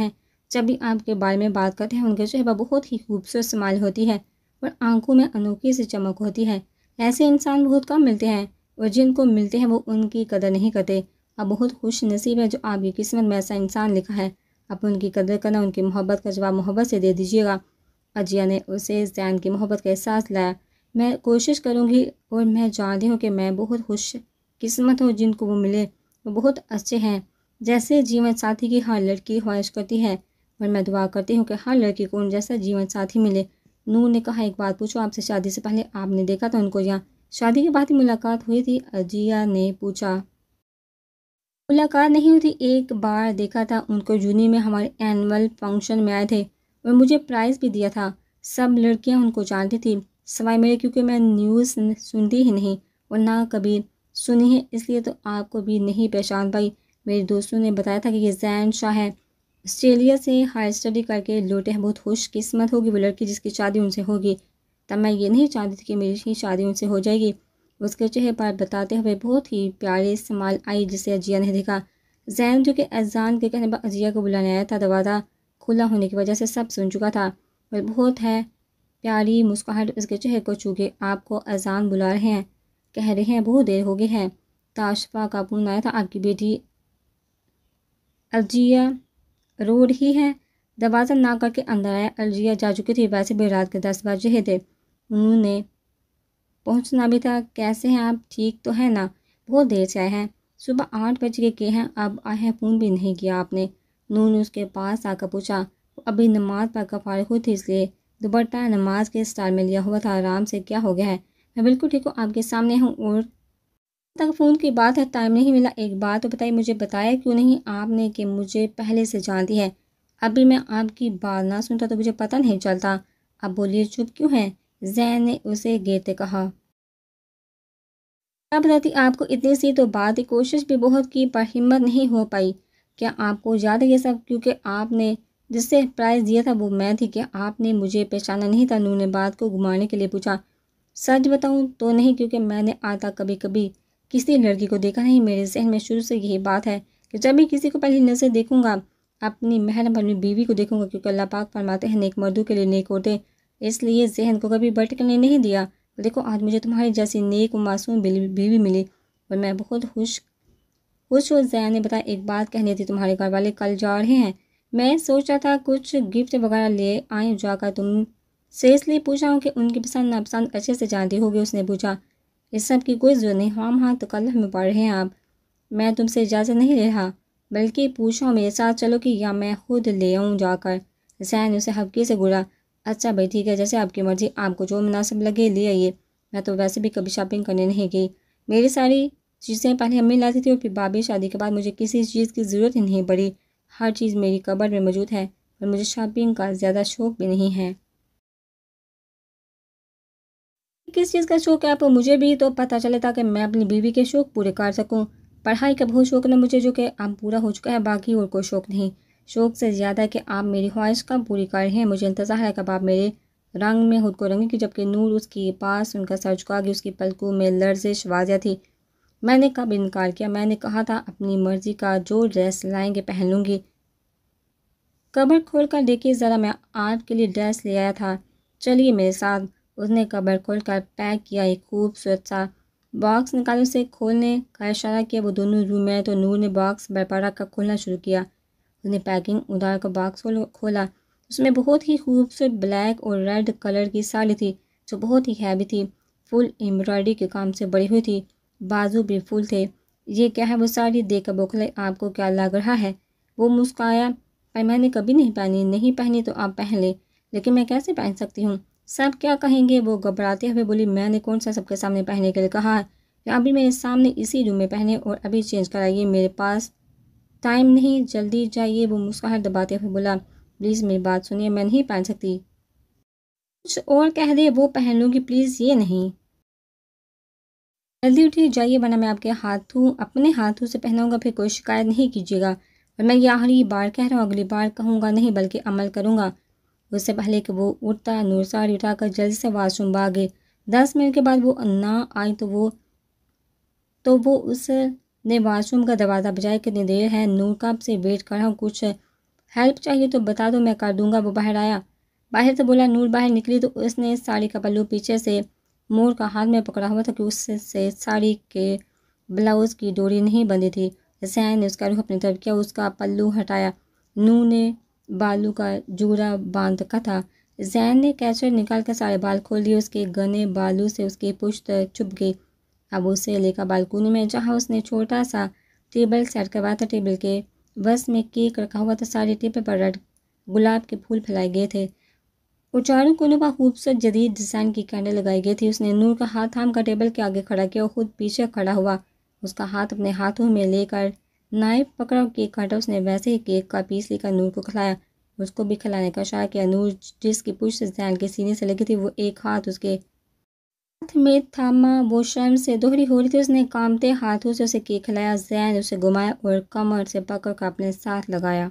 جب بھی آپ کے بارے میں بات کرتے ہیں ان کے چہرے پر بہت ہی خوبصورت اسمائل ہوتی ہے اور آنکھوں میں انوکھی سی چمک ہوتی ہے۔ ایسے انسان بہت کم ملتے ہیں اور جن کو ملتے ہیں وہ ان کی قدر نہیں کرتے۔ آپ بہت خوش نصیب ہے جو آپ کی قسمت میں ایسا انسان لکھا ہے۔ آپ ان کی قدر کرنا، ان کی محبت کا جواب محبت سے دے دیجیے گا۔ عجیہ نے اسے زین کی محبت کا احساس لایا۔ میں کوشش کروں گی اور میں جانتی ہوں کہ میں بہت خوش قسمت ہوں جن کو وہ ملے، وہ بہت اچھے ہیں، جیسے جیون ساتھی کی ہر لڑکی خواہش کرتی ہے، اور میں دعا کرتی ہوں کہ ہر لڑکی کو ان جیسا جیون ساتھی ملے۔ نور نے کہا، ایک بات پوچھو، آپ سے شادی سے پہلے آپ نے دیکھا تھا ان کو یہاں؟ شادی کے بعد ہی ملاقات ہوئی تھی؟ عجیہ نے پوچھا۔ ملاقات نہیں ہوئی تھی، ایک بار دیکھا تھا ان کو، جونی میں ہمارے اینول فنکشن میں آئے تھے اور مجھے پرائز بھی دیا تھا۔ سب لڑکیاں ان کو جانتی تھیں سوائے میرے، کیونکہ میں نیوز سنتی ہی نہیں اور نہ کبھی سنی ہے، اس لیے تو آپ کو بھی نہیں پہچان پائی۔ میرے دوستوں نے بتایا تھا کہ یہ زین شاہ ہے، آسٹریلیا سے ہائر اسٹڈی کر کے لوٹے ہیں، بہت خوش قسمت ہوگی وہ لڑکی جس کی شادی ان سے ہوگی۔ تب میں یہ نہیں چاہتی تھی کہ میری ہی شادی ان سے ہو جائے گی۔ اس کے چہرے پر بتاتے ہوئے بہت ہی پیاری اسمائل آئی جسے عجیہ نے دیکھا۔ زین جو کہ اذان کے کہنے پر عجیہ کو بلانے آیا تھا، دروازہ کھلا ہونے کی وجہ سے سب سن چکا تھا، اور بہت ہے پیاری مسکراہٹ اس کے چہرے کو چھو کے، آپ کو اذان بلا رہے ہیں، کہہ رہے ہیں بہت دیر ہو گئی ہے۔ تاشفا کا فون آیا تھا، آپ کی بیٹی عجیہ رو رہی ہے۔ دروازہ نہ کر کے اندر آیا۔ عجیہ جا چکی تھی، ویسے بھی رات کے دس بج رہے تھے، انہوں نے پہنچنا بھی تھا۔ کیسے ہیں آپ، ٹھیک تو ہے نا؟ بہت دیر سے آئے ہیں، صبح آٹھ بج کے گئے ہیں، اب آئے ہیں، فون بھی نہیں کیا آپ نے؟ نور نے اس کے پاس آ کر پوچھا۔ وہ ابھی نماز پڑھ کر فارغ ہوئی تھی، اس لیے دوپٹہ نماز کے اسٹائل میں لیا ہوا تھا۔ آرام سے، کیا ہو گیا ہے؟ میں بالکل ٹھیک ہوں، آپ کے سامنے ہوں، اور تک فون کی بات ہے، ٹائم نہیں ملا۔ ایک بات تو بتائیے، مجھے بتایا کیوں نہیں آپ نے کہ مجھے پہلے سے جانتی ہے؟ ابھی میں آپ کی بات نہ سنتا تو مجھے پتہ نہیں چلتا۔ اب بولیے، چپ کیوں ہیں؟ زین نے اسے گھیرتے کہا۔ کیا بتاتی آپ کو، اتنی سی تو بات کی، کوشش بھی بہت کی پر ہمت نہیں ہو پائی۔ کیا آپ کو یاد ہے یہ سب؟ کیونکہ آپ نے جس سے پرائز دیا تھا وہ میں تھی، کیا آپ نے مجھے پہچانا نہیں تھا؟ نور نے بات کو گھمانے کے لیے پوچھا۔ سچ بتاؤں تو نہیں، کیونکہ میں نے آج تک کبھی کبھی کسی لڑکی کو دیکھا نہیں۔ میرے ذہن میں شروع سے یہی بات ہے کہ جب بھی کسی کو پہلی نظر دیکھوں گا، اپنی محرم اپنی بیوی کو دیکھوں گا، کیونکہ اللہ پاک فرماتے ہیں نیک مردوں کے لیے نیک ہوتے، اس لیے ذہن کو کبھی بھٹکنے نہیں دیا۔ دیکھو آج مجھے تمہاری جیسی نیک و معصوم بیوی ملی اور میں بہت خوش خوش ہوں۔ زین نے بتایا، ایک بات کہنی تھی، تمہارے گھر والے کل جا رہے ہیں، میں سوچا تھا کچھ گفٹ وغیرہ لے آئیں جا کر، تم سے اس لیے پوچھا ہوں کہ ان کی پسند ناپسند اچھے سے جانتی ہوگی۔ اس نے پوچھا، اس سب کی کوئی ضرورت نہیں، ہم ہاں تکلف میں پڑ رہے ہیں آپ، میں تم سے اجازت نہیں لے رہا، بلکہ پوچھو میرے ساتھ چلو کہ یا میں خود لے آؤں جا کر۔ زین اسے ہلکے سے گھورا۔ اچھا بھائی ٹھیک ہے، جیسے آپ کی مرضی، آپ کو جو مناسب لگے لے آئیے، میں تو ویسے بھی کبھی شاپنگ کرنے نہیں گئی، میری ساری چیزیں پہلے امی لاتی تھی اور پھر بابی، شادی کے بعد مجھے کسی چیز کی ضرورت ہی نہیں پڑی، ہر چیز میری کبرڈ میں موجود ہے، اور مجھے شاپنگ کا زیادہ شوق بھی نہیں ہے۔ کس چیز کا شوق ہے آپ کو؟ مجھے بھی تو پتہ چلے تاکہ میں اپنی بیوی کے شوق پورے کر سکوں۔ پڑھائی کا بہت شوق ہے مجھے، جو کہ اب پورا ہو چکا ہے، باقی اور کوئی شوق نہیں۔ شوق سے زیادہ ہے کہ آپ میری خواہش کب پوری کر رہے ہیں، مجھے انتظار ہے کب آپ میرے رنگ میں خود کو رنگیں کی۔ جبکہ نور اس کے پاس ان کا سر جھکا گئی، اس کی پلکوں میں لرزش واضح تھی۔ میں نے کب انکار کیا؟ میں نے کہا تھا اپنی مرضی کا جو ڈریس لائیں گے پہن لوں گی۔ کبر کھول کر دیکھیے ذرا، میں آپ کے لیے ڈریس لے آیا تھا، چلیے میرے ساتھ۔ اس نے کبر کھول کر پیک کیا ایک خوبصورت سا باکس نکالا، اسے کھولنے کا اشارہ کیا۔ وہ دونوں روم میں تو نور نے باکس برپا رکھ کر کھولنا شروع کیا۔ اس نے پیکنگ اتار کر باکس کھولا، اس میں بہت ہی خوبصورت بلیک اور ریڈ کلر کی ساڑی تھی جو بہت ہی ہیوی تھی، فل ایمبرائڈری کے کام سے بڑی ہوئی تھی، بازو بھی فل تھے۔ یہ کیا ہے؟ وہ ساڑی دیکھ کر بوکھلے، آپ کو کیا لگ رہا ہے؟ وہ مسکرایا، پر میں نے کبھی نہیں پہنی، نہیں پہنی تو آپ پہن لیں، لیکن میں کیسے پہن سکتی ہوں؟ سب کیا کہیں گے؟ وہ گھبراتے ہوئے بولی، میں نے کون سا سب کے سامنے پہننے کے لیے کہا ہے؟ کہ ابھی میرے سامنے اسی روم میں پہنے اور ابھی چینج کرائیے، میرے پاس ٹائم نہیں، جلدی جائیے۔ وہ مسکراہٹ دباتے ہوئے بولا، پلیز میری بات سنیے، میں نہیں پہن سکتی۔ کچھ اور کہہ دے، وہ پہن لوں گی، پلیز یہ نہیں۔ جلدی اٹھیے جائیے، ورنہ میں آپ کے ہاتھوں اپنے ہاتھوں سے پہناؤں گا، پھر کوئی شکایت نہیں کیجیے گا، اور میں یہ آخری بار کہہ رہا ہوں، اگلی بار کہوں گا نہیں بلکہ عمل کروں گا۔ اس سے پہلے کہ وہ اٹھتا، نور ساڑی اٹھا کر جلدی سے واش روم بھاگ گئے۔ دس منٹ کے بعد وہ نہ آئی تو وہ تو وہ اس نے واش روم کا دروازہ بجایا، کتنی دیر ہے؟ نور کب سے ویٹ کر رہا ہوں، کچھ ہیلپ چاہیے تو بتا دو، میں کر دوں گا۔ وہ باہر آیا۔ باہر سے بولا۔ نور باہر نکلی تو اس نے ساڑی کا پلو پیچھے سے مور کا ہاتھ میں پکڑا ہوا تھا کہ اس سے ساڑی کے بلاؤز کی ڈوری نہیں بندھی تھی۔ زین نے اس کا رخ اپنی طرف کیا، اس کا پلو ہٹایا۔ نور نے بالوں کا جوڑا باندھ رکھا تھا۔ زین نے کیچر نکال کر سارے بال کھول دیے، اس کے گھنے بالوں سے اس کی پشت چھپ گئی۔ اب اسے لے کر بالکونی میں، جہاں اس نے چھوٹا سا ٹیبل سیٹ کروایا تھا، ٹیبل کے وسط میں کیک رکھا ہوا تھا، سارے ٹیبل پر ریڈ گلاب کے پھول پھیلائے گئے تھے اور چاروں کونوں پر خوبصورت جدید ڈیزائن کی کینڈل لگائی گئی تھی۔ اس نے نور کا ہاتھ تھام کر ٹیبل کے آگے کھڑا کیا اور خود پیچھے کھڑا ہوا۔ اس کا ہاتھ اپنے ہاتھوں میں لے کر نائف پکڑا اور کیک کاٹا۔ اس نے ویسے ہی کیک کا پیس لے کر نور کو کھلایا، اس کو بھی کھلانے کا اشارہ کیا۔ نور جس کی پشت زین کے سینے سے لگی تھی، وہ ایک ہاتھ اس کے ہاتھ میں تھاما، وہ شرم سے دوہری ہو رہی تھی۔ اس نے کانپتے ہاتھوں سے اسے کیک کھلایا۔ زین اسے گھمایا اور کمر سے پکڑ کر اپنے ساتھ لگایا۔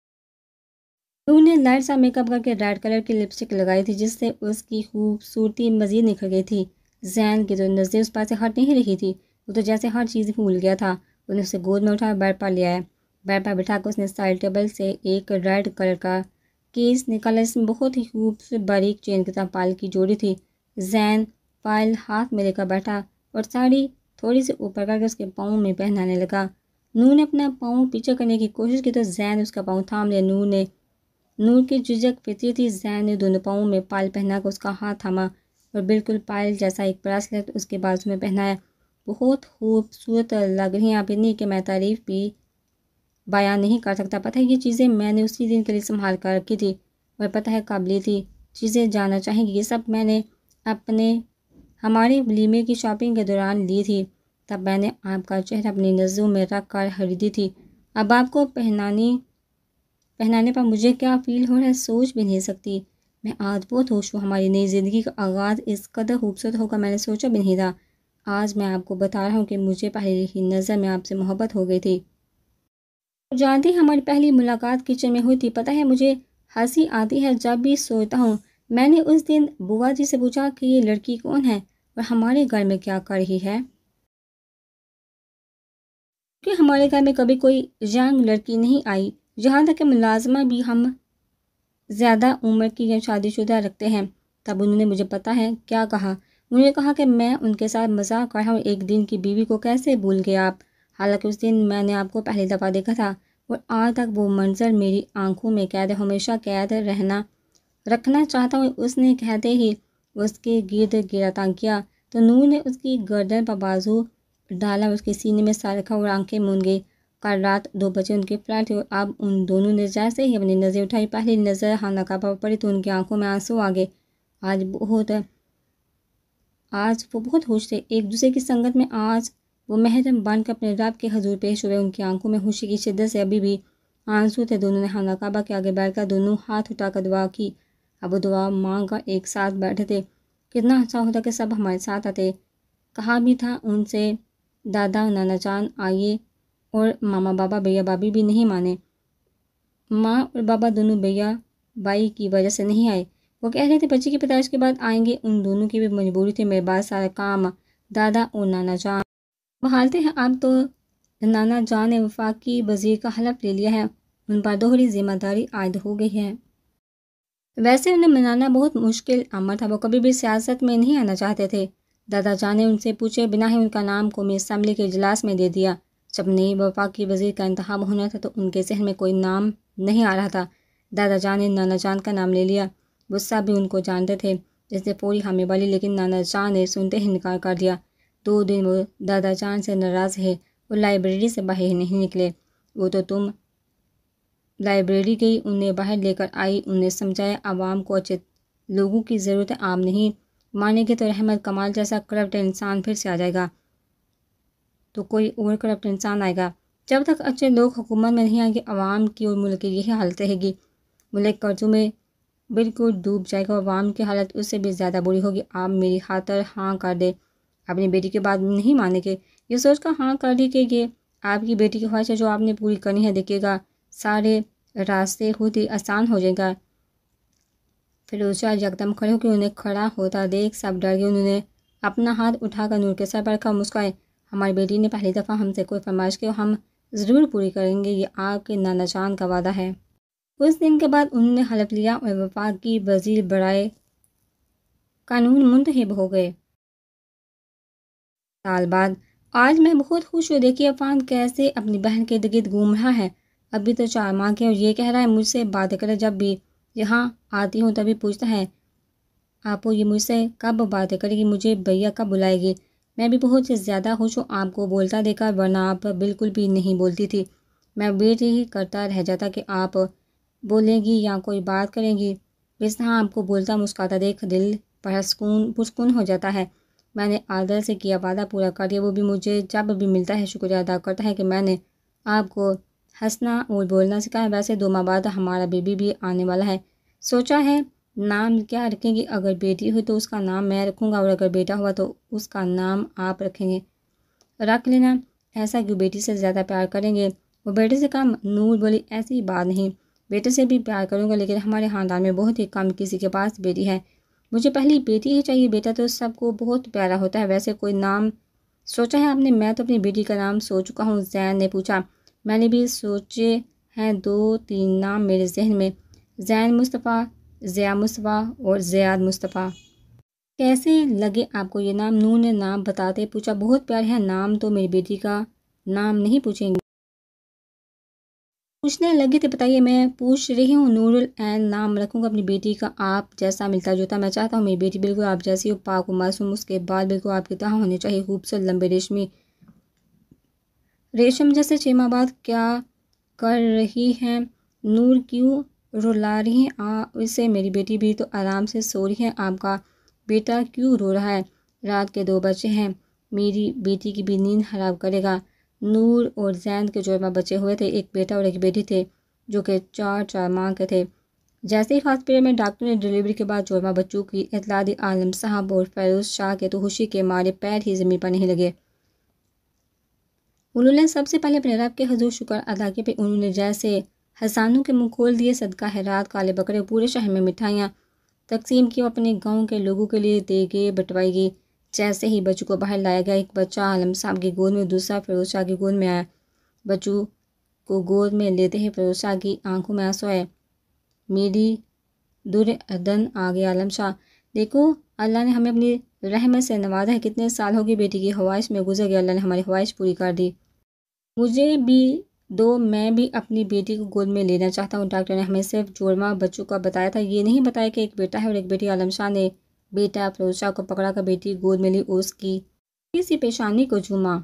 نور نے لائٹ سا میک اپ کر کے ریڈ کلر کی لپسٹک لگائی تھی، جس سے اس کی خوبصورتی مزید نکھر گئی تھی۔ زین کی تو نظریں اس پاس سے ہٹ نہیں رہی تھی، وہ تو جیسے ہر چیز بھول گیا تھا۔ اس نے اسے گود میں اٹھا بیڈ پر لے آیا۔ بیڈ پر بٹھا کر اس نے سائڈ ٹیبل سے ایک ریڈ کلر کا کیس نکالا، جس میں بہت ہی خوبصورت باریک چین کے ساتھ پال کی جوڑی تھی۔ زین پائل ہاتھ میں لے کر بیٹھا اور ساڑی تھوڑی سی اوپر کر کے اس کے پاؤں میں پہنانے لگا۔ نور نے اپنا پاؤں پیچھے کرنے کی کوشش کی تو زین اس کا پاؤں تھام لیا۔ نور نے نور کی جھجک فطری تھی۔ زین نے دونوں پاؤں میں پائل پہنا کر اس کا ہاتھ تھاما اور بالکل پائل جیسا ایک بریسلیٹ اس کے بازو میں پہنایا۔ بہت خوبصورت لگ رہی ہیں آپ، اتنی کہ میں تعریف بھی بیان نہیں کر سکتا۔ پتہ ہے یہ چیزیں میں نے اسی دن کے لیے سنبھال کر رکھی تھی اور پتہ ہے کب لی تھی، چیزیں جاننا چاہیں گی؟ یہ سب میں نے اپنے ہمارے ولیمے کی شاپنگ کے دوران لی تھی، تب میں نے آپ کا چہرہ اپنی نظروں میں رکھ کر خریدی تھی۔ اب آپ کو پہنانی پہنانے پر مجھے کیا فیل ہو رہا ہے سوچ بھی نہیں سکتی۔ میں آج بہت خوش ہوں، ہماری نئی زندگی کا آغاز اس قدر خوبصورت ہوگا میں نے سوچا بھی نہیں تھا۔ آج میں آپ کو بتا رہا ہوں کہ مجھے پہلی ہی نظر میں آپ سے محبت ہو گئی تھی۔ جانتی ہماری پہلی ملاقات کچن میں ہوئی تھی۔ پتہ ہے مجھے ہنسی آتی ہے جب بھی سوچتا ہوں۔ میں نے اس دن بوا جی سے پوچھا کہ یہ لڑکی کون ہے اور ہمارے گھر میں کیا کر رہی ہے، کہ ہمارے گھر میں کبھی کوئی ینگ لڑکی نہیں آئی، یہاں تک کہ ملازمہ بھی ہم زیادہ عمر کی یا شادی شدہ رکھتے ہیں۔ تب انہوں نے مجھے پتہ ہے کیا کہا، انہوں نے کہا کہ میں ان کے ساتھ مذاق کر رہا ہوں، ایک دن کی بیوی کو کیسے بھول گئے آپ، حالانکہ اس دن میں نے آپ کو پہلی دفعہ دیکھا تھا اور آج تک وہ منظر میری آنکھوں میں قید ہے، ہمیشہ قید رہنا رکھنا چاہتا ہوں۔ اس نے کہتے ہی اس کے گرد گھیرا تنگ کیا تو نور نے اس کی گردن پر بازو ڈالا، اس کے سینے میں سر رکھا اور آنکھیں موند گئی۔ کل رات دو بجے ان کی فلائٹ تھی اور اب ان دونوں نے جیسے ہی اپنی نظریں اٹھائی، پہلی نظر ہانا کعبہ پر پڑی تو ان کی آنکھوں میں آنسو آ گئے۔ آج بہت آج وہ بہت خوش تھے ایک دوسرے کی سنگت میں۔ آج وہ محرم بن کر اپنے رب کے حضور پیش ہوئے، ان کی آنکھوں میں خوشی کی شدت سے ابھی بھی آنسو تھے۔ دونوں نے خانہ کعبہ کے آگے بیٹھ کر دونوں ہاتھ اٹھا کر دعا کی۔ اب وہ دعا مانگ کر ایک ساتھ بیٹھے تھے۔ کتنا اچھا ہوتا کہ سب ہمارے ساتھ آتے، کہا بھی تھا ان سے دادا اور نانا جان آئیے اور ماما بابا بھیا بابی بھی نہیں مانے، ماں اور بابا دونوں بھیا بائی کی وجہ سے نہیں آئے۔ وہ کہہ رہے تھے بچے کی پیدائش کے بعد آئیں گے، ان دونوں کی بھی مجبوری تھی، میرے بعد سارا کام دادا اور نانا جان بحالتے ہیں۔ اب تو نانا جان نے وفاقی وزیر کا حلف لے لیا ہے، ان پر دوہری ذمہ داری عائد ہو گئی ہے۔ ویسے انہیں منانا بہت مشکل امر تھا، وہ کبھی بھی سیاست میں نہیں آنا چاہتے تھے۔ دادا جان نے ان سے پوچھے بنا ہی ان کا نام قومی اسمبلی کے اجلاس میں دے دیا۔ جب نئی وفاقی وزیر کا انتخاب ہونا تھا تو ان کے ذہن میں کوئی نام نہیں آ رہا تھا۔ دادا جان نے نانا جان کا نام لے لیا، وہ سب بھی ان کو جانتے تھے، جس نے فوری حامی والی، لیکن نانا جان نے سنتے ہی انکار کر دیا۔ دو دن وہ دادا جان سے ناراض رہے، وہ لائبریری سے باہر نہیں نکلے۔ وہ تو تم لائبریری گئی، انہیں باہر لے کر آئی، انہیں سمجھایا عوام کو اچھے لوگوں کی ضرورت ہے، آپ نہیں مانیں گے تو رحمت کمال جیسا کرپٹ انسان پھر سے آ جائے گا تو کوئی اور کرپٹ انسان آئے گا۔ جب تک اچھے لوگ حکومت میں نہیں آئیں گے عوام کی اور ملک کی یہی حالت رہے گی، ملک قرضوں میں بالکل ڈوب جائے گا، عوام کی حالت اس سے بھی زیادہ بری ہوگی۔ آپ میری خاطر ہاں کر دے، اپنی بیٹی کے بعد نہیں مانیں گے، یہ سوچ کر ہاں کر دی کہ یہ آپ کی بیٹی کی خواہش ہے جو آپ نے پوری کرنی ہے، دیکھیے گا سارے راستے خود ہی آسان ہو جائے گا۔ فیروز یکدم کھڑے ہو کے انہیں کھڑا ہوتا دیکھ سب ڈر گئے، انہوں نے اپنا ہاتھ اٹھا کر نور کے سر پر رکھا اور مسکرائے۔ ہماری بیٹی نے پہلی دفعہ ہم سے کوئی فرمائش کی اور ہم ضرور پوری کریں گے، یہ آپ کے نانا جان کا وعدہ ہے۔ اس دن کے بعد انہوں نے حلف لیا اور وفاق کی وزیر برائے قانون منتخب ہو گئے۔ سال بعد آج میں بہت خوش ہوں، دیکھیے عفان کیسے اپنی بہن کے ارد گرد گھوم رہا ہے، ابھی تو چار ماہ کے اور یہ کہہ رہا ہے مجھ سے باتیں کرے، جب بھی یہاں آتی ہوں تبھی پوچھتا ہے آپ یہ مجھ سے کب باتیں کرے گی، مجھے بھیا کب بلائے گی۔ میں بھی بہت زیادہ خوش ہوں آپ کو بولتا دیکھا، ورنہ آپ بالکل بھی نہیں بولتی تھی، میں ویٹ ہی کرتا رہ جاتا کہ آپ بولیں گی یا کوئی بات کریں گی، اس طرح آپ کو بولتا مسکراتا دیکھ دل بڑا سکون پرسکون ہو جاتا ہے۔ میں نے عادل سے کیا وعدہ پورا کر دیا، وہ بھی مجھے جب بھی ملتا ہے شکریہ ادا کرتا ہے کہ میں نے آپ کو ہنسنا اور بولنا سکھایا۔ ویسے دو ماہ بعد ہمارا بیبی بھی آنے والا ہے، سوچا ہے نام کیا رکھیں گے، اگر بیٹی ہوئی تو اس کا نام میں رکھوں گا اور اگر بیٹا ہوا تو اس کا نام آپ رکھیں گے، رکھ لینا، ایسا کیوں بیٹی سے زیادہ پیار کریں گے۔ وہ بیٹے سے کم؟ نور بولی ایسی بات نہیں، بیٹے سے بھی پیار کروں گا، لیکن ہمارے خاندان میں بہت ہی کم کسی کے پاس بیٹی ہے، مجھے پہلی بیٹی ہی چاہیے، بیٹا تو سب کو بہت پیارا ہوتا ہے۔ ویسے کوئی نام سوچا ہے آپ نے؟ میں تو اپنی بیٹی کا نام سوچ چکا ہوں، زین نے پوچھا۔ میں نے بھی سوچے ہیں دو تین نام میرے ذہن میں، زین مصطفیٰ، ضیاء مصطفیٰ اور زیاد مصطفیٰ۔ کیسے لگے آپ کو یہ نام؟ نور نے نام بتاتے پوچھا۔ بہت پیارے ہیں، نام تو میری بیٹی کا نام نہیں پوچھیں گی، پوچھنے لگی تھی، بتائیے میں پوچھ رہی ہوں۔ نور العین نام رکھوں گا اپنی بیٹی کا آپ جیسا ملتا جوتا، میں چاہتا ہوں میری بیٹی بالکل آپ جیسی ہو، پاک و معصوم، اس کے بال بالکل آپ کی طرح ہونے چاہیے، خوبصورت لمبے ریشمی ریشم جیسے۔ چھ ماہ بعد کیا کر رہی ہیں نور؟ کیوں رلا رہی ہیں آ اسے؟ میری بیٹی بھی تو آرام سے سو رہی ہے، آپ کا بیٹا کیوں رو رہا ہے؟ رات کے دو بچے ہیں، میری بیٹی کی بھی نیند حرام کرے گا۔ نور اور زین کے جوڑواں بچے ہوئے تھے، ایک بیٹا اور ایک بیٹی تھے جو کہ چار چار ماہ کے تھے۔ جیسے ہی ہاسپٹل میں ڈاکٹر نے ڈلیوری کے بعد جوڑواں بچوں کی اطلاع دی، عالم صاحب اور فیروز شاہ کے تو خوشی کے مارے پیر ہی زمین پر نہیں لگے۔ انہوں نے سب سے پہلے اپنے رب کے حضور شکر ادا کیا، پھر انہوں نے جیسے حسانوں کے منہ کھول دیے، صدقہ خیرات، کالے بکرے، پورے شہر میں مٹھائیاں تقسیم کی، اپنے گاؤں کے لوگوں کے لیے دیگیں بٹوائی گئی۔ جیسے ہی بچوں کو باہر لایا گیا، ایک بچہ عالم صاحب کی گود میں، دوسرا فیروز شاہ کی گود میں آیا۔ بچوں کو گود میں لیتے ہی فیروز شاہ کی آنکھوں میں آنسو آئے۔ میری دور ادن آ گیا عالم شاہ، دیکھو اللہ نے ہمیں اپنی رحمت سے نوازا ہے، کتنے سال ہو گئے بیٹی کی خواہش میں گزر گیا، اللہ نے ہماری خواہش پوری کر دی، مجھے بھی دو، میں بھی اپنی بیٹی کو گود میں لینا چاہتا ہوں۔ ڈاکٹر نے ہمیں صرف جوڑواں بچوں کا بتایا تھا، یہ نہیں بتایا کہ ایک بیٹا ہے اور ایک بیٹی۔ عالم شاہ نے بیٹا فیروز شاہ کو پکڑا کر بیٹی گود میں لی اور اس کی کسی پیشانی کو چوما۔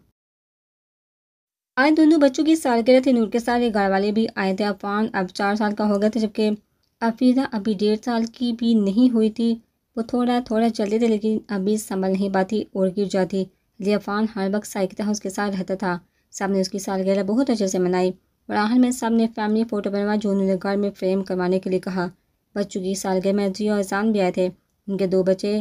آج دونوں بچوں کی سالگرہ تھی، نور کے سارے گھر والے بھی آئے تھے۔ عفان اب چار سال کا ہو گیا تھا، جبکہ افیدہ ابھی ڈیڑھ سال کی بھی نہیں ہوئی تھی۔ وہ تھوڑا تھوڑا چلتی تھی لیکن ابھی سنبھل نہیں پاتی اور گر جاتی، لیے عفان ہر وقت سائیکل طرح اس کے ساتھ رہتا تھا۔ سب نے اس کی سالگرہ بہت اچھے سے منائی اور آخر میں سب نے فیملی فوٹو بنوایا جو انہوں نے گھر میں فریم کروانے کے لیے کہا۔ بچوں کی سالگرہ میں اجیا اور اذان بھی آئے تھے، ان کے دو بچے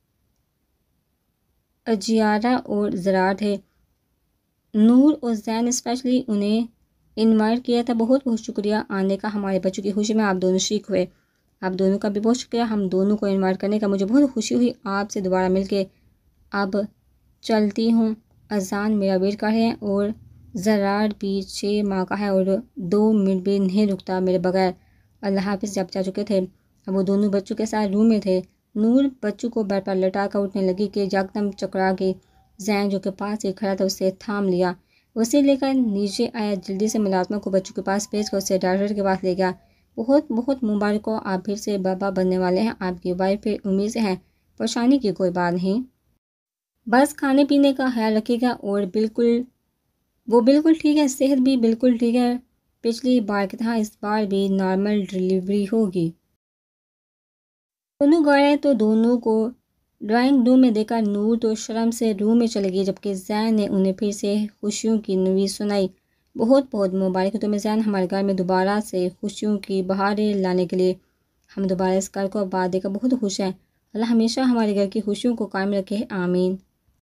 اجیارہ اور زرار تھے۔ نور اور زین اسپیشلی انہیں انوائٹ کیا تھا، بہت بہت شکریہ آنے کا، ہمارے بچوں کی خوشی میں آپ دونوں شریک ہوئے، آپ دونوں کا بھی بہت شکریہ ہم دونوں کو انوائٹ کرنے کا، مجھے بہت خوشی ہوئی آپ سے دوبارہ مل کے۔ اب چلتی ہوں، اذان میرا ویٹ کر رہے ہیں اور زرار بھی چھ ماہ کا ہے اور دو منٹ بھی نہیں رکتا میرے بغیر، اللہ حافظ۔ جب جا چکے تھے اب وہ دونوں بچوں کے ساتھ روم میں تھے، نور بچوں کو بیڈ پر لٹا کر اٹھنے لگی کہ یکدم چکرا گئی، زین جو کہ پاس ہی کھڑا تھا اسے تھام لیا، اسے لے کر نیچے آیا، جلدی سے ملازمہ کو بچوں کے پاس بھیج کر اسے ڈاکٹر کے پاس لے گیا۔ بہت بہت مبارک ہو، آپ پھر سے بابا بننے والے ہیں، آپ کی وائف پھر امید سے ہیں، پریشانی کی کوئی بات نہیں، بس کھانے پینے کا خیال رکھیے گا، اور بالکل وہ بالکل ٹھیک ہے، صحت بھی بالکل ٹھیک ہے، پچھلی بار کی طرح اس بار بھی نارمل ڈلیوری ہوگی۔ دونوں گئے تو دونوں کو ڈرائنگ روم میں دیکھا، نور تو شرم سے روم میں چلے گئی، جبکہ زین نے انہیں پھر سے خوشیوں کی نوید سنائی۔ بہت بہت مبارک ہو تمہیں زین، ہمارے گھر میں دوبارہ سے خوشیوں کی بہاریں لانے کے لیے، ہم دوبارہ اس گھر کو آباد دے کر بہت خوش ہیں، اللہ ہمیشہ ہمارے گھر کی خوشیوں کو قائم رکھے، آمین۔